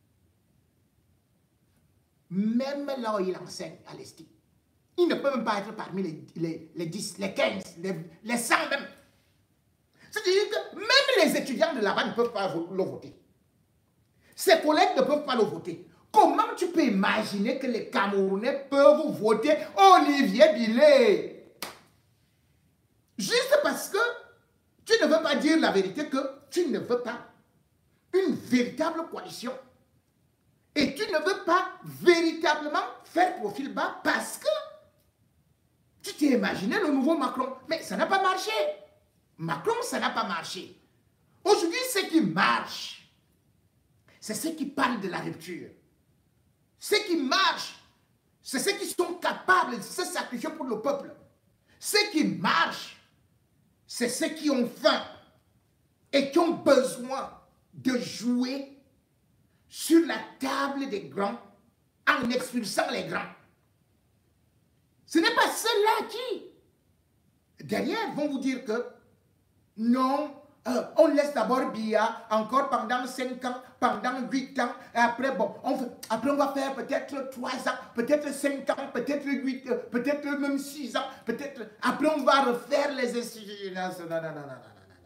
Même là où il enseigne à l'Esti. Il ne peut même pas être parmi les 10, les 15, les 100 même. C'est-à-dire que même les étudiants de là-bas ne peuvent pas le voter. Ses collègues ne peuvent pas le voter. Comment tu peux imaginer que les Camerounais peuvent voter Olivier Billet? Juste parce que tu ne veux pas dire la vérité, que tu ne veux pas une véritable coalition. Et tu ne veux pas véritablement faire profil bas parce que tu t'es imaginé le nouveau Macron. Mais ça n'a pas marché. Macron, ça n'a pas marché. Aujourd'hui, ce qui marche, c'est ceux qui parlent de la rupture. Ceux qui marchent, c'est ceux qui sont capables de se sacrifier pour le peuple. Ceux qui marchent, c'est ceux qui ont faim et qui ont besoin de jouer sur la table des grands en expulsant les grands. Ce n'est pas ceux-là qui, derrière, vont vous dire que non, On laisse d'abord Biya encore pendant 5 ans, pendant 8 ans, et après, bon, après on va faire peut-être 3 ans, peut-être 5 ans, peut-être 8, peut-être même 6 ans, peut-être, après on va refaire les institutions. Non, non, non, non, non, non.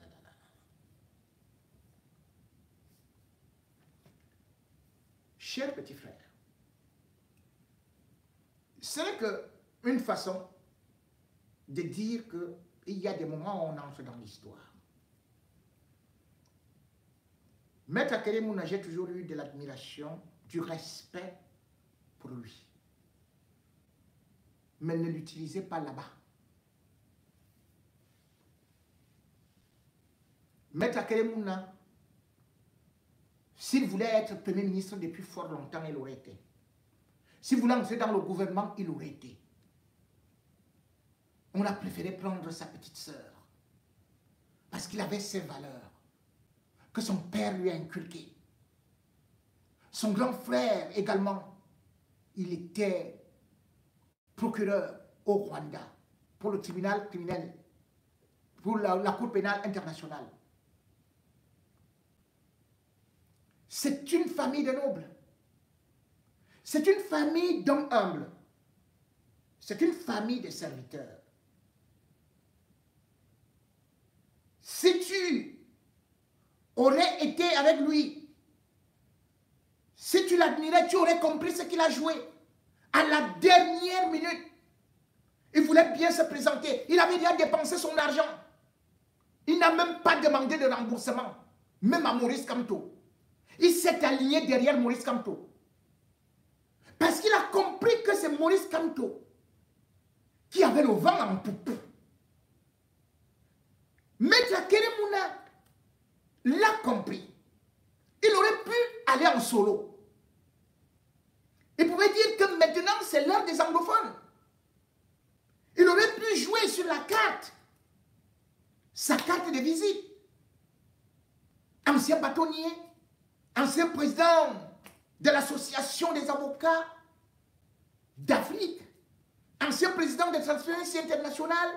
Chers petits frères, c'est qu'une façon de dire qu'il y a des moments où on entre dans l'histoire. Maître Akere Mouna, j'ai toujours eu de l'admiration, du respect pour lui. Mais ne l'utilisez pas là-bas. Maître Akere Mouna, s'il voulait être Premier ministre depuis fort longtemps, il aurait été. S'il voulait entrer dans le gouvernement, il aurait été. On a préféré prendre sa petite sœur. Parce qu'il avait ses valeurs que son père lui a inculquées. Son grand frère également, il était procureur au Rwanda pour le tribunal criminel, pour la Cour pénale internationale. C'est une famille de nobles. C'est une famille d'hommes humbles. C'est une famille de serviteurs. Si tu aurais été avec lui, si tu l'admirais, tu aurais compris ce qu'il a joué. À la dernière minute, il voulait bien se présenter. Il avait déjà dépensé son argent. Il n'a même pas demandé de remboursement, même à Maurice Kamto. Il s'est aligné derrière Maurice Kamto. Parce qu'il a compris que c'est Maurice Kamto qui avait le vent en poupe. Maître Akere Mouna l'a compris. Il aurait pu aller en solo. Il pouvait dire que maintenant c'est l'heure des anglophones. Il aurait pu jouer sur la carte, sa carte de visite. Ancien bâtonnier, ancien président de l'association des avocats d'Afrique, ancien président de Transparency International,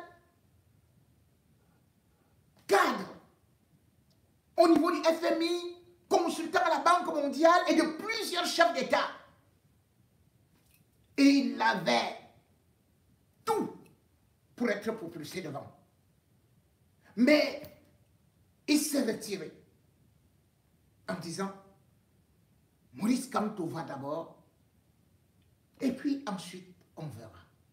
cadre au niveau du FMI, consultant à la Banque mondiale et de plusieurs chefs d'État. Et il avait tout pour être propulsé devant. Mais il s'est retiré en disant, Maurice Kamto va d'abord, et puis ensuite on verra.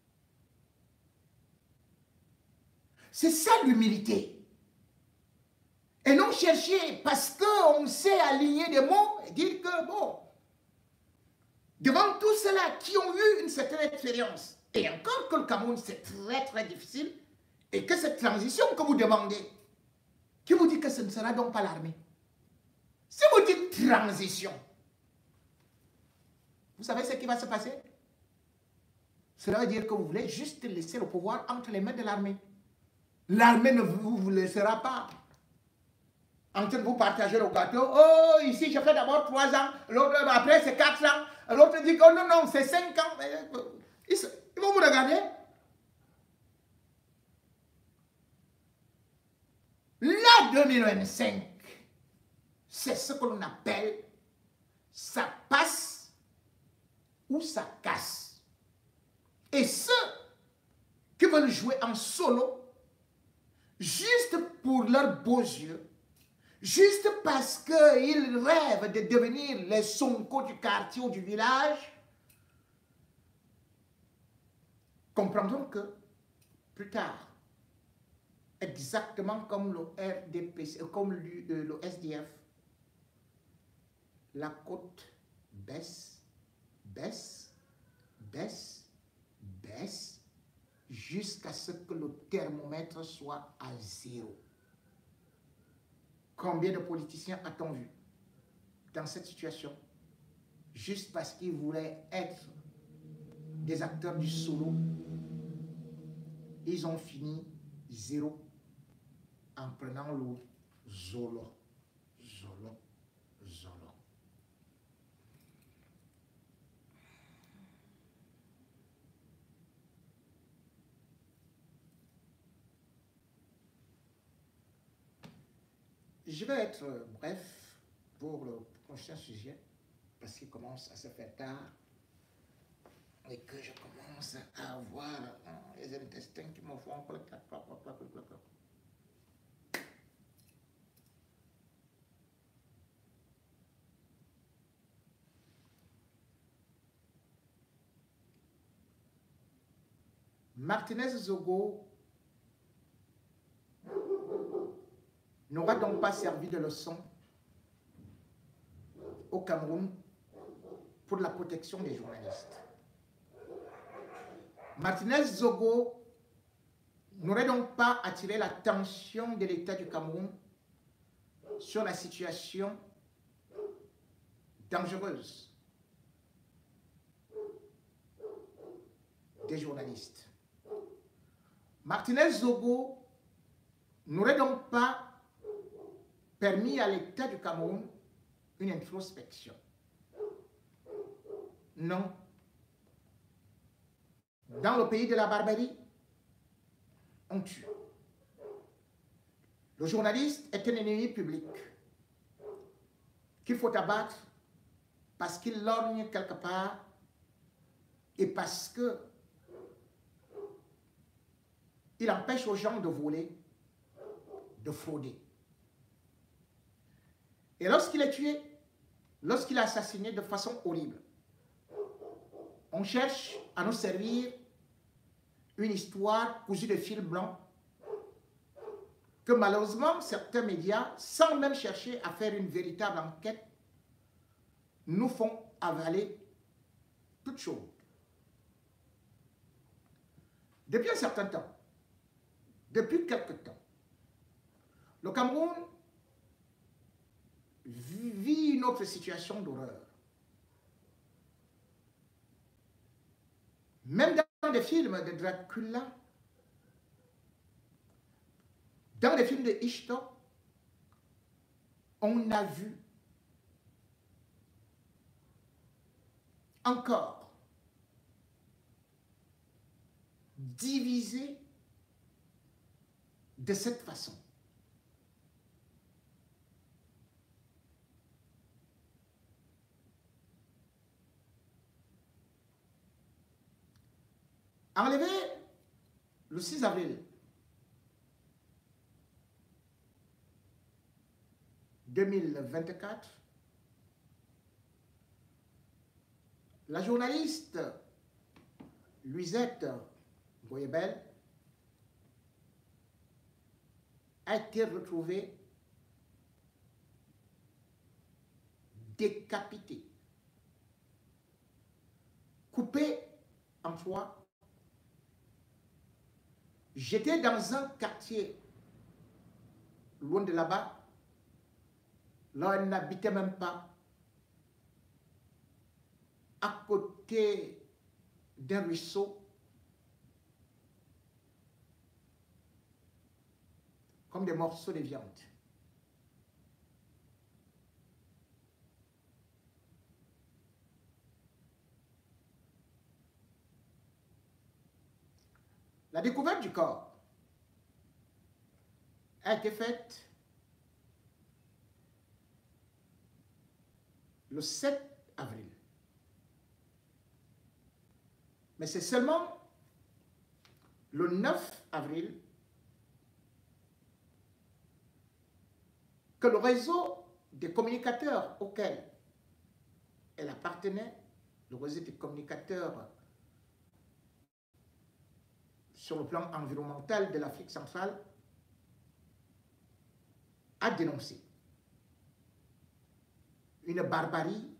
C'est ça l'humilité. Et non chercher, parce qu'on sait aligner des mots et dire que, bon, devant tous ceux-là qui ont eu une certaine expérience, et encore que le Cameroun c'est très très difficile, et que cette transition que vous demandez, qui vous dit que ce ne sera donc pas l'armée? Si vous dites transition, vous savez ce qui va se passer? Cela veut dire que vous voulez juste laisser le pouvoir entre les mains de l'armée. L'armée ne vous laissera pas en train de vous partager le gâteau. Oh, ici, je fais d'abord 3 ans, l'autre, après, c'est 4 ans. L'autre dit, oh non, non, c'est 5 ans. Ils vont vous regarder. La 2025, c'est ce que l'on appelle ça passe ou ça casse. Et ceux qui veulent jouer en solo, juste pour leurs beaux yeux, juste parce qu'ils rêvent de devenir les Sonko du quartier ou du village, comprendront que plus tard, exactement comme le RDPC, comme le SDF, la cote baisse, baisse, baisse, baisse, jusqu'à ce que le thermomètre soit à 0. Combien de politiciens a-t-on vu dans cette situation, juste parce qu'ils voulaient être des acteurs du solo, ils ont fini 0 en prenant le Zolo. Zolo. Zolo. Je vais être bref pour le prochain sujet, parce qu'il commence à se faire tard et que je commence à avoir les intestins qui me font clac, clac, clac, clac, clac, clac, clac. Martinez Zogo n'aura donc pas servi de leçon au Cameroun pour la protection des journalistes. Martinez Zogo n'aurait donc pas attiré l'attention de l'État du Cameroun sur la situation dangereuse des journalistes. Martinez Zogo n'aurait donc pas permis à l'État du Cameroun une introspection. Non. Dans le pays de la barbarie, on tue. Le journaliste est un ennemi public qu'il faut abattre parce qu'il lorgne quelque part et parce que il empêche aux gens de voler, de frauder. Et lorsqu'il est tué, lorsqu'il est assassiné de façon horrible, on cherche à nous servir une histoire cousue de fil blanc que malheureusement certains médias, sans même chercher à faire une véritable enquête, nous font avaler toute chose. Depuis un certain temps, depuis quelque temps, le Cameroun vit une autre situation d'horreur. Même dans des films de Dracula, dans les films de Ishtar, on a vu encore divisé de cette façon. Enlevé le 6 avril 2024, la journaliste Louisette Goyebel a été retrouvée décapitée, coupée en trois, jetée dans un quartier loin de là-bas. Là, elle n'habitait même pas, à côté d'un ruisseau, comme des morceaux de viande. La découverte du corps a été faite le 7 avril. Mais c'est seulement le 9 avril que le réseau des communicateurs auquel elle appartenait, le réseau des communicateurs sur le plan environnemental de l'Afrique centrale, a dénoncé une barbarie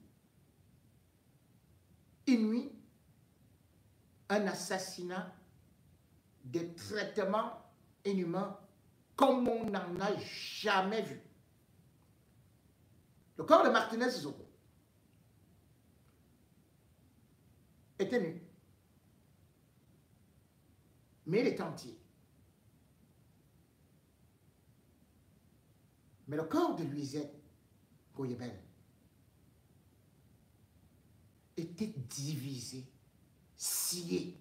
inouïe, un assassinat, des traitements inhumains comme on n'en a jamais vu. Le corps de Martinez Zogo était nu, mais il est entier. Mais le corps de Louisette Goyebel était divisé, scié.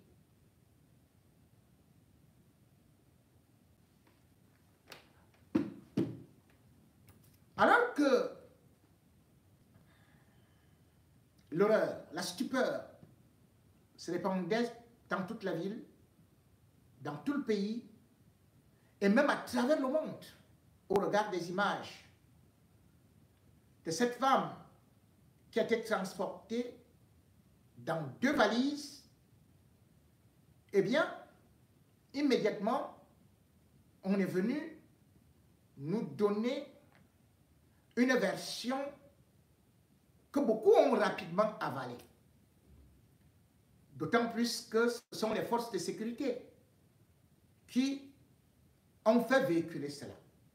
l'horreur, la stupeur se répandait dans toute la ville, dans tout le pays, et même à travers le monde, au regard des images de cette femme qui a été transportée dans 2 valises. Eh bien, immédiatement, on est venu nous donner une version que beaucoup ont rapidement avalée. D'autant plus que ce sont les forces de sécurité qui ont fait véhiculer cela.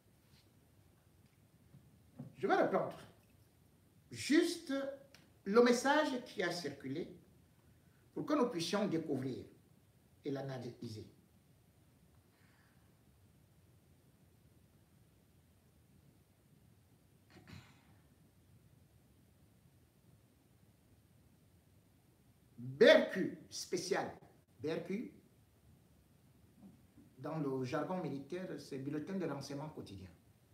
Je vais reprendre juste le message qui a circulé pour que nous puissions découvrir et l'analyser. BRQ spécial. BRQ, dans le jargon militaire, c'est bulletin de renseignement quotidien.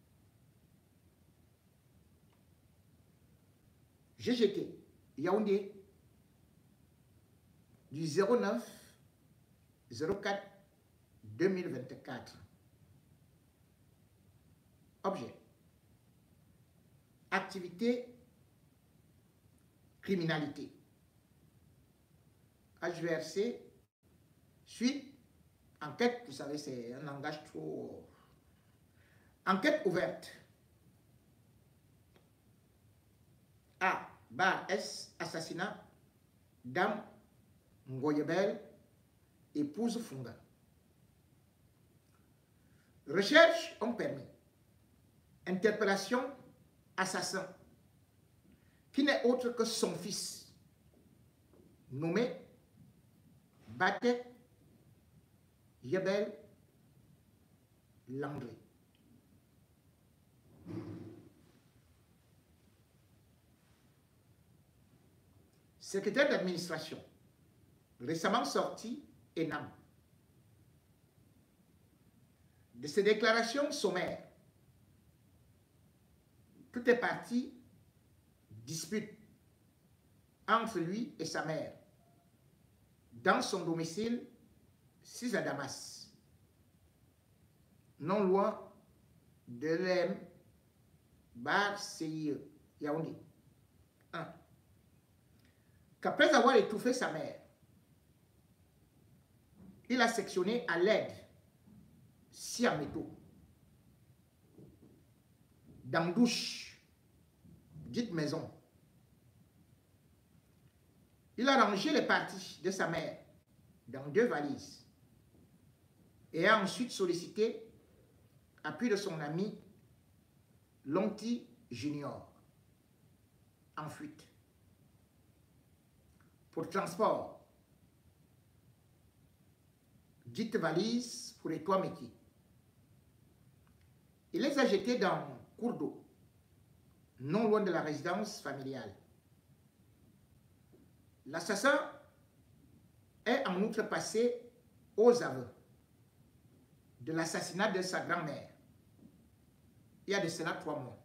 GGT, Yaoundé, du 09 04 2024. Objet. Activité, criminalité. HVRC, suite, enquête, vous savez, c'est un langage trop... Enquête ouverte. A, bar S, assassinat, Dame Ngoyebel, épouse Funga. Recherche ont permis. Interpellation, assassin, qui n'est autre que son fils, nommé Batek Yebel Landry. Secrétaire d'administration, récemment sorti ENAM. De ses déclarations sommaires, tout est parti dispute entre lui et sa mère dans son domicile 6 à Damas, non loin de l'EM Bar CIE, Yaoundé. 1. Qu'après avoir étouffé sa mère, il a sectionné à l'aide, si en métaux, dans douche, dite maison. Il a rangé les parties de sa mère dans 2 valises et a ensuite sollicité appui de son ami Lonti Junior, en fuite, pour transport. Dite valise pour Étoile Meki. Il les a jetés dans un cours d'eau, non loin de la résidence familiale. L'assassin est en outre passé aux aveux de l'assassinat de sa grand-mère il y a de cela 3 mois.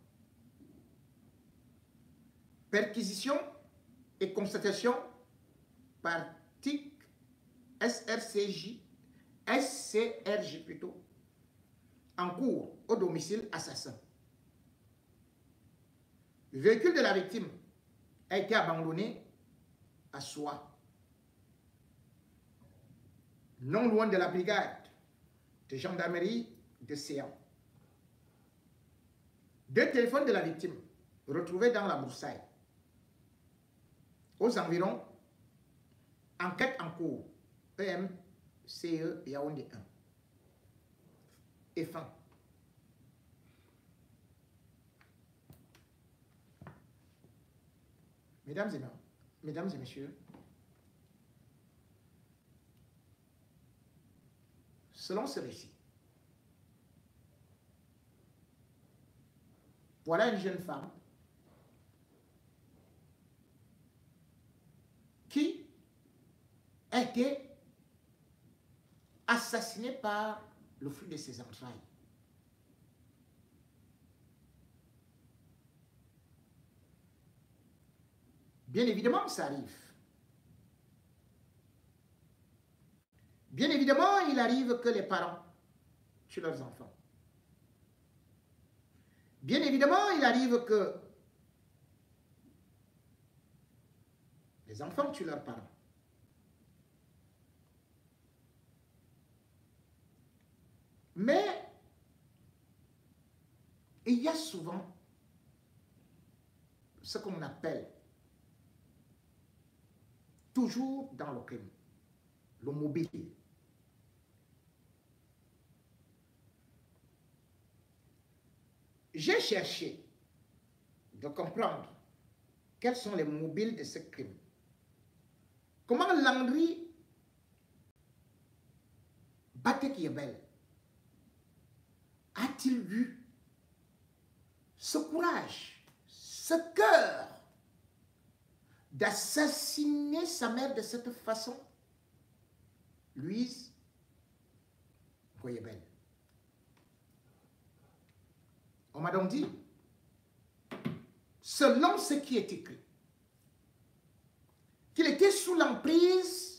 Perquisition et constatation par TIC SCRJ plutôt, en cours au domicile assassin. Le véhicule de la victime a été abandonné à Soie, non loin de la brigade de gendarmerie de Séan. 2 téléphones de la victime retrouvés dans la broussaille. Aux environs, enquête en cours, EMCE Yaoundé 1. Et fin. Mesdames et messieurs, selon ce récit, voilà une jeune femme qui a été assassinée par le fruit de ses entrailles. Bien évidemment, ça arrive. Bien évidemment, il arrive que les parents tuent leurs enfants. Bien évidemment, il arrive que les enfants tuent leurs parents. Mais il y a souvent ce qu'on appelle toujours dans le crime, le mobile. J'ai cherché de comprendre quels sont les mobiles de ce crime. Comment Landry Batekiebel a-t-il eu ce courage, ce cœur d'assassiner sa mère de cette façon, Louise Goyebel? On m'a donc dit, selon ce qui est écrit, qu'il était sous l'emprise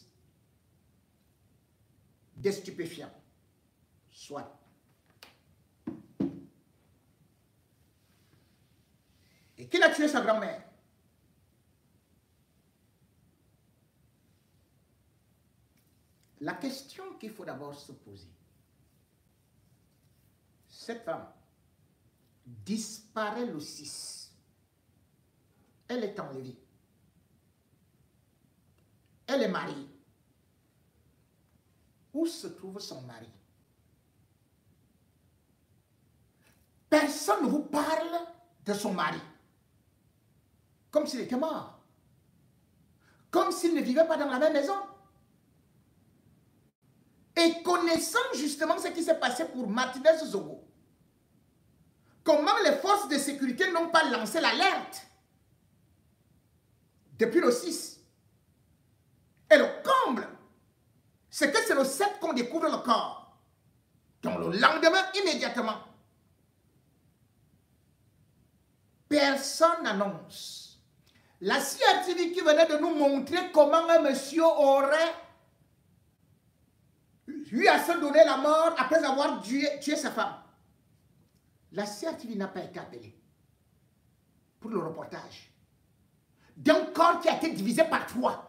des stupéfiants, soit. Et qu'il a tué sa grand-mère. La question qu'il faut d'abord se poser, cette femme disparaît le 6. Elle est enlevée. Elle est mariée. Où se trouve son mari? Personne ne vous parle de son mari. Comme s'il était mort. Comme s'il ne vivait pas dans la même maison. Et connaissant justement ce qui s'est passé pour Martinez Zogo, comment les forces de sécurité n'ont pas lancé l'alerte depuis le 6. Et le comble, c'est que c'est le 7 qu'on découvre le corps. Donc le lendemain, immédiatement, personne n'annonce. La CRTV qui venait de nous montrer comment un monsieur aurait eu à se donner la mort après avoir tué sa femme. La CRTV n'a pas été appelée pour le reportage d'un corps qui a été divisé par 3.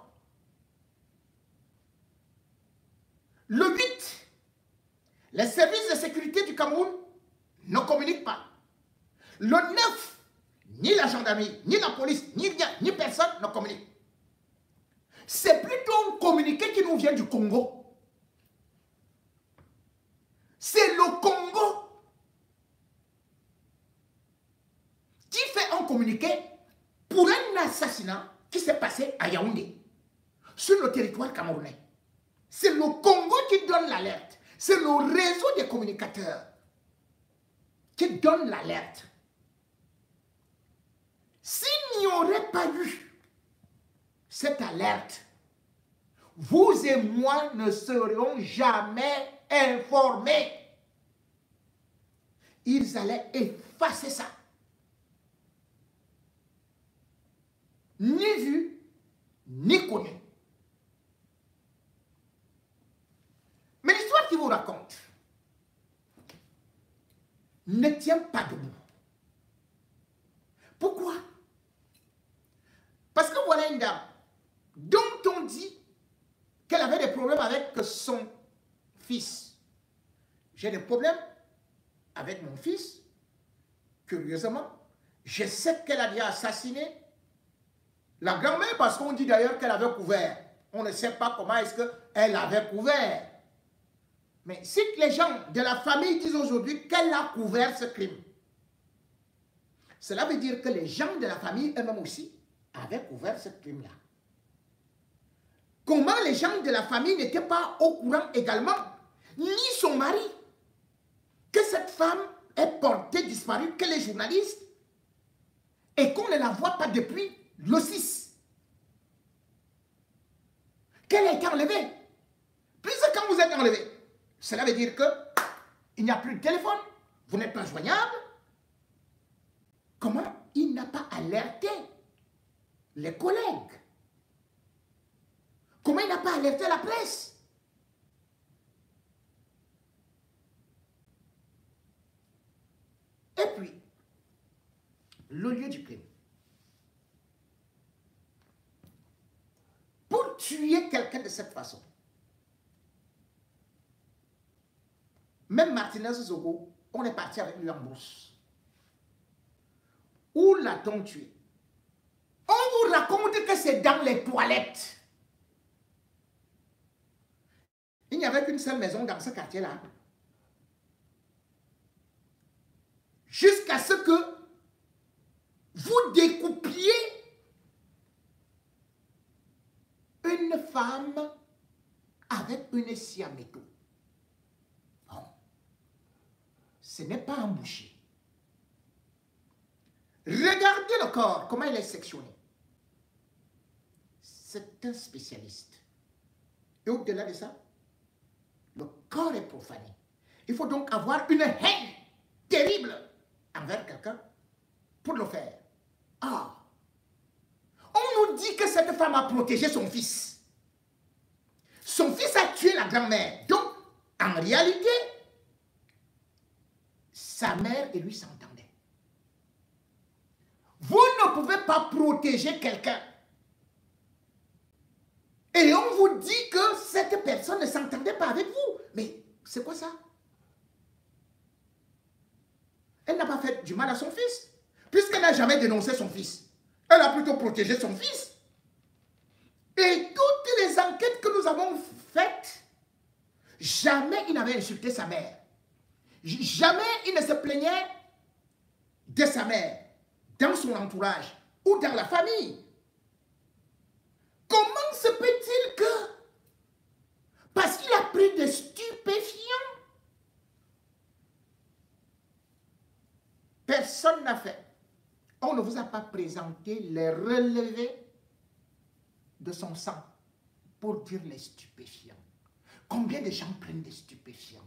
Le 8, les services de sécurité du Cameroun ne communiquent pas. Le 9, ni la gendarmerie, ni la police, ni rien, ni personne ne communique. C'est plutôt un communiqué qui nous vient du Congo. C'est le Congo qui fait un communiqué pour un assassinat qui s'est passé à Yaoundé, sur le territoire camerounais. C'est le Congo qui donne l'alerte. C'est le réseau des communicateurs qui donne l'alerte. S'il n'y aurait pas eu cette alerte, vous et moi ne serions jamais informés. Ils allaient effacer ça. Ni vu, ni connu. Mais l'histoire qu'il vous raconte ne tient pas debout. Pourquoi? Parce que voilà une dame dont on dit qu'elle avait des problèmes avec son fils. J'ai des problèmes avec mon fils. Curieusement, je sais qu'elle a déjà assassiné la grand-mère parce qu'on dit d'ailleurs qu'elle avait couvert. On ne sait pas comment est-ce qu'elle avait couvert. Mais si les gens de la famille disent aujourd'hui qu'elle a couvert ce crime, cela veut dire que les gens de la famille eux-mêmes aussi avaient couvert ce crime-là. Comment les gens de la famille n'étaient pas au courant également, ni son mari, que cette femme est portée disparue, que les journalistes, et qu'on ne la voit pas depuis le 6. Qu'elle a été enlevée. Puisque quand vous êtes enlevé, cela veut dire qu'il n'y a plus de téléphone, vous n'êtes pas joignable. Comment il n'a pas alerté les collègues? Comment il n'a pas alerté la presse? Et puis, le lieu du crime. Pour tuer quelqu'un de cette façon, même Martinez Zogo, on est parti avec lui en brousse. Où l'a-t-on tué? On vous raconte que c'est dans les toilettes. Il n'y avait qu'une seule maison dans ce quartier-là. Jusqu'à ce que vous découpiez une femme avec une scie à métaux. Bon. Ce n'est pas un boucher. Regardez le corps, comment il est sectionné. C'est un spécialiste. Et au-delà de ça, le corps est profané. Il faut donc avoir une haine terrible envers quelqu'un pour le faire. Ah! On nous dit que cette femme a protégé son fils. Son fils a tué la grand-mère. Donc, en réalité, sa mère et lui s'entendaient. Vous ne pouvez pas protéger quelqu'un. Et on vous dit que cette personne ne s'entendait pas avec vous. Mais c'est quoi ça? Elle n'a pas fait du mal à son fils, puisqu'elle n'a jamais dénoncé son fils. Elle a plutôt protégé son fils. Et toutes les enquêtes que nous avons faites, jamais il n'avait insulté sa mère. Jamais il ne se plaignait de sa mère, dans son entourage ou dans la famille. Comment se peut-il que, parce qu'il a pris des stupéfiants, personne n'a fait? On ne vous a pas présenté les relevés de son sang pour dire les stupéfiants. Combien de gens prennent des stupéfiants?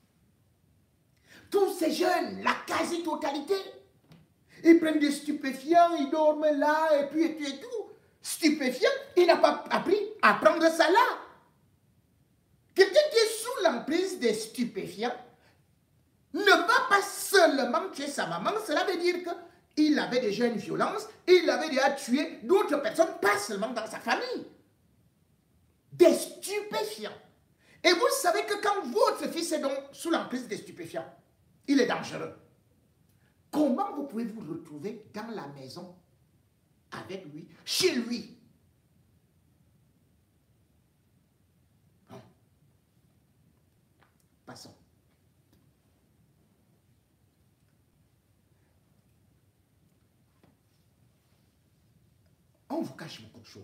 Tous ces jeunes, la quasi-totalité, ils prennent des stupéfiants, ils dorment là, et puis et tout. Stupéfiants, il n'a pas appris à prendre ça là. Quelqu'un qui est sous l'emprise des stupéfiants ne va pas seulement tuer sa maman, cela veut dire qu'il avait déjà une violence, il avait déjà tué d'autres personnes, pas seulement dans sa famille. Des stupéfiants. Et vous savez que quand votre fils est donc sous l'emprise des stupéfiants, il est dangereux. Comment vous pouvez vous retrouver dans la maison avec lui, chez lui? Bon. Passons. On vous cache beaucoup de choses.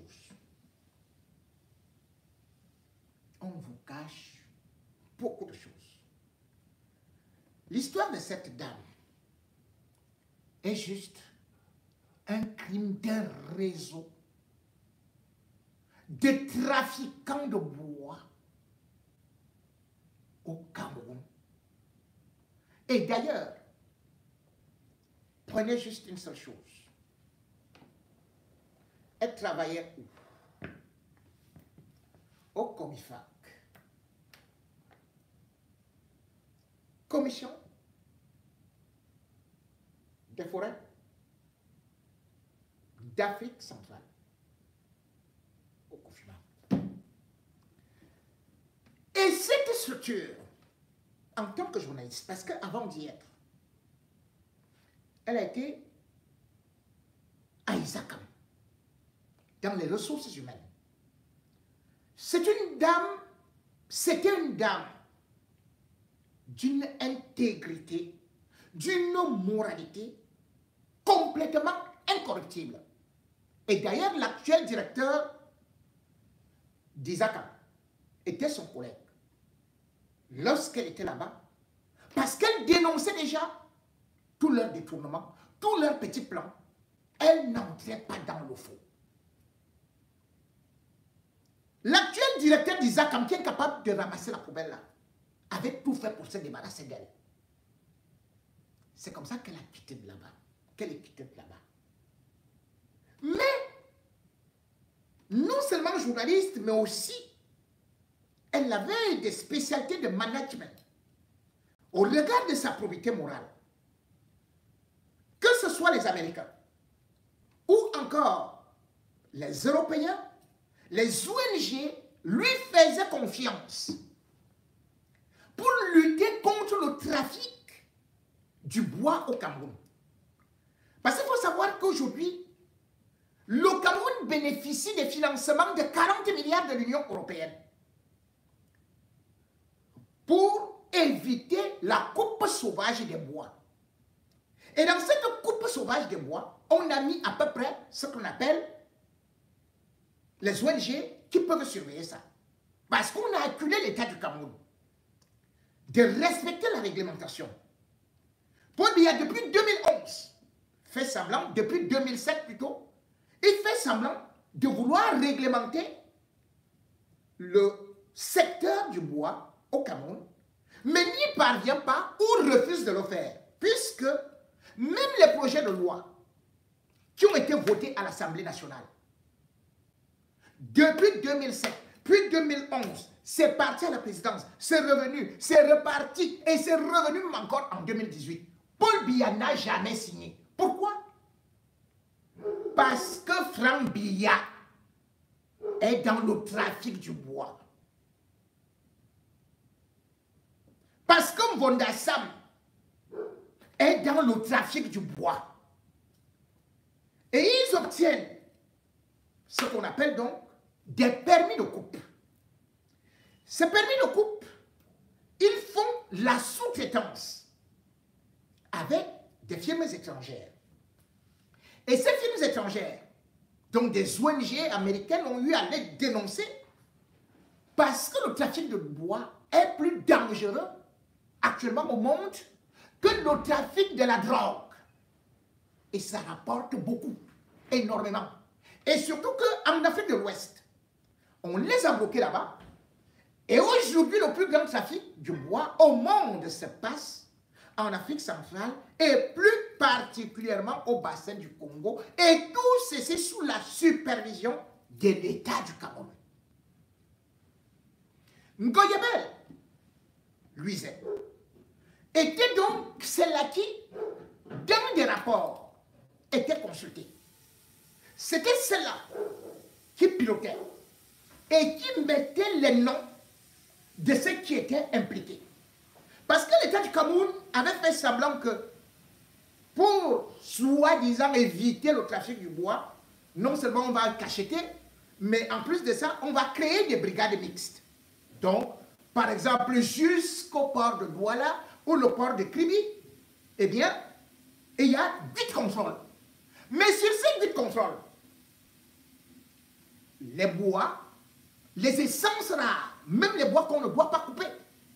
On vous cache beaucoup de choses. L'histoire de cette dame est juste un crime d'un réseau de trafiquants de bois au Cameroun. Et d'ailleurs, prenez juste une seule chose. Elle travaillait où? Au Comifac. Commission des forêts d'Afrique centrale. Au Cofima. Et cette structure, en tant que journaliste, parce qu'avant d'y être, elle a été à Isakam, dans les ressources humaines. C'était une dame d'une intégrité, d'une moralité complètement incorruptible. Et d'ailleurs, l'actuel directeur d'Isakam était son collègue. Lorsqu'elle était là-bas, parce qu'elle dénonçait déjà tous leurs détournements, tous leurs petits plans, elle n'entrait pas dans le faux. L'actuel directeur d'Isakam, qui est capable de ramasser la poubelle là, avait tout fait pour se débarrasser d'elle. C'est comme ça qu'elle a quitté de là-bas. Qu'elle est quittée de là-bas. Mais non seulement journaliste, mais aussi, elle avait des spécialités de management. Au regard de sa probité morale, que ce soit les Américains ou encore les Européens, les ONG lui faisaient confiance pour lutter contre le trafic du bois au Cameroun. Parce qu'il faut savoir qu'aujourd'hui, le Cameroun bénéficie des financements de 40 milliards de l'Union européenne pour éviter la coupe sauvage des bois. Et dans cette coupe sauvage des bois, on a mis à peu près ce qu'on appelle les ONG qui peuvent surveiller ça. Parce qu'on a acculé l'État du Cameroun de respecter la réglementation. Paul Biya, depuis 2011, fait semblant, depuis 2007 plutôt, il fait semblant de vouloir réglementer le secteur du bois au Cameroun, mais n'y parvient pas ou refuse de le faire, puisque même les projets de loi qui ont été votés à l'Assemblée nationale, depuis 2007, puis 2011, c'est parti à la présidence, c'est revenu, c'est reparti, et c'est revenu encore en 2018. Paul Biya n'a jamais signé. Pourquoi? Parce que Franck Biya est dans le trafic du bois. Parce que Mvonda Sam est dans le trafic du bois. Et ils obtiennent ce qu'on appelle donc des permis de coupe. Ces permis de coupe, ils font la sous-traitance avec des firmes étrangères. Et ces firmes étrangères, donc des ONG américaines, ont eu à les dénoncer parce que le trafic de bois est plus dangereux actuellement au monde que le trafic de la drogue. Et ça rapporte beaucoup, énormément. Et surtout qu'en Afrique de l'Ouest, on les a bloqués là-bas. Et aujourd'hui, le plus grand trafic du bois au monde se passe en Afrique centrale et plus particulièrement au bassin du Congo. Et tout ceci sous la supervision de l'État du Cameroun. Ngoyebel, Luizet, était donc celle-là qui, dans des rapports, était consultée. C'était celle-là qui pilotait et qui mettait les noms de ceux qui étaient impliqués. Parce que l'État du Cameroun avait fait semblant que pour soi-disant éviter le trafic du bois, non seulement on va cacheter, mais en plus de ça, on va créer des brigades mixtes. Donc, par exemple, jusqu'au port de Douala ou le port de Kribi, eh bien, il y a 8 contrôles. Mais sur ces 8 contrôles, les bois, les essences rares, même les bois qu'on ne doit pas couper,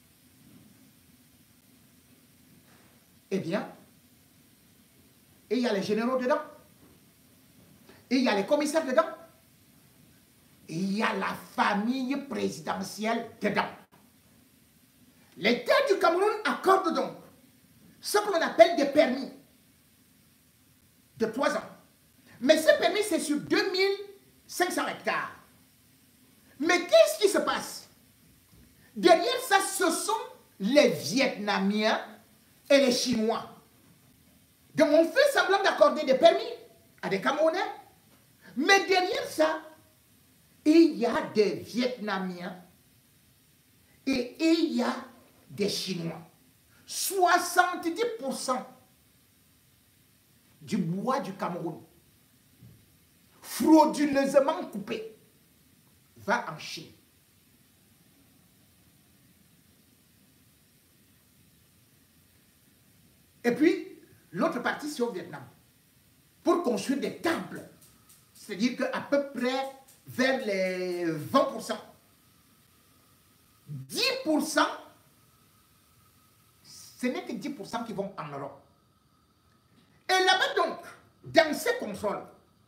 eh bien, il y a les généraux dedans, il y a les commissaires dedans, il y a la famille présidentielle dedans. L'État du Cameroun accorde donc ce qu'on appelle des permis de 3 ans. Mais ce permis, c'est sur 2500 hectares. Mais qu'est-ce qui se passe? Derrière ça, ce sont les Vietnamiens et les Chinois. Donc on fait semblant d'accorder des permis à des Camerounais. Mais derrière ça, il y a des Vietnamiens et il y a des Chinois. 70% du bois du Cameroun, frauduleusement coupé, va en Chine. Et puis, l'autre partie, c'est au Vietnam. Pour construire des temples. C'est-à-dire qu'à peu près vers les 20%. 10%, ce n'est que 10% qui vont en Europe. Et là-bas donc, dans ces contrôles,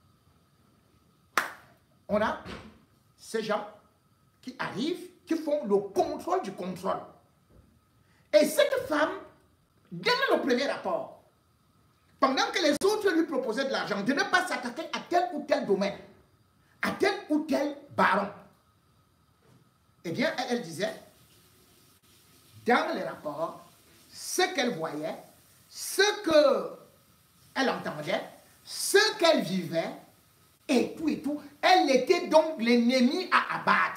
on a ces gens qui arrivent, qui font le contrôle du contrôle. Et cette femme, dans le premier rapport, pendant que les autres lui proposaient de l'argent, de ne pas s'attaquer à tel ou tel domaine, à tel ou tel baron. Eh bien, elle disait, dans les rapports, ce qu'elle voyait, ce qu'elle entendait, ce qu'elle vivait, et tout, elle était donc l'ennemi à abattre.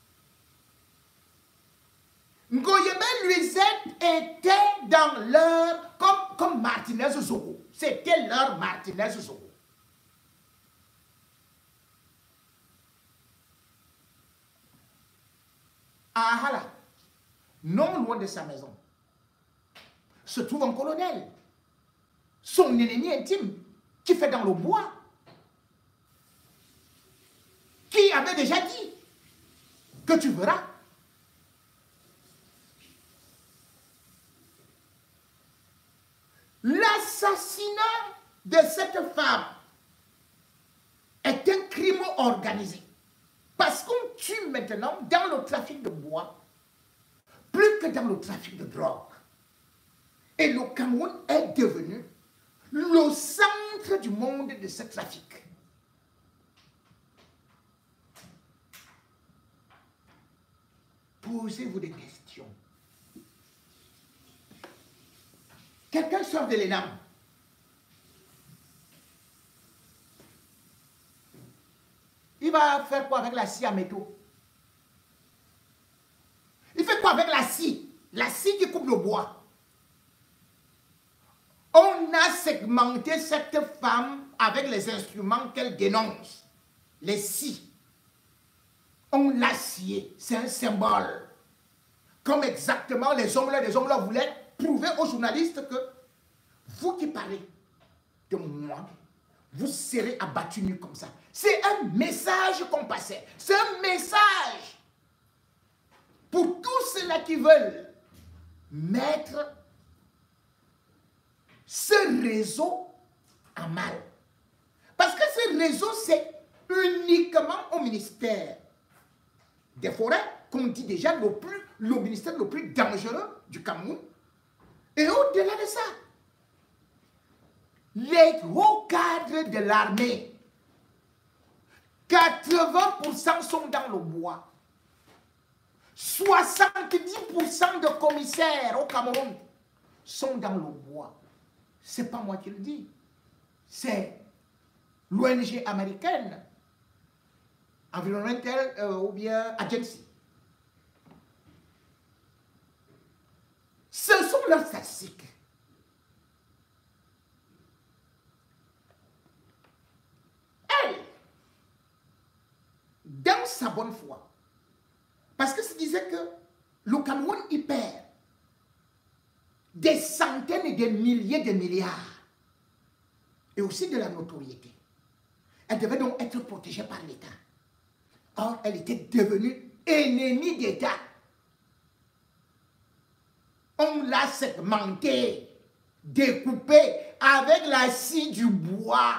Ngoyebe Luisette était dans leur, comme Martinez Zoro. C'était leur Martinez Zoro. Ah là, non loin de sa maison, se trouve un colonel, son ennemi intime, qui fait dans le bois, qui avait déjà dit que tu verras. L'assassinat de cette femme est un crime organisé. Parce qu'on tue maintenant dans le trafic de bois, plus que dans le trafic de drogue. Et le Cameroun est devenu le centre du monde de ce trafic. Posez-vous des questions. Quelqu'un sort de l'ENAM. Il va faire quoi avec la scie à métaux? Il fait quoi avec la scie? La scie qui coupe le bois. On a segmenté cette femme avec les instruments qu'elle dénonce. Les scies. On l'a scié. C'est un symbole. Comme exactement les hommes-là voulaient prouver aux journalistes que vous qui parlez de moi, vous serez abattus nus comme ça. C'est un message qu'on passait. C'est un message pour tous ceux-là qui veulent mettre ce réseau en mal. Parce que ce réseau, c'est uniquement au ministère des Forêts, qu'on dit déjà le ministère le plus dangereux du Cameroun. Et au-delà de ça, les hauts cadres de l'armée, 80% sont dans le bois. 70% de commissaires au Cameroun sont dans le bois. Ce n'est pas moi qui le dis. C'est l'ONG américaine, Environmental ou bien Agency. Ce sont leurs statistiques. Elle, dans sa bonne foi, parce que se disait que le Cameroun y perd des centaines et des milliers de milliards et aussi de la notoriété. Elle devait donc être protégée par l'État. Or, elle était devenue ennemie d'État. On l'a segmentée, découpée avec la scie du bois.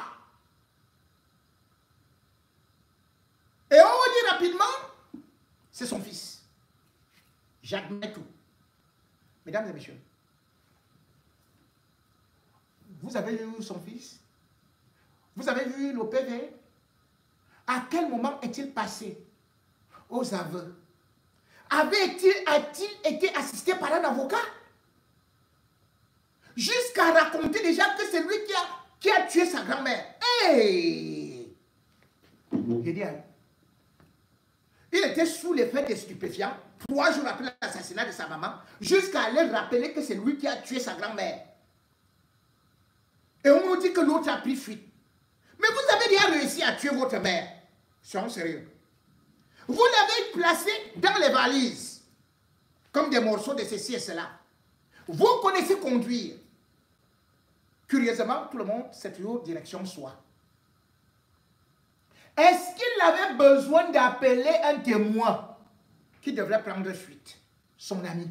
Et on dit rapidement, c'est son fils. J'admets tout. Mesdames et messieurs, vous avez vu son fils? Vous avez vu le PV? À quel moment est-il passé aux aveux? A-t-il été assisté par un avocat? Jusqu'à raconter déjà que c'est lui qui a tué sa grand-mère. Hey! J'ai dit, hein? Il était sous l'effet des stupéfiants 3 jours après l'assassinat de sa maman, jusqu'à aller rappeler que c'est lui qui a tué sa grand-mère. Et on nous dit que l'autre a pris fuite. Mais vous avez déjà réussi à tuer votre mère. Soyons sérieux. Vous l'avez placé dans les valises, comme des morceaux de ceci et cela. Vous connaissez conduire. Curieusement, tout le monde sait toujours direction soi. Est-ce qu'il avait besoin d'appeler un témoin qui devrait prendre fuite? Son ami.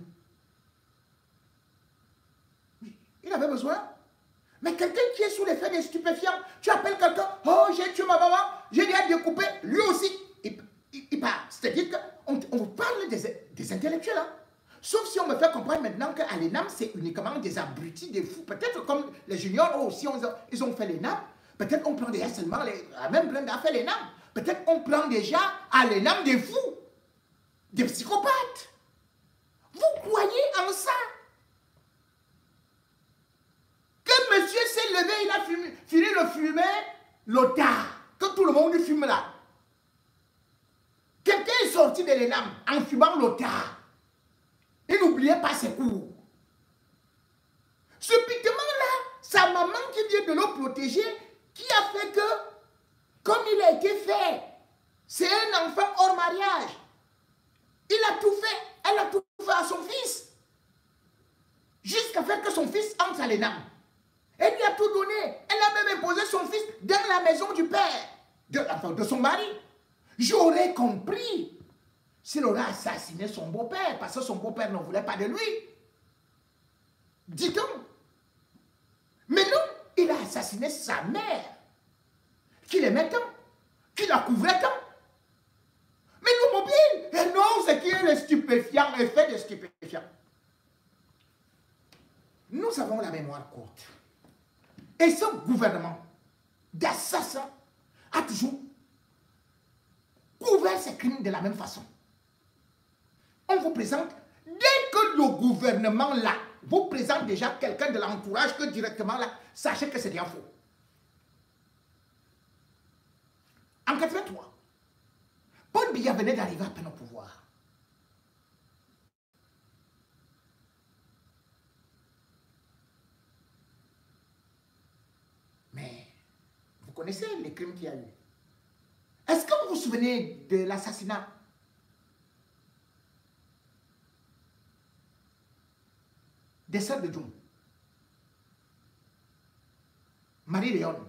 Il avait besoin. Mais quelqu'un qui est sous l'effet des stupéfiants, tu appelles quelqu'un, oh j'ai tué ma maman, j'ai déjà découpé, lui aussi, il part. C'est-à-dire qu'on vous parle des intellectuels. Hein? Sauf si on me fait comprendre maintenant qu'à l'ENAM, c'est uniquement des abrutis, des fous. Peut-être comme les juniors aussi, ils ont fait l'ENAM, peut-être on prend déjà seulement, la même blinde a fait l'ENAM. peut-être on prend déjà à l'ENAM des fous, des psychopathes. Vous croyez en ça? Que monsieur s'est levé, il a fini de fumer l'otard, que tout le monde fume là. Quelqu'un est sorti de l'ENAM en fumant l'otard. Il n'oubliait pas ses cours. Subitement-là, sa maman qui vient de le protéger, qui a fait que, comme il a été fait, c'est un enfant hors mariage. Il a tout fait, elle a tout fait à son fils. Jusqu'à faire que son fils entre à l'ENAM. Elle lui a tout donné. Elle a même imposé son fils dans la maison du père, de son mari. J'aurais compris s'il aurait assassiné son beau-père, parce que son beau-père ne voulait pas de lui. Dit-on. Mais non, il a assassiné sa mère, qui l'aimait tant, qui la couvrait tant. Mais le mobile, et non, c'est qui est le stupéfiant, effet de stupéfiant. Nous avons la mémoire courte. Et ce gouvernement d'assassins a toujours couvert ses crimes de la même façon. On vous présente, dès que le gouvernement là vous présente déjà quelqu'un de l'entourage que directement là, sachez que c'est bien faux. En 83, Paul Biya venait d'arriver à peine au pouvoir. Mais vous connaissez les crimes qu'il y a eu. Est-ce que vous vous souvenez de l'assassinat des sœurs de Djoum? Marie-Léon.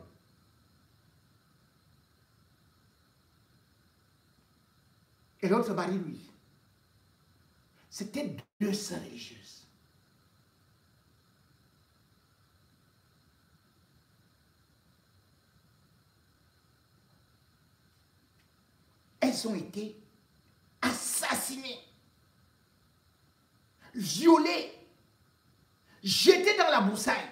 Et l'autre mari, lui. C'était deux sœurs religieuses. Elles ont été assassinées, violées, jetées dans la broussaille.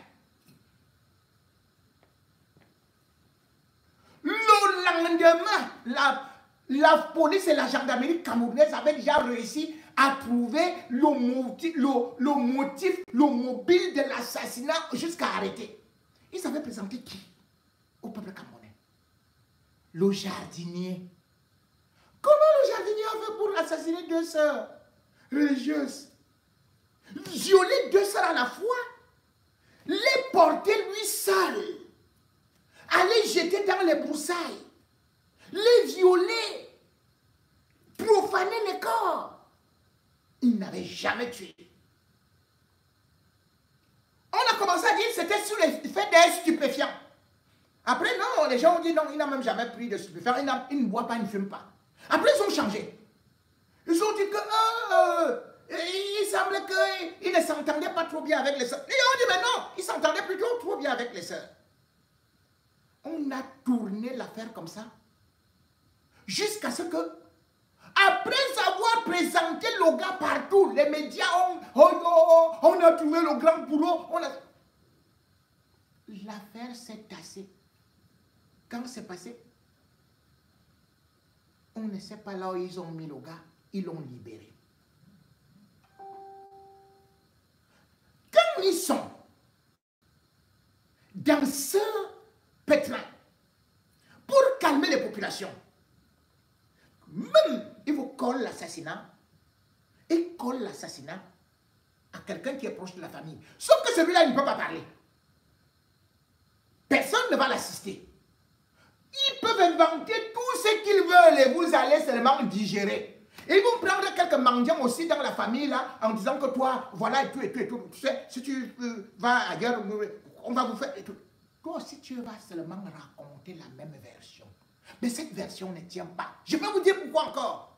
Le lendemain, la police et la gendarmerie camerounaise avaient déjà réussi à trouver le motif, le mobile de l'assassinat jusqu'à arrêter. Ils avaient présenté qui au peuple camerounais? Le jardinier. Comment le jardinier a fait pour assassiner deux sœurs religieuses? Violer deux sœurs à la fois, les porter lui seul, aller jeter dans les broussailles, les violer, profaner les corps. Il n'avait jamais tué. On a commencé à dire que c'était sur les faits des stupéfiants. Après, non, les gens ont dit non, il n'a même jamais pris de stupéfiants, il ne boit pas, il ne fume pas. Après, ils ont changé. Ils ont dit que il semblait qu'il ne s'entendait pas trop bien avec les sœurs. Ils ont dit mais non, il s'entendait plutôt trop bien avec les sœurs. On a tourné l'affaire comme ça. Jusqu'à ce que, après avoir présenté le gars partout, les médias on a trouvé le grand boulot. L'affaire s'est tassée. Quand c'est passé, on ne sait pas là où ils ont mis le gars, ils l'ont libéré. Quand ils sont dans ce pétrin, pour calmer les populations, même ils vous collent l'assassinat, ils collent l'assassinat à quelqu'un qui est proche de la famille. Sauf que celui-là, il ne peut pas parler. Personne ne va l'assister. Ils peuvent inventer tout ce qu'ils veulent et vous allez seulement digérer. Et ils vont prendre quelques mendiants aussi dans la famille là en disant que toi, voilà et tout et tout et tout. Tu sais, si tu vas ailleurs, on va vous faire et tout. Toi aussi, tu vas seulement raconter la même version. Mais cette version ne tient pas. Je vais vous dire pourquoi encore.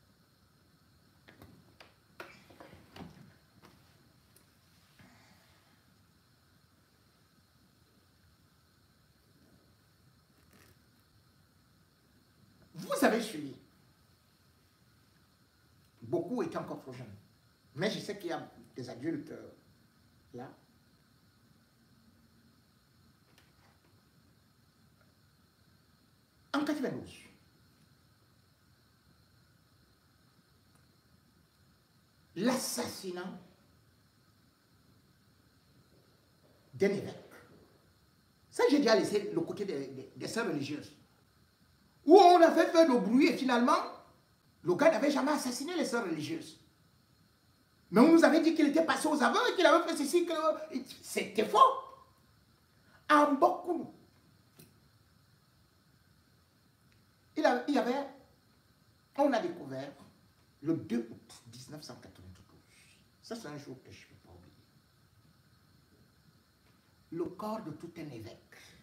Vous avez suivi. Beaucoup étaient encore trop jeunes. Mais je sais qu'il y a des adultes là. En 92, l'assassinat d'un évêque. Ça, j'ai déjà laissé le côté des sœurs religieuses. Où on avait fait le bruit et finalement, le gars n'avait jamais assassiné les sœurs religieuses. Mais on nous avait dit qu'il était passé aux aveux et qu'il avait fait ceci, que c'était faux. En beaucoup. On a découvert le 2 août 1992. Ça, c'est un jour que je ne peux pas oublier. Le corps de tout un évêque.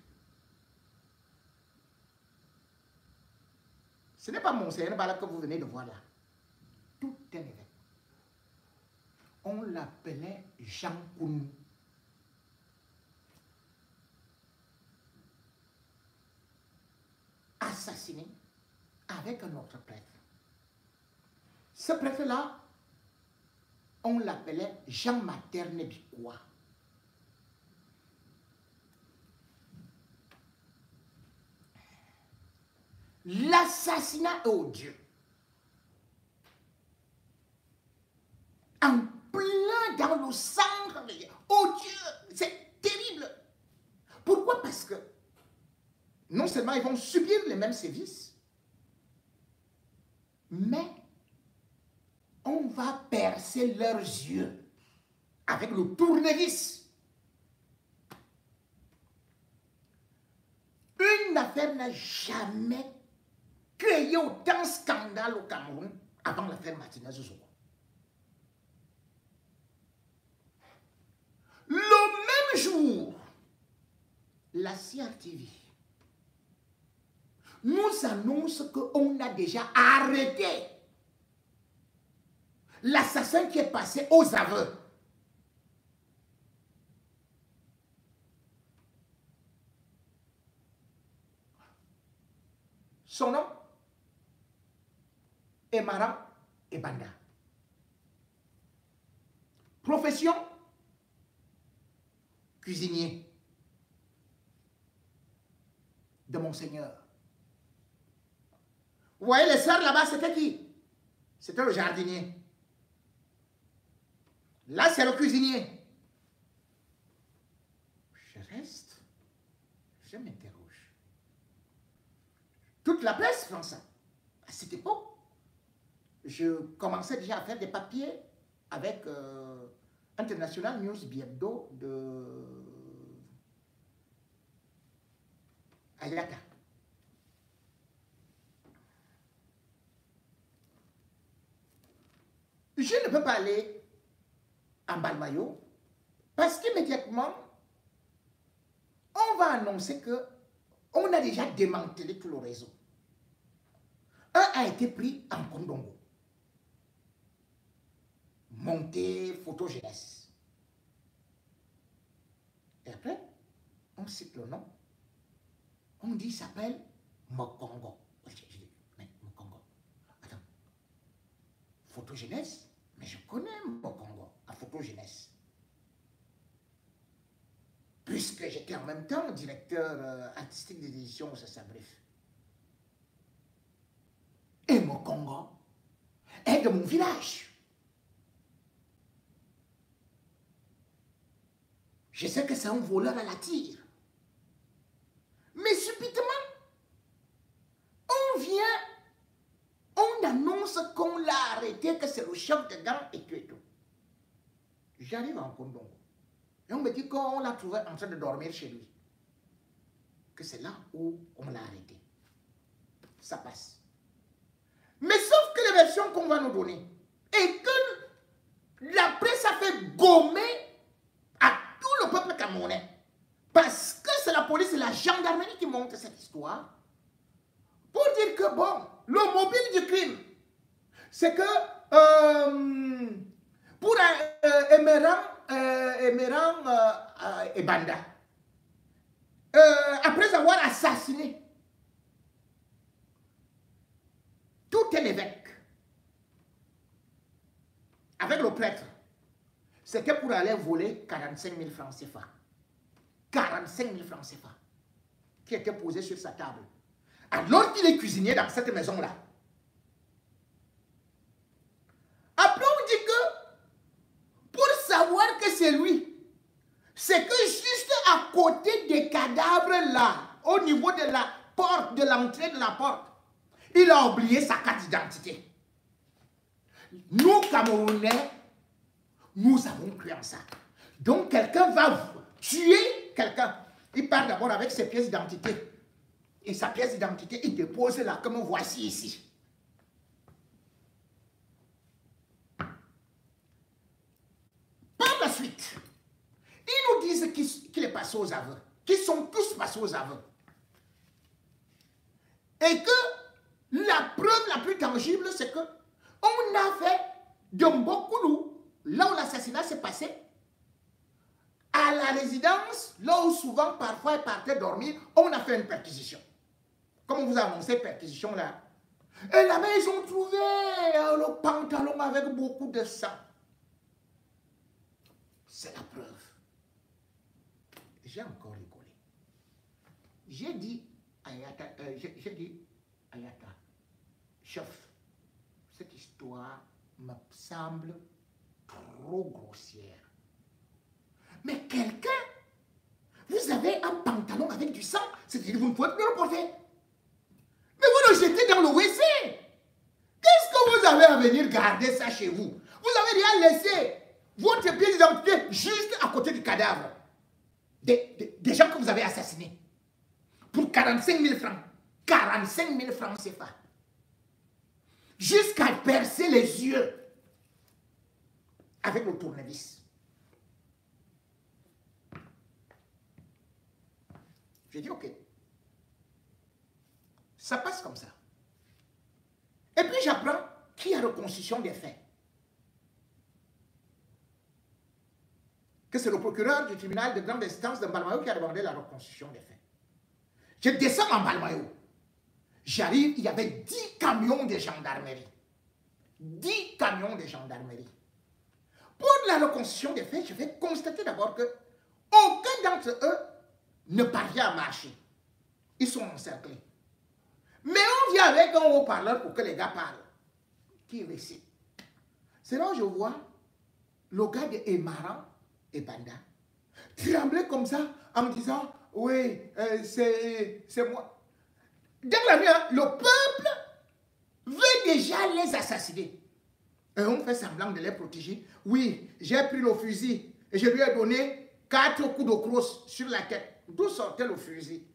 Ce n'est pas Monseigneur Bala que vous venez de voir là. Tout un évêque. On l'appelait Jean Kounou. Assassiné avec un autre prêtre. Ce prêtre-là, on l'appelait Jean Materne Bikoua. L'assassinat est odieux. En plein dans le sang, odieux, c'est terrible. Pourquoi? Parce que non seulement ils vont subir les mêmes sévices, mais on va percer leurs yeux avec le tournevis. Une affaire n'a jamais créé autant de scandale au Cameroun avant l'affaire Martinez-Zogo. Le même jour, la CRTV nous annonce qu'on a déjà arrêté l'assassin qui est passé aux aveux. Son nom est Maram Ebanda. Profession, cuisinier de Monseigneur. Vous voyez les sœurs là-bas, c'était qui? C'était le jardinier. Là, c'est le cuisinier. Je reste, je m'interroge. Toute la presse prend ça. À cette époque, je commençais déjà à faire des papiers avec International News Biebdo de Ayaka. Je ne peux pas aller en Balmayo parce qu'immédiatement, on va annoncer que on a déjà démantelé tout le réseau. Un a été pris en Kondongo. Monté, photo jeunesse. Et après, on cite le nom. On dit il s'appelle Mokongo. Je dis, mais Mokongo. Attends. Photo jeunesse? Mais je connais Mokongo, à photo jeunesse. Puisque j'étais en même temps directeur artistique des éditions au Saint-Bref. Et Mokongo est de mon village. Je sais que c'est un voleur à la tire. Mais subitement, on vient, on annonce qu'on l'a arrêté, que c'est le chef de gang et tout et tout. J'arrive en Kondongo. Et on me dit qu'on l'a trouvé en train de dormir chez lui. Que c'est là où on l'a arrêté. Ça passe. Mais sauf que les versions qu'on va nous donner, et que la presse a fait gommer à tout le peuple camerounais. Parce que c'est la police et la gendarmerie qui montent cette histoire. Pour dire que, bon, le mobile du crime, c'est que pour Emerang Ebanda, après avoir assassiné tout un évêque avec le prêtre, c'était pour aller voler 45 000 francs CFA. 45 000 francs CFA qui étaient posés sur sa table. Alors qu'il est cuisinier dans cette maison-là. Après, on dit que c'est lui. C'est que juste à côté des cadavres là, au niveau de la porte, de l'entrée de la porte, il a oublié sa carte d'identité. Nous, Camerounais, nous avons cru en ça. Donc, quelqu'un va tuer quelqu'un. Il part d'abord avec ses pièces d'identité. Et sa pièce d'identité, il dépose là, comme voici ici. Par la suite, ils nous disent qu'il est passé aux aveux, qu'ils sont tous passés aux aveux. Et que la preuve la plus tangible, c'est que on a fait de Mbokoulou, là où l'assassinat s'est passé, à la résidence, là où souvent, parfois, ils partaient dormir, on a fait une perquisition. Comme on vous a annoncé, perquisition là. Et là-bas, ils ont trouvé le pantalon avec beaucoup de sang. C'est la preuve. J'ai encore rigolé. J'ai dit Ayata, chef, cette histoire me semble trop grossière. Mais quelqu'un, vous avez un pantalon avec du sang, c'est-à-dire que vous ne pouvez plus le porter. Mais vous le jetez dans le WC. Qu'est-ce que vous avez à venir garder ça chez vous? Vous avez rien laissé votre pièce d'identité juste à côté du cadavre des gens que vous avez assassinés. Pour 45 000 francs. 45 000 francs CFA. Jusqu'à percer les yeux avec le tournevis. J'ai dit ok. Ça passe comme ça. Et puis j'apprends qu'il y a reconstitution des faits. Que c'est le procureur du tribunal de grande instance de Mbalmayo qui a demandé la reconstitution des faits. Je descends en Mbalmayo. J'arrive, il y avait 10 camions de gendarmerie. 10 camions de gendarmerie. Pour la reconstitution des faits, je vais constater d'abord que aucun d'entre eux ne parvient à marcher. Ils sont encerclés. Mais on vient avec un haut-parleur pour que les gars parlent. Qui récite. C'est là où je vois le gars de Emaran et Banda trembler comme ça en me disant oui, c'est moi. Dans la nuit, hein, le peuple veut déjà les assassiner. Et on fait semblant de les protéger. Oui, j'ai pris le fusil et je lui ai donné 4 coups de crosse sur la tête. D'où sortait le fusil?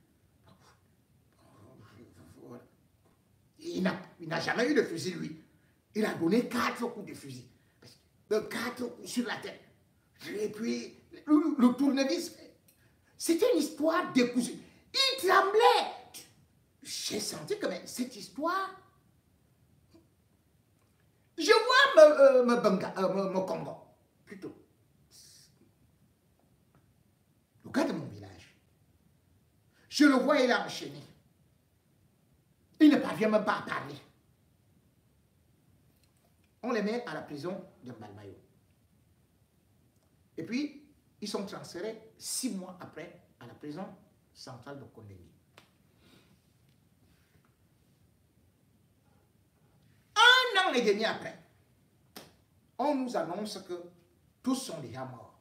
Il n'a jamais eu de fusil, lui. Il a donné 4 coups de fusil. 4 coups sur la tête. Et puis, le tournevis. C'était une histoire décousue. Il tremblait. J'ai senti que cette histoire... Je vois me Congo, plutôt. Le gars de mon village. Je le vois, il est enchaîné. Il ne parvient même pas à parler. On les met à la prison de Mbalmayo. Et puis, ils sont transférés 6 mois après à la prison centrale de Kondengui. Un an et demi après, on nous annonce que tous sont déjà morts.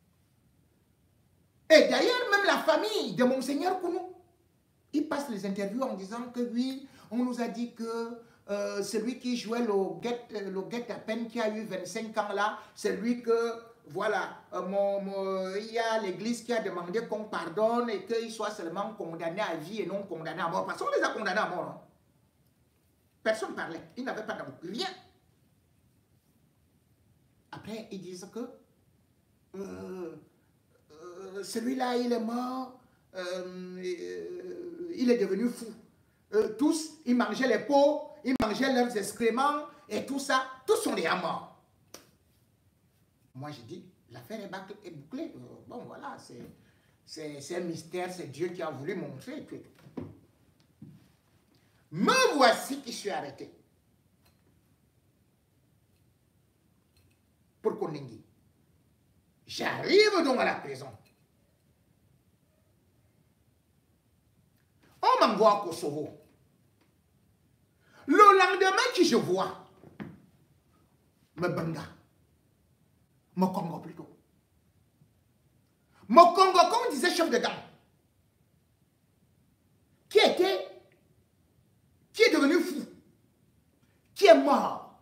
Et d'ailleurs, même la famille de Monseigneur Kounou, il passe les interviews en disant que oui, on nous a dit que celui qui jouait le guet à peine qui a eu 25 ans là, c'est lui que, voilà, il y a l'église qui a demandé qu'on pardonne et qu'il soit seulement condamné à vie et non condamné à mort. Parce qu'on les a condamnés à mort. Hein. Personne ne parlait. Ils n'avaient pas d'avocat. Rien. Après, ils disent que celui-là, il est mort. Il est devenu fou. Tous, ils mangeaient les peaux, ils mangeaient leurs excréments et tout ça. Tous sont déjà morts. Moi, j'ai dit, l'affaire est bouclée. Bon, voilà, c'est un mystère, c'est Dieu qui a voulu montrer. Tout. Me voici qui suis arrêté. Pour Kondengui. J'arrive donc à la prison. On m'envoie au Kosovo. Le lendemain que je vois, me Banga, me Congo plutôt, Mokongo, comme on disait chef de gang, qui est devenu fou, qui est mort.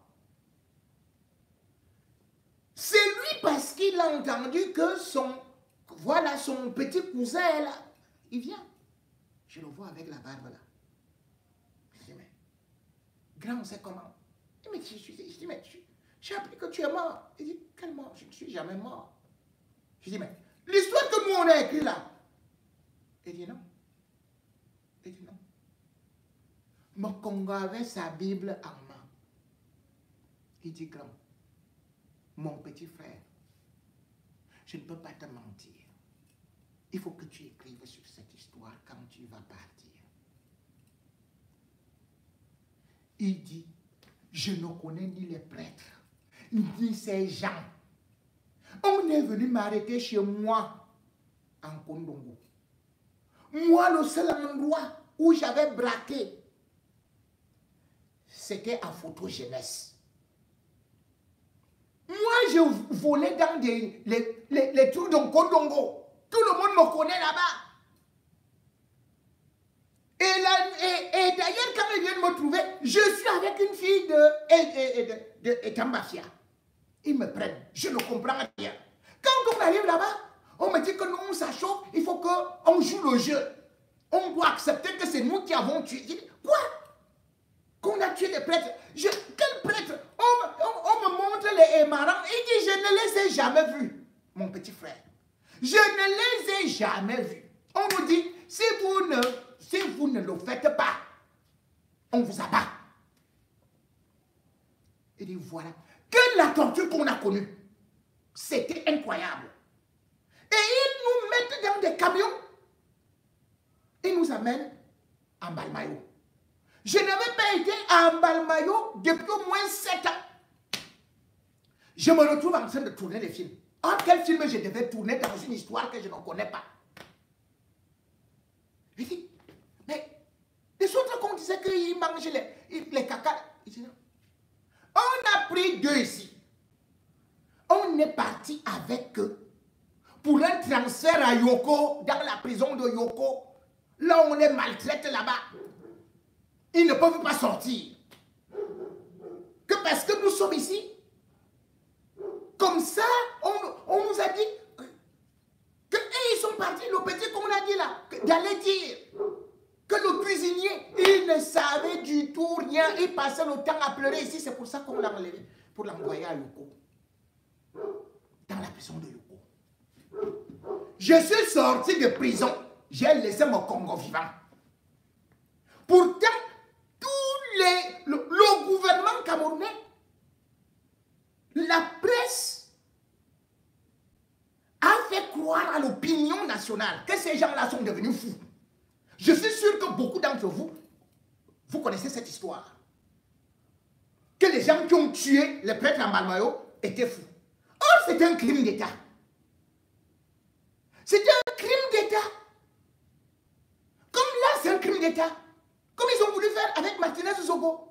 C'est lui parce qu'il a entendu que son petit cousin est là. Il vient. Je le vois avec la barbe là. Je dis, mais, grand, on sait comment. Mais je dis, mais j'ai appris que tu es mort. Il dit, quel mort? Je ne suis jamais mort. Je dis, mais l'histoire que nous on a écrite là. Il dit non. Il dit non. Mokongo avait sa Bible en main. Il dit, grand, mon petit frère, je ne peux pas te mentir. Il faut que tu écrives sur cette histoire quand tu vas partir. Il dit, je ne connais ni les prêtres, ni ces gens. On est venu m'arrêter chez moi, en Kondongo. Moi, le seul endroit où j'avais braqué, c'était à Photo Jeunesse. Moi, je volais dans les trous de Kondongo. Tout le monde me connaît là-bas. Et d'ailleurs, quand ils viennent me trouver, je suis avec une fille de Tambafia. Ils me prennent. Je ne comprends rien. Quand on arrive là-bas, on me dit que nous, on s'achauffe, il faut qu'on joue le jeu. On doit accepter que c'est nous qui avons tué. Je dis, quoi? Qu'on a tué les prêtres? Quel prêtre? On me montre les marrants. Il dit, je ne les ai jamais vus, mon petit frère. Je ne les ai jamais vus. On nous dit, si vous ne le faites pas, on vous abat. Il dit, voilà. Que la torture qu'on a connue, c'était incroyable. Et ils nous mettent dans des camions. Ils nous amènent en Balmayo. Je n'avais pas été à Balmayo depuis au moins 7 ans. Je me retrouve en train de tourner des films. En quel film je devais tourner dans une histoire que je ne connais pas? Il dit, mais les autres qu'on disait qu'ils mangeaient les caca. Il dit, non. On a pris 2 ici. On est parti avec eux pour un transfert à Yoko, dans la prison de Yoko. Là, on les maltraite là-bas. Ils ne peuvent pas sortir. Que parce que nous sommes ici. Comme ça, on nous a dit qu'ils sont partis, le petit qu'on a dit là, d'aller dire que le cuisinier, il ne savait du tout rien, il passait le temps à pleurer ici, c'est pour ça qu'on l'a enlevé, pour l'envoyer à Yoko, dans la prison de Yoko. Je suis sorti de prison, j'ai laissé mon Congo vivant. Pourtant, le gouvernement camerounais, la presse a fait croire à l'opinion nationale que ces gens-là sont devenus fous. Je suis sûr que beaucoup d'entre vous, vous connaissez cette histoire. Que les gens qui ont tué les prêtres en Balmayo étaient fous. Or, c'est un crime d'État. C'est un crime d'État. Comme là, c'est un crime d'État. Comme ils ont voulu faire avec Martinez Zogo.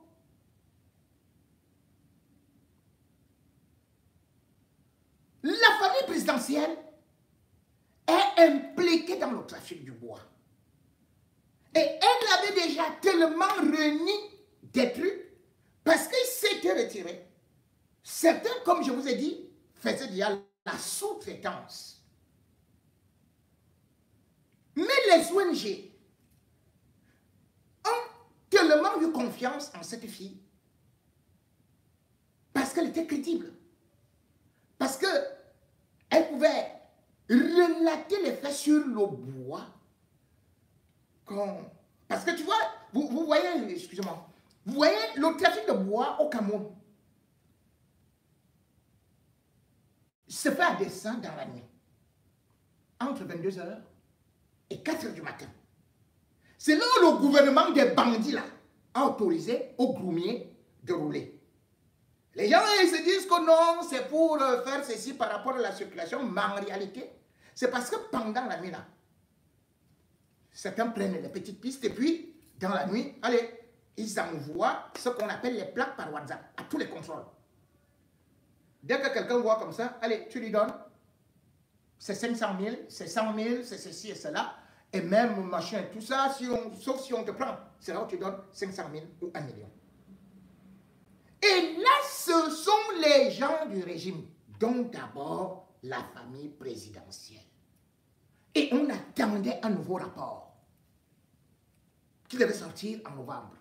La famille présidentielle est impliquée dans le trafic du bois. Et elle avait déjà tellement réuni des trucs parce qu'ils s'étaient retirés. Certains, comme je vous ai dit, faisaient déjà la sous-traitance. Mais les ONG ont tellement eu confiance en cette fille parce qu'elle était crédible. Parce qu'elle pouvait relater les faits sur le bois. Parce que tu vois, vous voyez, excusez-moi, vous voyez le trafic de bois au Cameroun se fait à dessein dans la nuit, entre 22h et 4h du matin. C'est là où le gouvernement des bandits là, a autorisé aux groumiers de rouler. Les gens ils se disent que non, c'est pour faire ceci par rapport à la circulation, mais en réalité, c'est parce que pendant la nuit là, certains prennent les petites pistes et puis, dans la nuit, allez, ils envoient ce qu'on appelle les plaques par WhatsApp à tous les contrôles. Dès que quelqu'un voit comme ça, allez, tu lui donnes c'est 500 000, c'est 100 000, c'est ceci et cela, et même machin, tout ça, sauf si on te prend, c'est là où tu donnes 500 000 ou 1 million. Et là, ce sont les gens du régime, dont d'abord la famille présidentielle. Et on attendait un nouveau rapport qui devait sortir en novembre.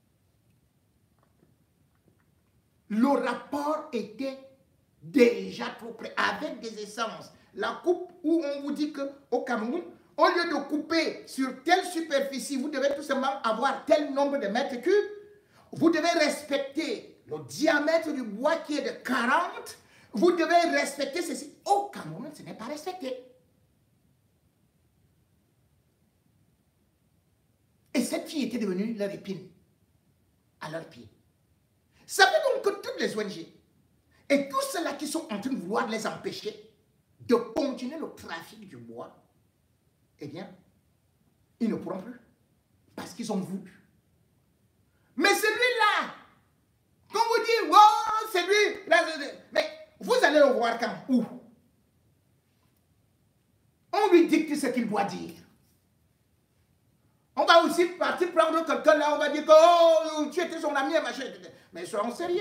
Le rapport était déjà trop près, avec des essences. La coupe où on vous dit qu'au Cameroun, au lieu de couper sur telle superficie, vous devez tout simplement avoir tel nombre de mètres cubes, vous devez respecter le diamètre du bois qui est de 40, vous devez respecter ceci. Au Cameroun, ce n'est pas respecté. Et cette fille était devenue leur épine à leurs pieds. Ça veut donc que toutes les ONG et tous ceux-là qui sont en train de vouloir les empêcher de continuer le trafic du bois, eh bien, ils ne pourront plus parce qu'ils ont voulu. Mais celui-là, quand vous dites, wow, c'est lui, là, mais vous allez le voir quand? Où? On lui dicte ce qu'il doit dire. On va aussi partir prendre quelqu'un là, on va dire que oh, tu étais son ami, machin. Mais soyons sérieux.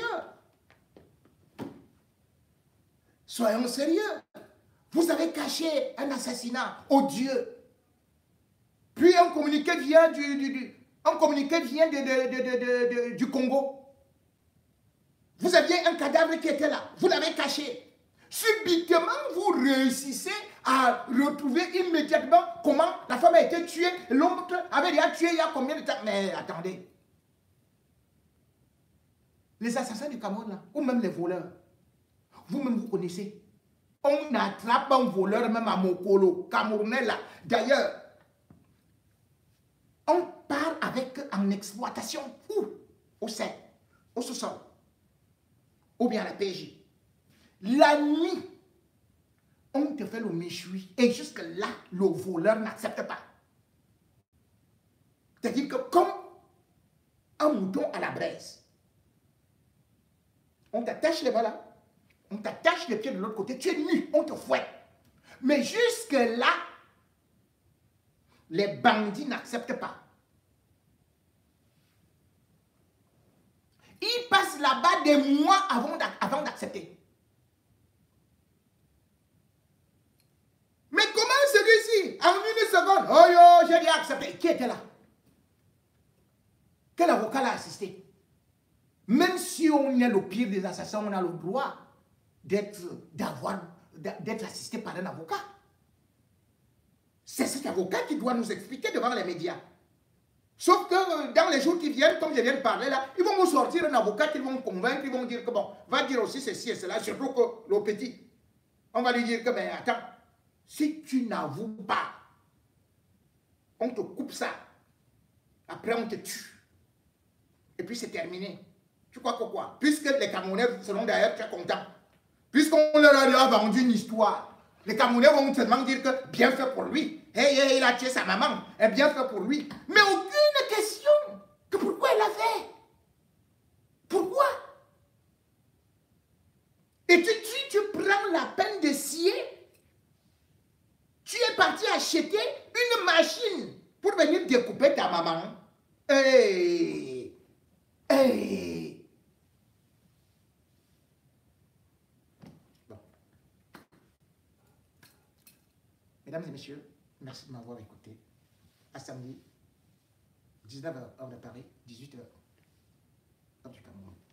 Soyons sérieux. Vous avez caché un assassinat odieux. Puis un communiqué vient du Congo. Vous aviez un cadavre qui était là. Vous l'avez caché. Subitement, vous réussissez à retrouver immédiatement comment la femme a été tuée. L'autre avait déjà tué il y a combien de temps? Mais attendez. Les assassins du Cameroun, là, ou même les voleurs, vous-même vous connaissez. On attrape un voleur même à Mokolo, Camerounais là. D'ailleurs, on part avec en exploitation. Où? Au sein, au sous-sol, ou bien à la PJ. La nuit, on te fait le méchoui. Et jusque là, le voleur n'accepte pas. C'est-à-dire que comme un mouton à la braise, on t'attache les bras là, on t'attache les pieds de l'autre côté, tu es nu, on te fouette. Mais jusque là, les bandits n'acceptent pas. Ils passent là-bas des mois avant d'accepter. Mais comment celui-ci, en une seconde, oh yo, j'ai déjà accepté. Qui était là? Quel avocat l'a assisté? Même si on est le pire des assassins, on a le droit d'être assisté par un avocat. C'est cet avocat qui doit nous expliquer devant les médias. Sauf que dans les jours qui viennent, comme je viens de parler là, ils vont nous sortir un avocat qu'ils vont convaincre, ils vont dire que bon, va dire aussi ceci et cela, surtout que le petit, on va lui dire que mais attends, si tu n'avoues pas, on te coupe ça, après on te tue, et puis c'est terminé. Tu crois que quoi? Puisque les Camerounais seront d'ailleurs très contents, puisqu'on leur a vendu une histoire, les Camerounais vont seulement dire que bien fait pour lui. Hey, il a tué sa maman. Et bien fait pour lui. Mais aucune question que pourquoi il l'a fait. Pourquoi? Et tu prends la peine de scier. Tu es parti acheter une machine pour venir découper ta maman. Hey. Bon. Mesdames et messieurs, merci de m'avoir écouté. À samedi, 19h, heure de Paris, 18h, heure du Cameroun.